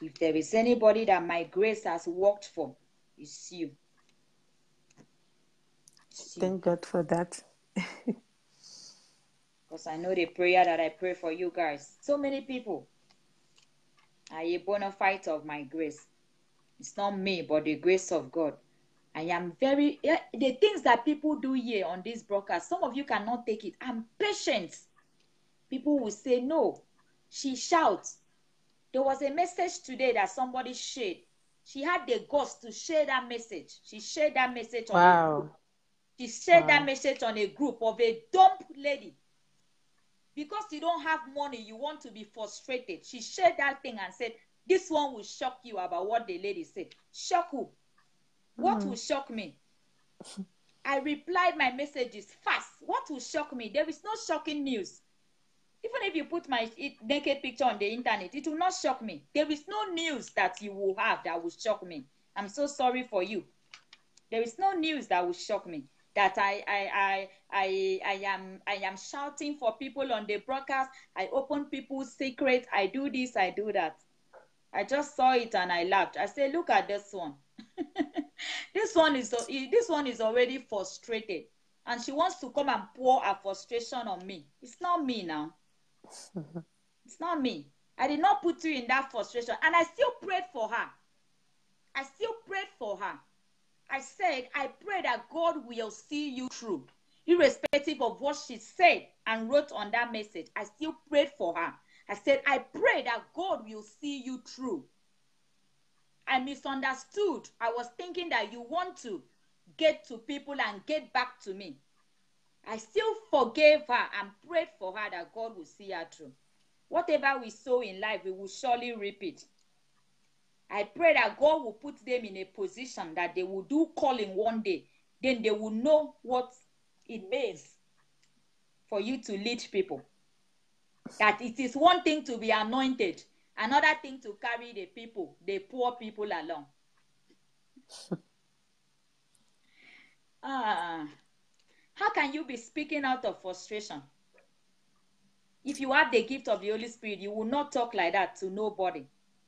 If there is anybody that my grace has worked for, it's you. It's you. Thank God for that. Because I know the prayer that I pray for you guys. So many people are a bona fide of my grace. It's not me, but the grace of God. I am very, yeah, the things that people do here on this broadcast, some of you cannot take it. I'm patient. People will say, no, she shouts. There was a message today that somebody shared. She had the guts to share that message. She shared that message on Wow. a group. She shared Wow. that message on a group of a dumb lady. Because you don't have money, you want to be frustrated. She shared that thing and said, this one will shock you about what the lady said. Shock who? What Mm. will shock me? I replied my messages fast. What will shock me? There is no shocking news. Even if you put my naked picture on the internet, it will not shock me. There is no news that you will have that will shock me. I'm so sorry for you. There is no news that will shock me. That I I I I I am I am shouting for people on the broadcast. I open people's secrets. I do this, I do that. I just saw it and I laughed. I said, look at this one. This one is this one is already frustrated. And she wants to come and pour her frustration on me. It's not me now. It's not me. I did not put you in that frustration. And I still prayed for her. I still prayed for her. I said, I pray that God will see you through. Irrespective of what she said and wrote on that message, I still prayed for her. I said, I pray that God will see you through. I misunderstood. I was thinking that you want to get to people and get back to me. I still forgave her and prayed for her that God will see her through. Whatever we sow in life, we will surely reap it. I pray that God will put them in a position that they will do calling one day. Then they will know what it means for you to lead people. That it is one thing to be anointed, another thing to carry the people, the poor people along. Ah, how can you be speaking out of frustration? If you have the gift of the Holy Spirit, you will not talk like that to nobody.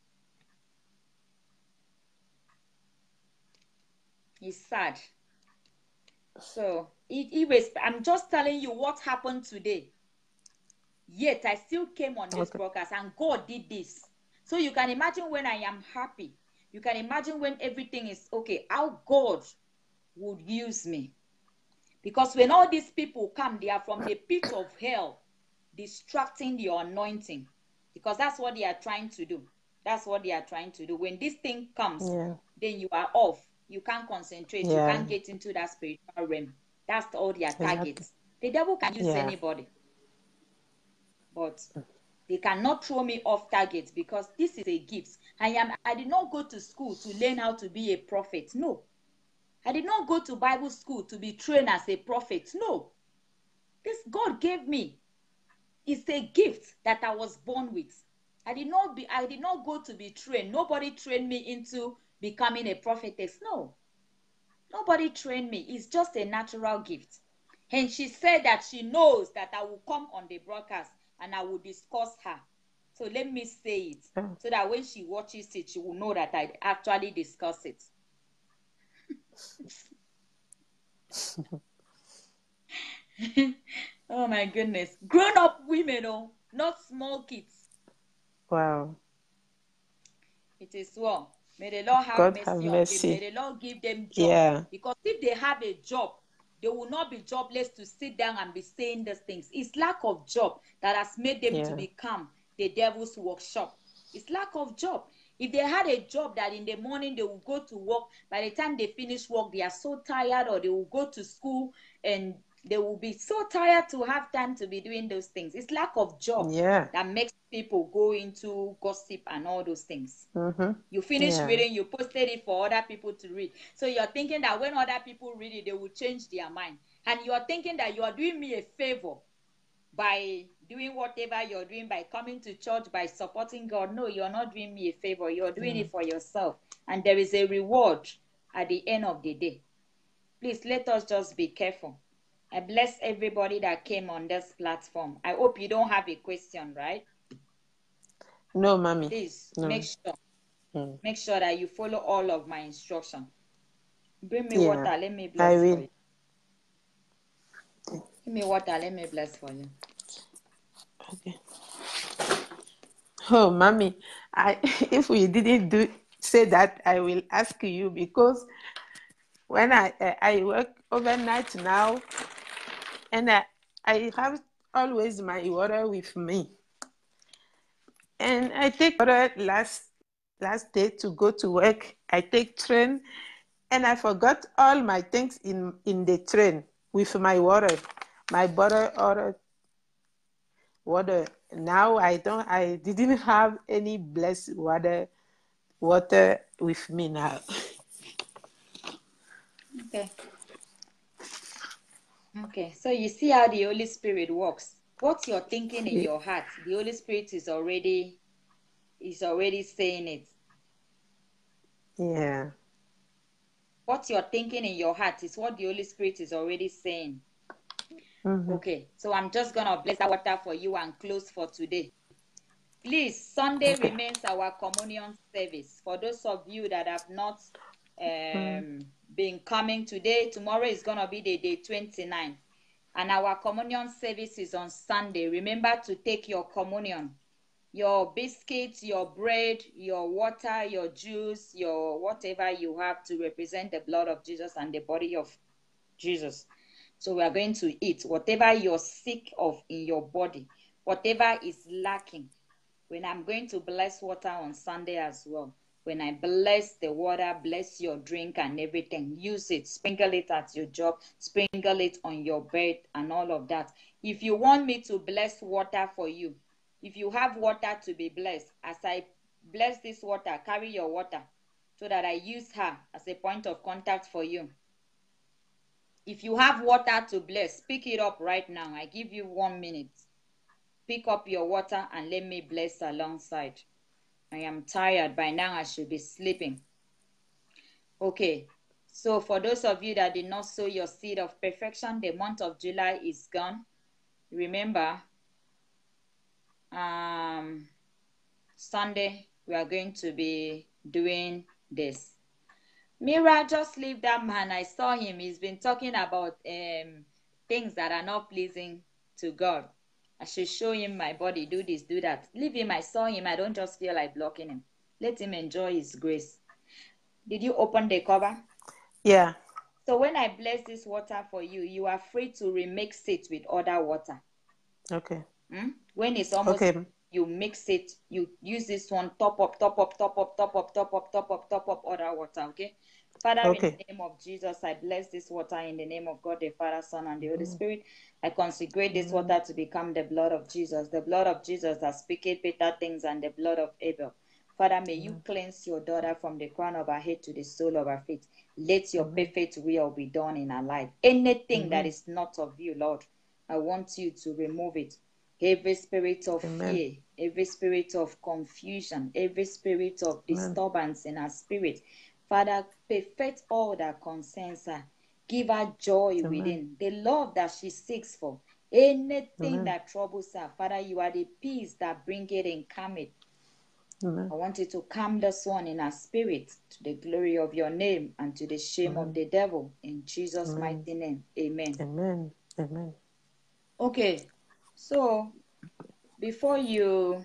It's sad. So, it, it was, I'm just telling you what happened today. Yet, I still came on this okay. broadcast and God did this. So, you can imagine when I am happy. You can imagine when everything is okay, how God would use me. Because when all these people come, they are from the pit of hell, distracting your anointing. Because that's what they are trying to do. That's what they are trying to do. When this thing comes, yeah. then you are off. You can't concentrate. Yeah. You can't get into that spiritual realm. That's all their targets. Exactly. The devil can use yeah. anybody. But they cannot throw me off target because this is a gift. I am. I did not go to school to learn how to be a prophet. No. I did not go to Bible school to be trained as a prophet. No. This God gave me. It's a gift that I was born with. I did not be. I did not go to be trained. Nobody trained me into becoming a prophetess. No. Nobody trained me. It's just a natural gift. And she said that she knows that I will come on the broadcast and I will discuss her. So let me say it so that when she watches it, she will know that I actually discuss it. Oh my goodness. Grown up women, oh, not small kids. Wow. It is well. May the Lord have God mercy have on mercy. them. May the Lord give them job. Yeah. Because if they have a job, they will not be jobless to sit down and be saying these things. It's lack of job that has made them Yeah. to become the devil's workshop. It's lack of job. If they had a job that in the morning they will go to work, by the time they finish work, they are so tired, or they will go to school and they will be so tired to have time to be doing those things. It's lack of job Yeah. that makes people go into gossip and all those things. Mm-hmm. You finish Yeah. reading, you posted it for other people to read. So you're thinking that when other people read it, they will change their mind. And you're thinking that you are doing me a favor by doing whatever you're doing, by coming to church, by supporting God. No, you're not doing me a favor. You're doing mm. it for yourself. And there is a reward at the end of the day. Please, let us just be careful. I bless everybody that came on this platform. I hope you don't have a question, right? No, mommy. Please, no. make sure. Mm. Make sure that you follow all of my instructions. Bring me Yeah, water. Let me I bless for will. you. Give me water. Let me bless for you. Okay. Oh, mommy, I if we didn't do say that, I will ask you because when I uh, I work overnight now, and I I have always my water with me, and I take water last last day to go to work. I take train, and I forgot all my things in in the train with my water, my bottle or water. Now I don't. I didn't have any blessed water water with me now. Okay. Okay. So you see how the Holy Spirit works. What you're thinking in your heart, the Holy Spirit is already is already saying it. Yeah. What you're thinking in your heart is what the Holy Spirit is already saying. Mm-hmm. Okay. So I'm just gonna bless that water for you and close for today. Please, Sunday Okay. remains our communion service. For those of you that have not um, Mm. been coming today, tomorrow is going to be the day twenty-ninth. And our communion service is on Sunday. Remember to take your communion. Your biscuits, your bread, your water, your juice, your whatever you have to represent the blood of Jesus and the body of Jesus. So we are going to eat whatever you're sick of in your body, whatever is lacking. When I'm going to bless water on Sunday as well, when I bless the water, bless your drink and everything, use it, sprinkle it at your job, sprinkle it on your bed and all of that. If you want me to bless water for you, if you have water to be blessed, as I bless this water, carry your water so that I use her as a point of contact for you. If you have water to bless, pick it up right now. I give you one minute. Pick up your water and let me bless alongside. I am tired. By now I should be sleeping. Okay. So for those of you that did not sow your seed of perfection, the month of July is gone. Remember, um, Sunday we are going to be doing this. Mira, just leave that man. I saw him. He's been talking about um things that are not pleasing to God. I should show him my body, do this, do that. Leave him. I saw him. I don't just feel like blocking him. Let him enjoy his grace. Did you open the cover? Yeah. So when I bless this water for you, you are free to remix it with other water. Okay. Hmm? When it's almost, Okay. you mix it, you use this one, top up, top up, top up, top up, top up, top up, top up other water, okay? Father, in Okay. the name of Jesus, I bless this water in the name of God, the Father, Son, and the Holy Spirit. I consecrate this water to become the blood of Jesus, the blood of Jesus that speaketh better things than the blood of Abel. Father, may you cleanse your daughter from the crown of her head to the sole of her feet. Let your perfect will be done in her life. Anything that is not of you, Lord, I want you to remove it. Every spirit of Amen. fear, every spirit of confusion, every spirit of Amen. disturbance in her spirit, Father, perfect all that concerns her. Give her joy Amen. within, the love that she seeks for. Anything Amen. that troubles her, Father, you are the peace that bring it and calm it. Amen. I want you to calm this one in her spirit to the glory of your name and to the shame of Amen. the devil. In Jesus' Amen. mighty name, amen. Amen. Amen. Okay, so before you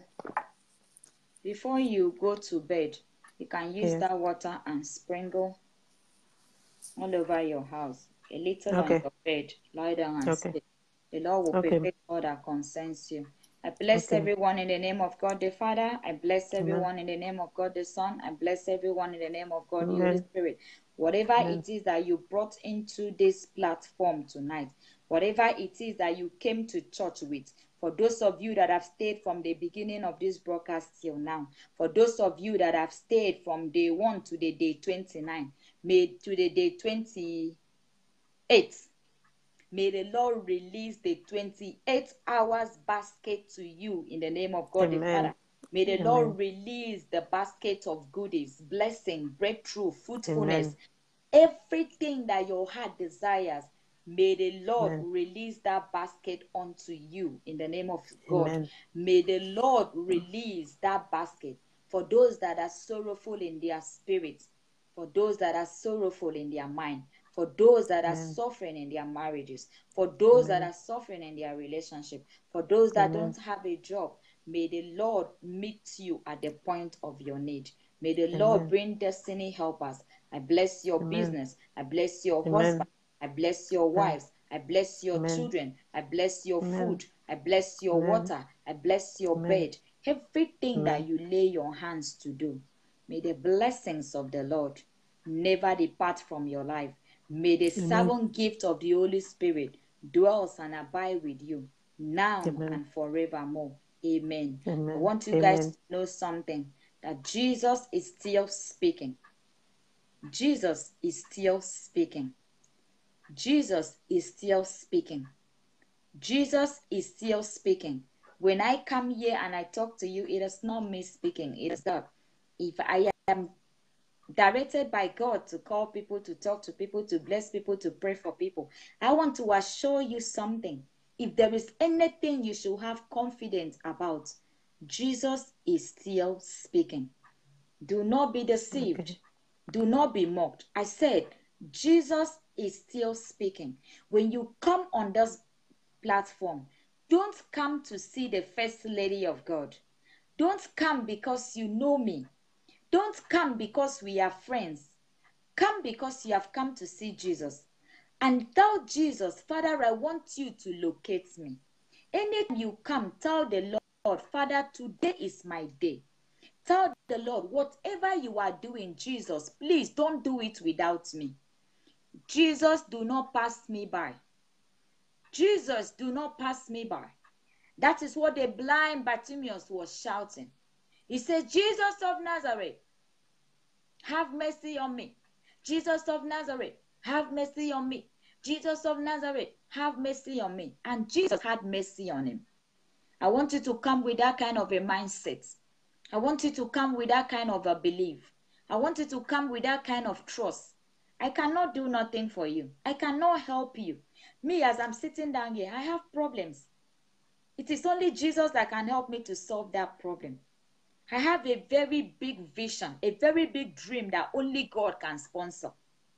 before you go to bed, you can use Yes. that water and sprinkle all over your house, a little on Okay. your bed. Lie down and Okay. sleep. The Lord will Okay. perfect all that concerns you. I bless Okay. everyone in the name of God the Father. I bless Amen. everyone in the name of God the Son. I bless everyone in the name of God the Holy Amen. Spirit. Whatever Amen. it is that you brought into this platform tonight, whatever it is that you came to church with, for those of you that have stayed from the beginning of this broadcast till now, for those of you that have stayed from day one to the day twenty-nine, made to the day twenty-eight, may the Lord release the twenty-eight hours basket to you in the name of God the Amen. Father. May the Amen. Lord release the basket of goodies, blessing, breakthrough, fruitfulness, Amen. everything that your heart desires. May the Lord Amen. release that basket unto you in the name of God. Amen. May the Lord release that basket. for those that are sorrowful in their spirit, for those that are sorrowful in their mind, for those that are Amen. suffering in their marriages, for those that Amen. are suffering in their relationship, for those that Amen. don't have a job. May the Lord meet you at the point of your need. May the Lord Amen. bring destiny helpers. I bless your Amen. business. I bless your Amen. husband. I bless your Amen. wives. I bless your Amen. children. I bless your Amen. food. I bless your Amen. water. I bless your Amen. bed. Everything that Amen. you lay your hands to do. May the blessings of the Lord never depart from your life. May the Amen. seven gifts of the Holy Spirit dwells and abide with you now Amen. and forevermore. Amen. I Amen. want you Amen. guys to know something, that Jesus is still speaking. Jesus is still speaking. Jesus is still speaking. Jesus is still speaking. When I come here and I talk to you, it is not me speaking, it is God. If I am directed by God to call people, to talk to people, to bless people, to pray for people, I want to assure you something. If there is anything you should have confidence about, Jesus is still speaking. Do not be deceived. Okay. Do not be mocked. I said, Jesus is still speaking. When you come on this platform, don't come to see the First Lady of God. Don't come because you know me. Don't come because we are friends. Come because you have come to see Jesus. And tell Jesus, Father, I want you to locate me. Anytime you come, tell the Lord, Father, today is my day. Tell the Lord, whatever you are doing, Jesus, please don't do it without me. Jesus, do not pass me by. Jesus, do not pass me by. That is what the blind Bartimaeus was shouting. He said, Jesus of Nazareth, have mercy on me. Jesus of Nazareth, have mercy on me. Jesus of Nazareth, have mercy on me. And Jesus had mercy on him. I want you to come with that kind of a mindset. I want you to come with that kind of a belief. I want you to come with that kind of trust. I cannot do nothing for you. I cannot help you. Me, as I'm sitting down here, I have problems. It is only Jesus that can help me to solve that problem. I have a very big vision, a very big dream that only God can sponsor.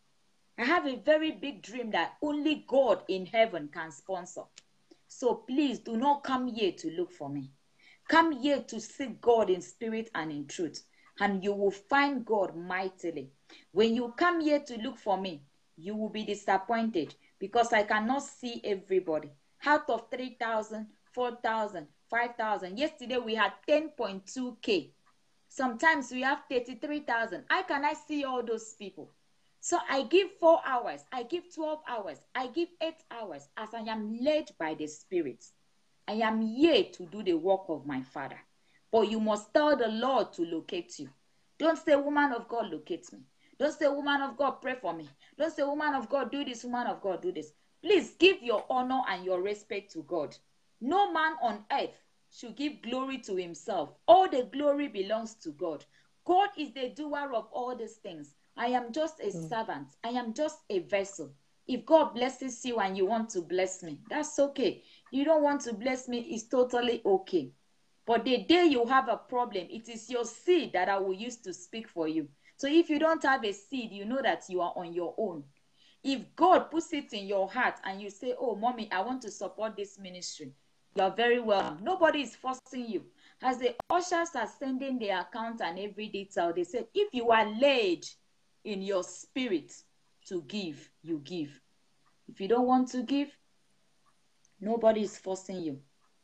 I have a very big dream that only God in heaven can sponsor. So please do not come here to look for me. Come here to seek God in spirit and in truth, and you will find God mightily. When you come here to look for me, you will be disappointed because I cannot see everybody. Out of three thousand, four thousand, five thousand, yesterday we had ten point two K. Sometimes we have thirty-three thousand. How can I see all those people? So I give four hours, I give twelve hours, I give eight hours as I am led by the Spirit. I am here to do the work of my Father. But you must tell the Lord to locate you. Don't say, woman of God, locate me. Don't say, woman of God, pray for me. Don't say, woman of God, do this, woman of God, do this. Please give your honor and your respect to God. No man on earth should give glory to himself. All the glory belongs to God. God is the doer of all these things. I am just a Mm. servant. I am just a vessel. If God blesses you and you want to bless me, that's okay. You don't want to bless me, it's totally okay. But the day you have a problem, it is your seed that I will use to speak for you. So if you don't have a seed, you know that you are on your own. If God puts it in your heart and you say, oh, mommy, I want to support this ministry, you are very welcome. Nobody is forcing you. As the ushers are sending their account and every detail, they say, if you are led in your spirit to give, you give. If you don't want to give, nobody is forcing you.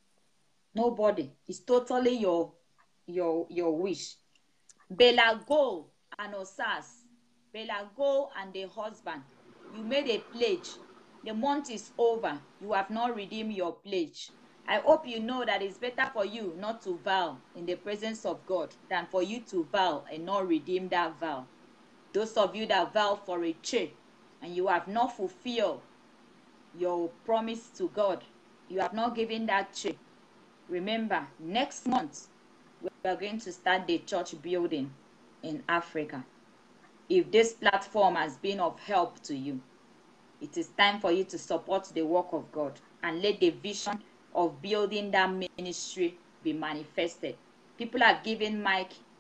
Nobody. It's totally your your your wish. Bella Go and Osas. Bella Go and the husband. You made a pledge. The month is over. You have not redeemed your pledge. I hope you know that it's better for you not to vow in the presence of God than for you to vow and not redeem that vow. Those of you that vow for a check and you have not fulfilled your promise to God, you have not given that check. Remember, next month, we are going to start the church building in Africa. If this platform has been of help to you, it is time for you to support the work of God and let the vision of building that ministry be manifested. People are giving mic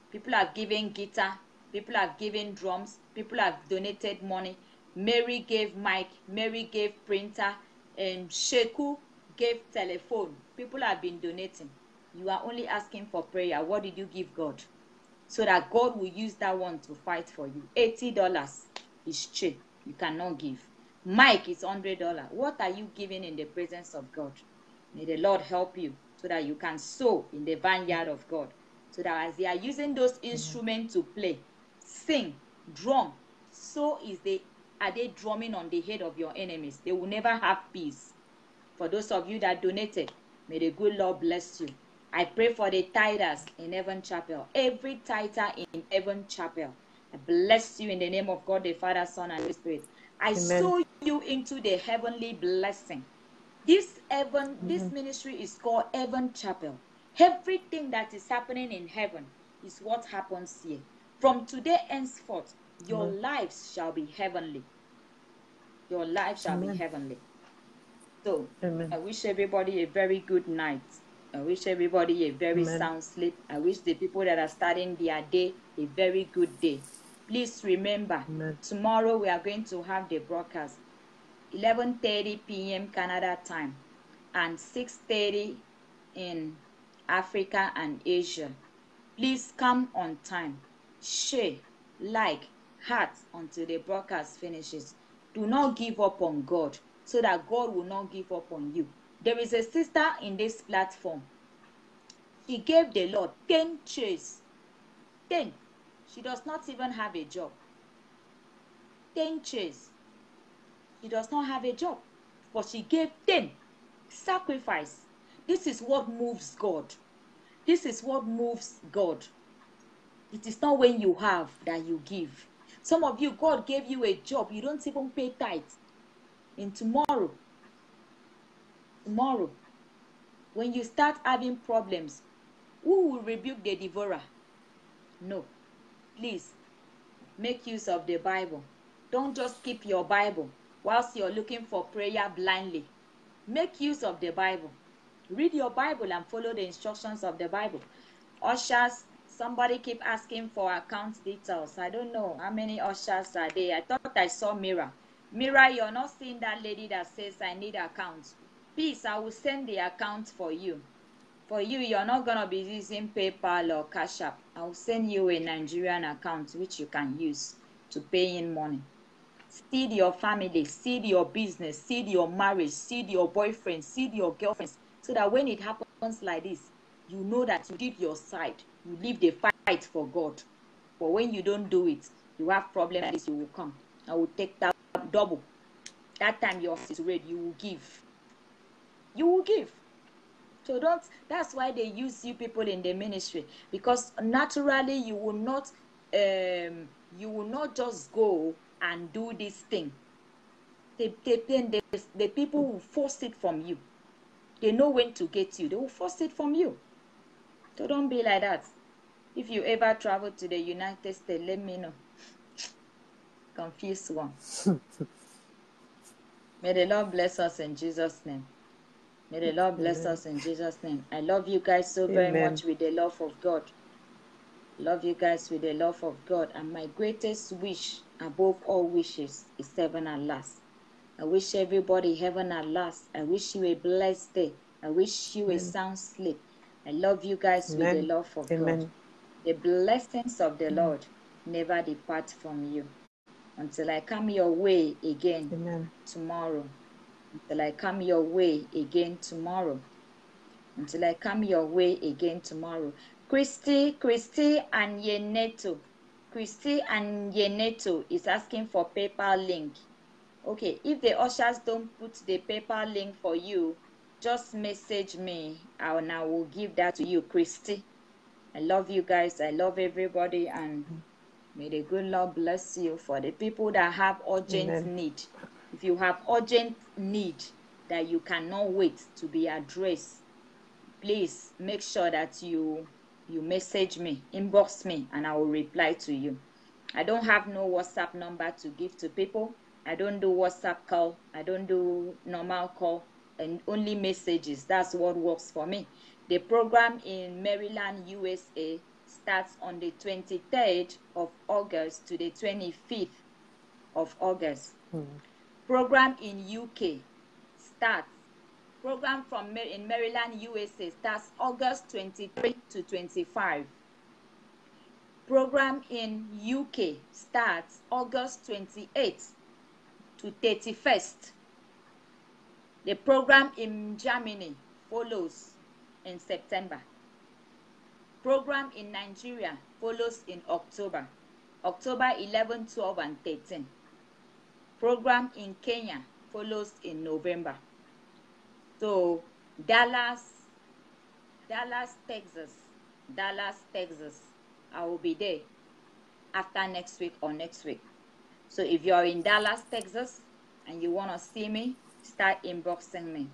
People have given guitar. People have given drums. People have donated money. Mary gave mic. Mary gave printer. And Sheku gave telephone. People have been donating. You are only asking for prayer. What did you give God? So that God will use that one to fight for you. eighty dollars is cheap. You cannot give. Mike is one hundred dollars. What are you giving in the presence of God? May the Lord help you so that you can sow in the vineyard of God. So that as they are using those instruments to play, sing, drum, so is they are they drumming on the head of your enemies. They will never have peace. For those of you that donated, may the good Lord bless you. I pray for the tithers in Heaven Chapel. Every tither in Heaven Chapel. I bless you in the name of God, the Father, Son, and Holy Spirit. I Amen. sow you into the heavenly blessing. This heaven, this Amen. ministry is called Heaven Chapel. Everything that is happening in heaven is what happens here. From today henceforth, your Amen. lives shall be heavenly. Your life shall be Amen. heavenly. So, Amen. I wish everybody a very good night. I wish everybody a very Amen. sound sleep. I wish the people that are starting their day a very good day. Please remember, Amen. tomorrow we are going to have the broadcast eleven thirty p m Canada time and six thirty in Africa and Asia. Please come on time. Share, like, heart until the broadcast finishes. Do not give up on God so that God will not give up on you. There is a sister in this platform. She gave the Lord ten chairs. ten. She does not even have a job. ten chairs. She does not have a job. But she gave ten. Sacrifice. This is what moves God. This is what moves God. It is not when you have that you give. Some of you, God gave you a job. You don't even pay tithe. And tomorrow, tomorrow, when you start having problems, who will rebuke the devourer? No. Please, make use of the Bible. Don't just keep your Bible whilst you're looking for prayer blindly. Make use of the Bible. Read your Bible and follow the instructions of the Bible. Ushers, somebody keep asking for account details. I don't know how many ushers are there. I thought I saw Mira. Mira, you're not seeing that lady that says I need account. Please, I will send the account for you. For you, you're not going to be using PayPal or Cash App. I will send you a Nigerian account which you can use to pay in money. Seed your family, seed your business, seed your marriage, seed your boyfriend, seed your girlfriends, so that when it happens like this, you know that you did your side. You live the fight for God. But when you don't do it, you have problems like this, you will come. I will take that double. That time yours is ready, you will give. You will give. So don't, that's why they use you people in the ministry, because naturally you will not, um, you will not just go and do this thing. They, they, then the, the people will force it from you. They know when to get you. They will force it from you. So don't be like that. If you ever travel to the United States, let me know. Confused one. May the Lord bless us in Jesus' name. May the Lord bless Amen. us in Jesus' name. I love you guys so very Amen. much with the love of God. Love you guys with the love of God. And my greatest wish above all wishes is heaven at last. I wish everybody heaven at last. I wish you a blessed day. I wish you a Amen. sound sleep. I love you guys with the Amen. love of God. Amen. The blessings of the Lord never depart from you until I come your way again Amen. tomorrow. Until I come your way again tomorrow. Until I come your way again tomorrow. Christy, Christy and Yeneto. Christy and Yeneto is asking for PayPal link. Okay, if the ushers don't put the PayPal link for you, just message me and I will give that to you, Christy. I love you guys. I love everybody, and may the good Lord bless you. For the people that have urgent Amen. need, if you have urgent need that you cannot wait to be addressed, please make sure that you you message me, inbox me, and I will reply to you. I don't have no WhatsApp number to give to people. I don't do WhatsApp call. I don't do normal call, and only messages. That's what works for me. The program in Maryland, U S A starts on the twenty-third of August to the twenty-fifth of August. Mm. Program in U K starts, program from in Maryland, U S A starts August twenty-third to twenty-fifth. Program in U K starts August twenty-eighth to thirty-first. The program in Germany follows in September. Program in Nigeria follows in October, October eleventh, twelfth, and thirteenth. Program in Kenya follows in November. So Dallas, Dallas, Texas, Dallas, Texas, I will be there after next week or next week. So if you're in Dallas, Texas, and you want to see me, start inboxing me.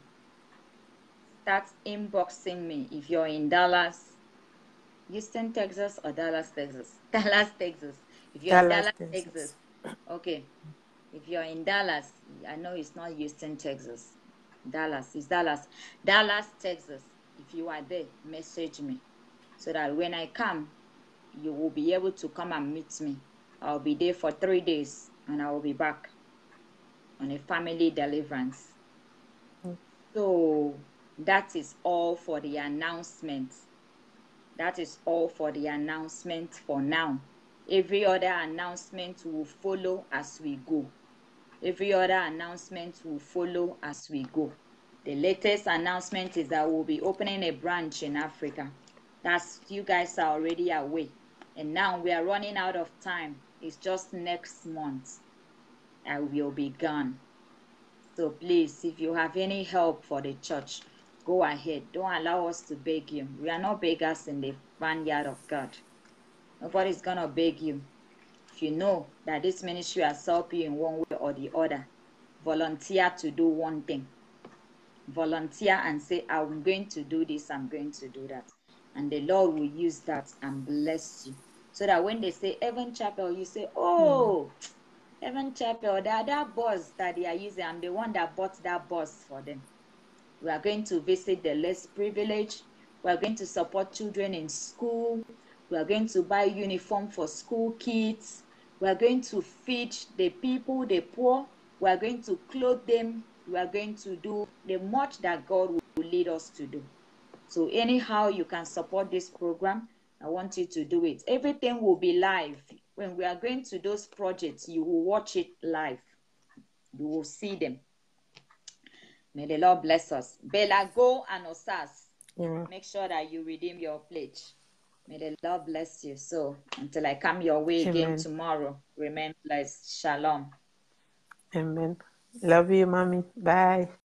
Start inboxing me if you're in Dallas, Houston, Texas, or Dallas, Texas. Dallas, Texas. If you're Dallas, in Dallas, Texas. Texas, okay. If you're in Dallas, I know it's not Houston, Texas. Dallas, it's Dallas. Dallas, Texas. If you are there, message me so that when I come, you will be able to come and meet me. I'll be there for three days and I will be back on a family deliverance. Mm. So that is all for the announcement. That is all for the announcement for now. Every other announcement will follow as we go. Every other announcement will follow as we go. The latest announcement is that we'll be opening a branch in Africa. That's, you guys are already away. And now we are running out of time. It's just next month. I will be gone. So please, if you have any help for the church, go ahead. Don't allow us to beg you. We are not beggars in the vineyard of God. Nobody's going to beg you. If you know that this ministry has helped you in one way or the other, volunteer to do one thing. Volunteer and say, I'm going to do this, I'm going to do that. And the Lord will use that and bless you. So that when they say Heaven Chapel, you say, oh, mm. Heaven Chapel, that, that bus that they are using, I'm the one that bought that bus for them. We are going to visit the less privileged. We are going to support children in school. We are going to buy uniform for school kids. We are going to feed the people, the poor. We are going to clothe them. We are going to do the much that God will lead us to do. So anyhow you can support this program, I want you to do it. Everything will be live. When we are going to those projects, you will watch it live. You will see them. May the Lord bless us. Bella, go and Osas. Yeah. Make sure that you redeem your pledge. May the Lord bless you. So until I come your way Amen. again tomorrow, remain blessed. Shalom. Amen. Love you, Mommy. Bye.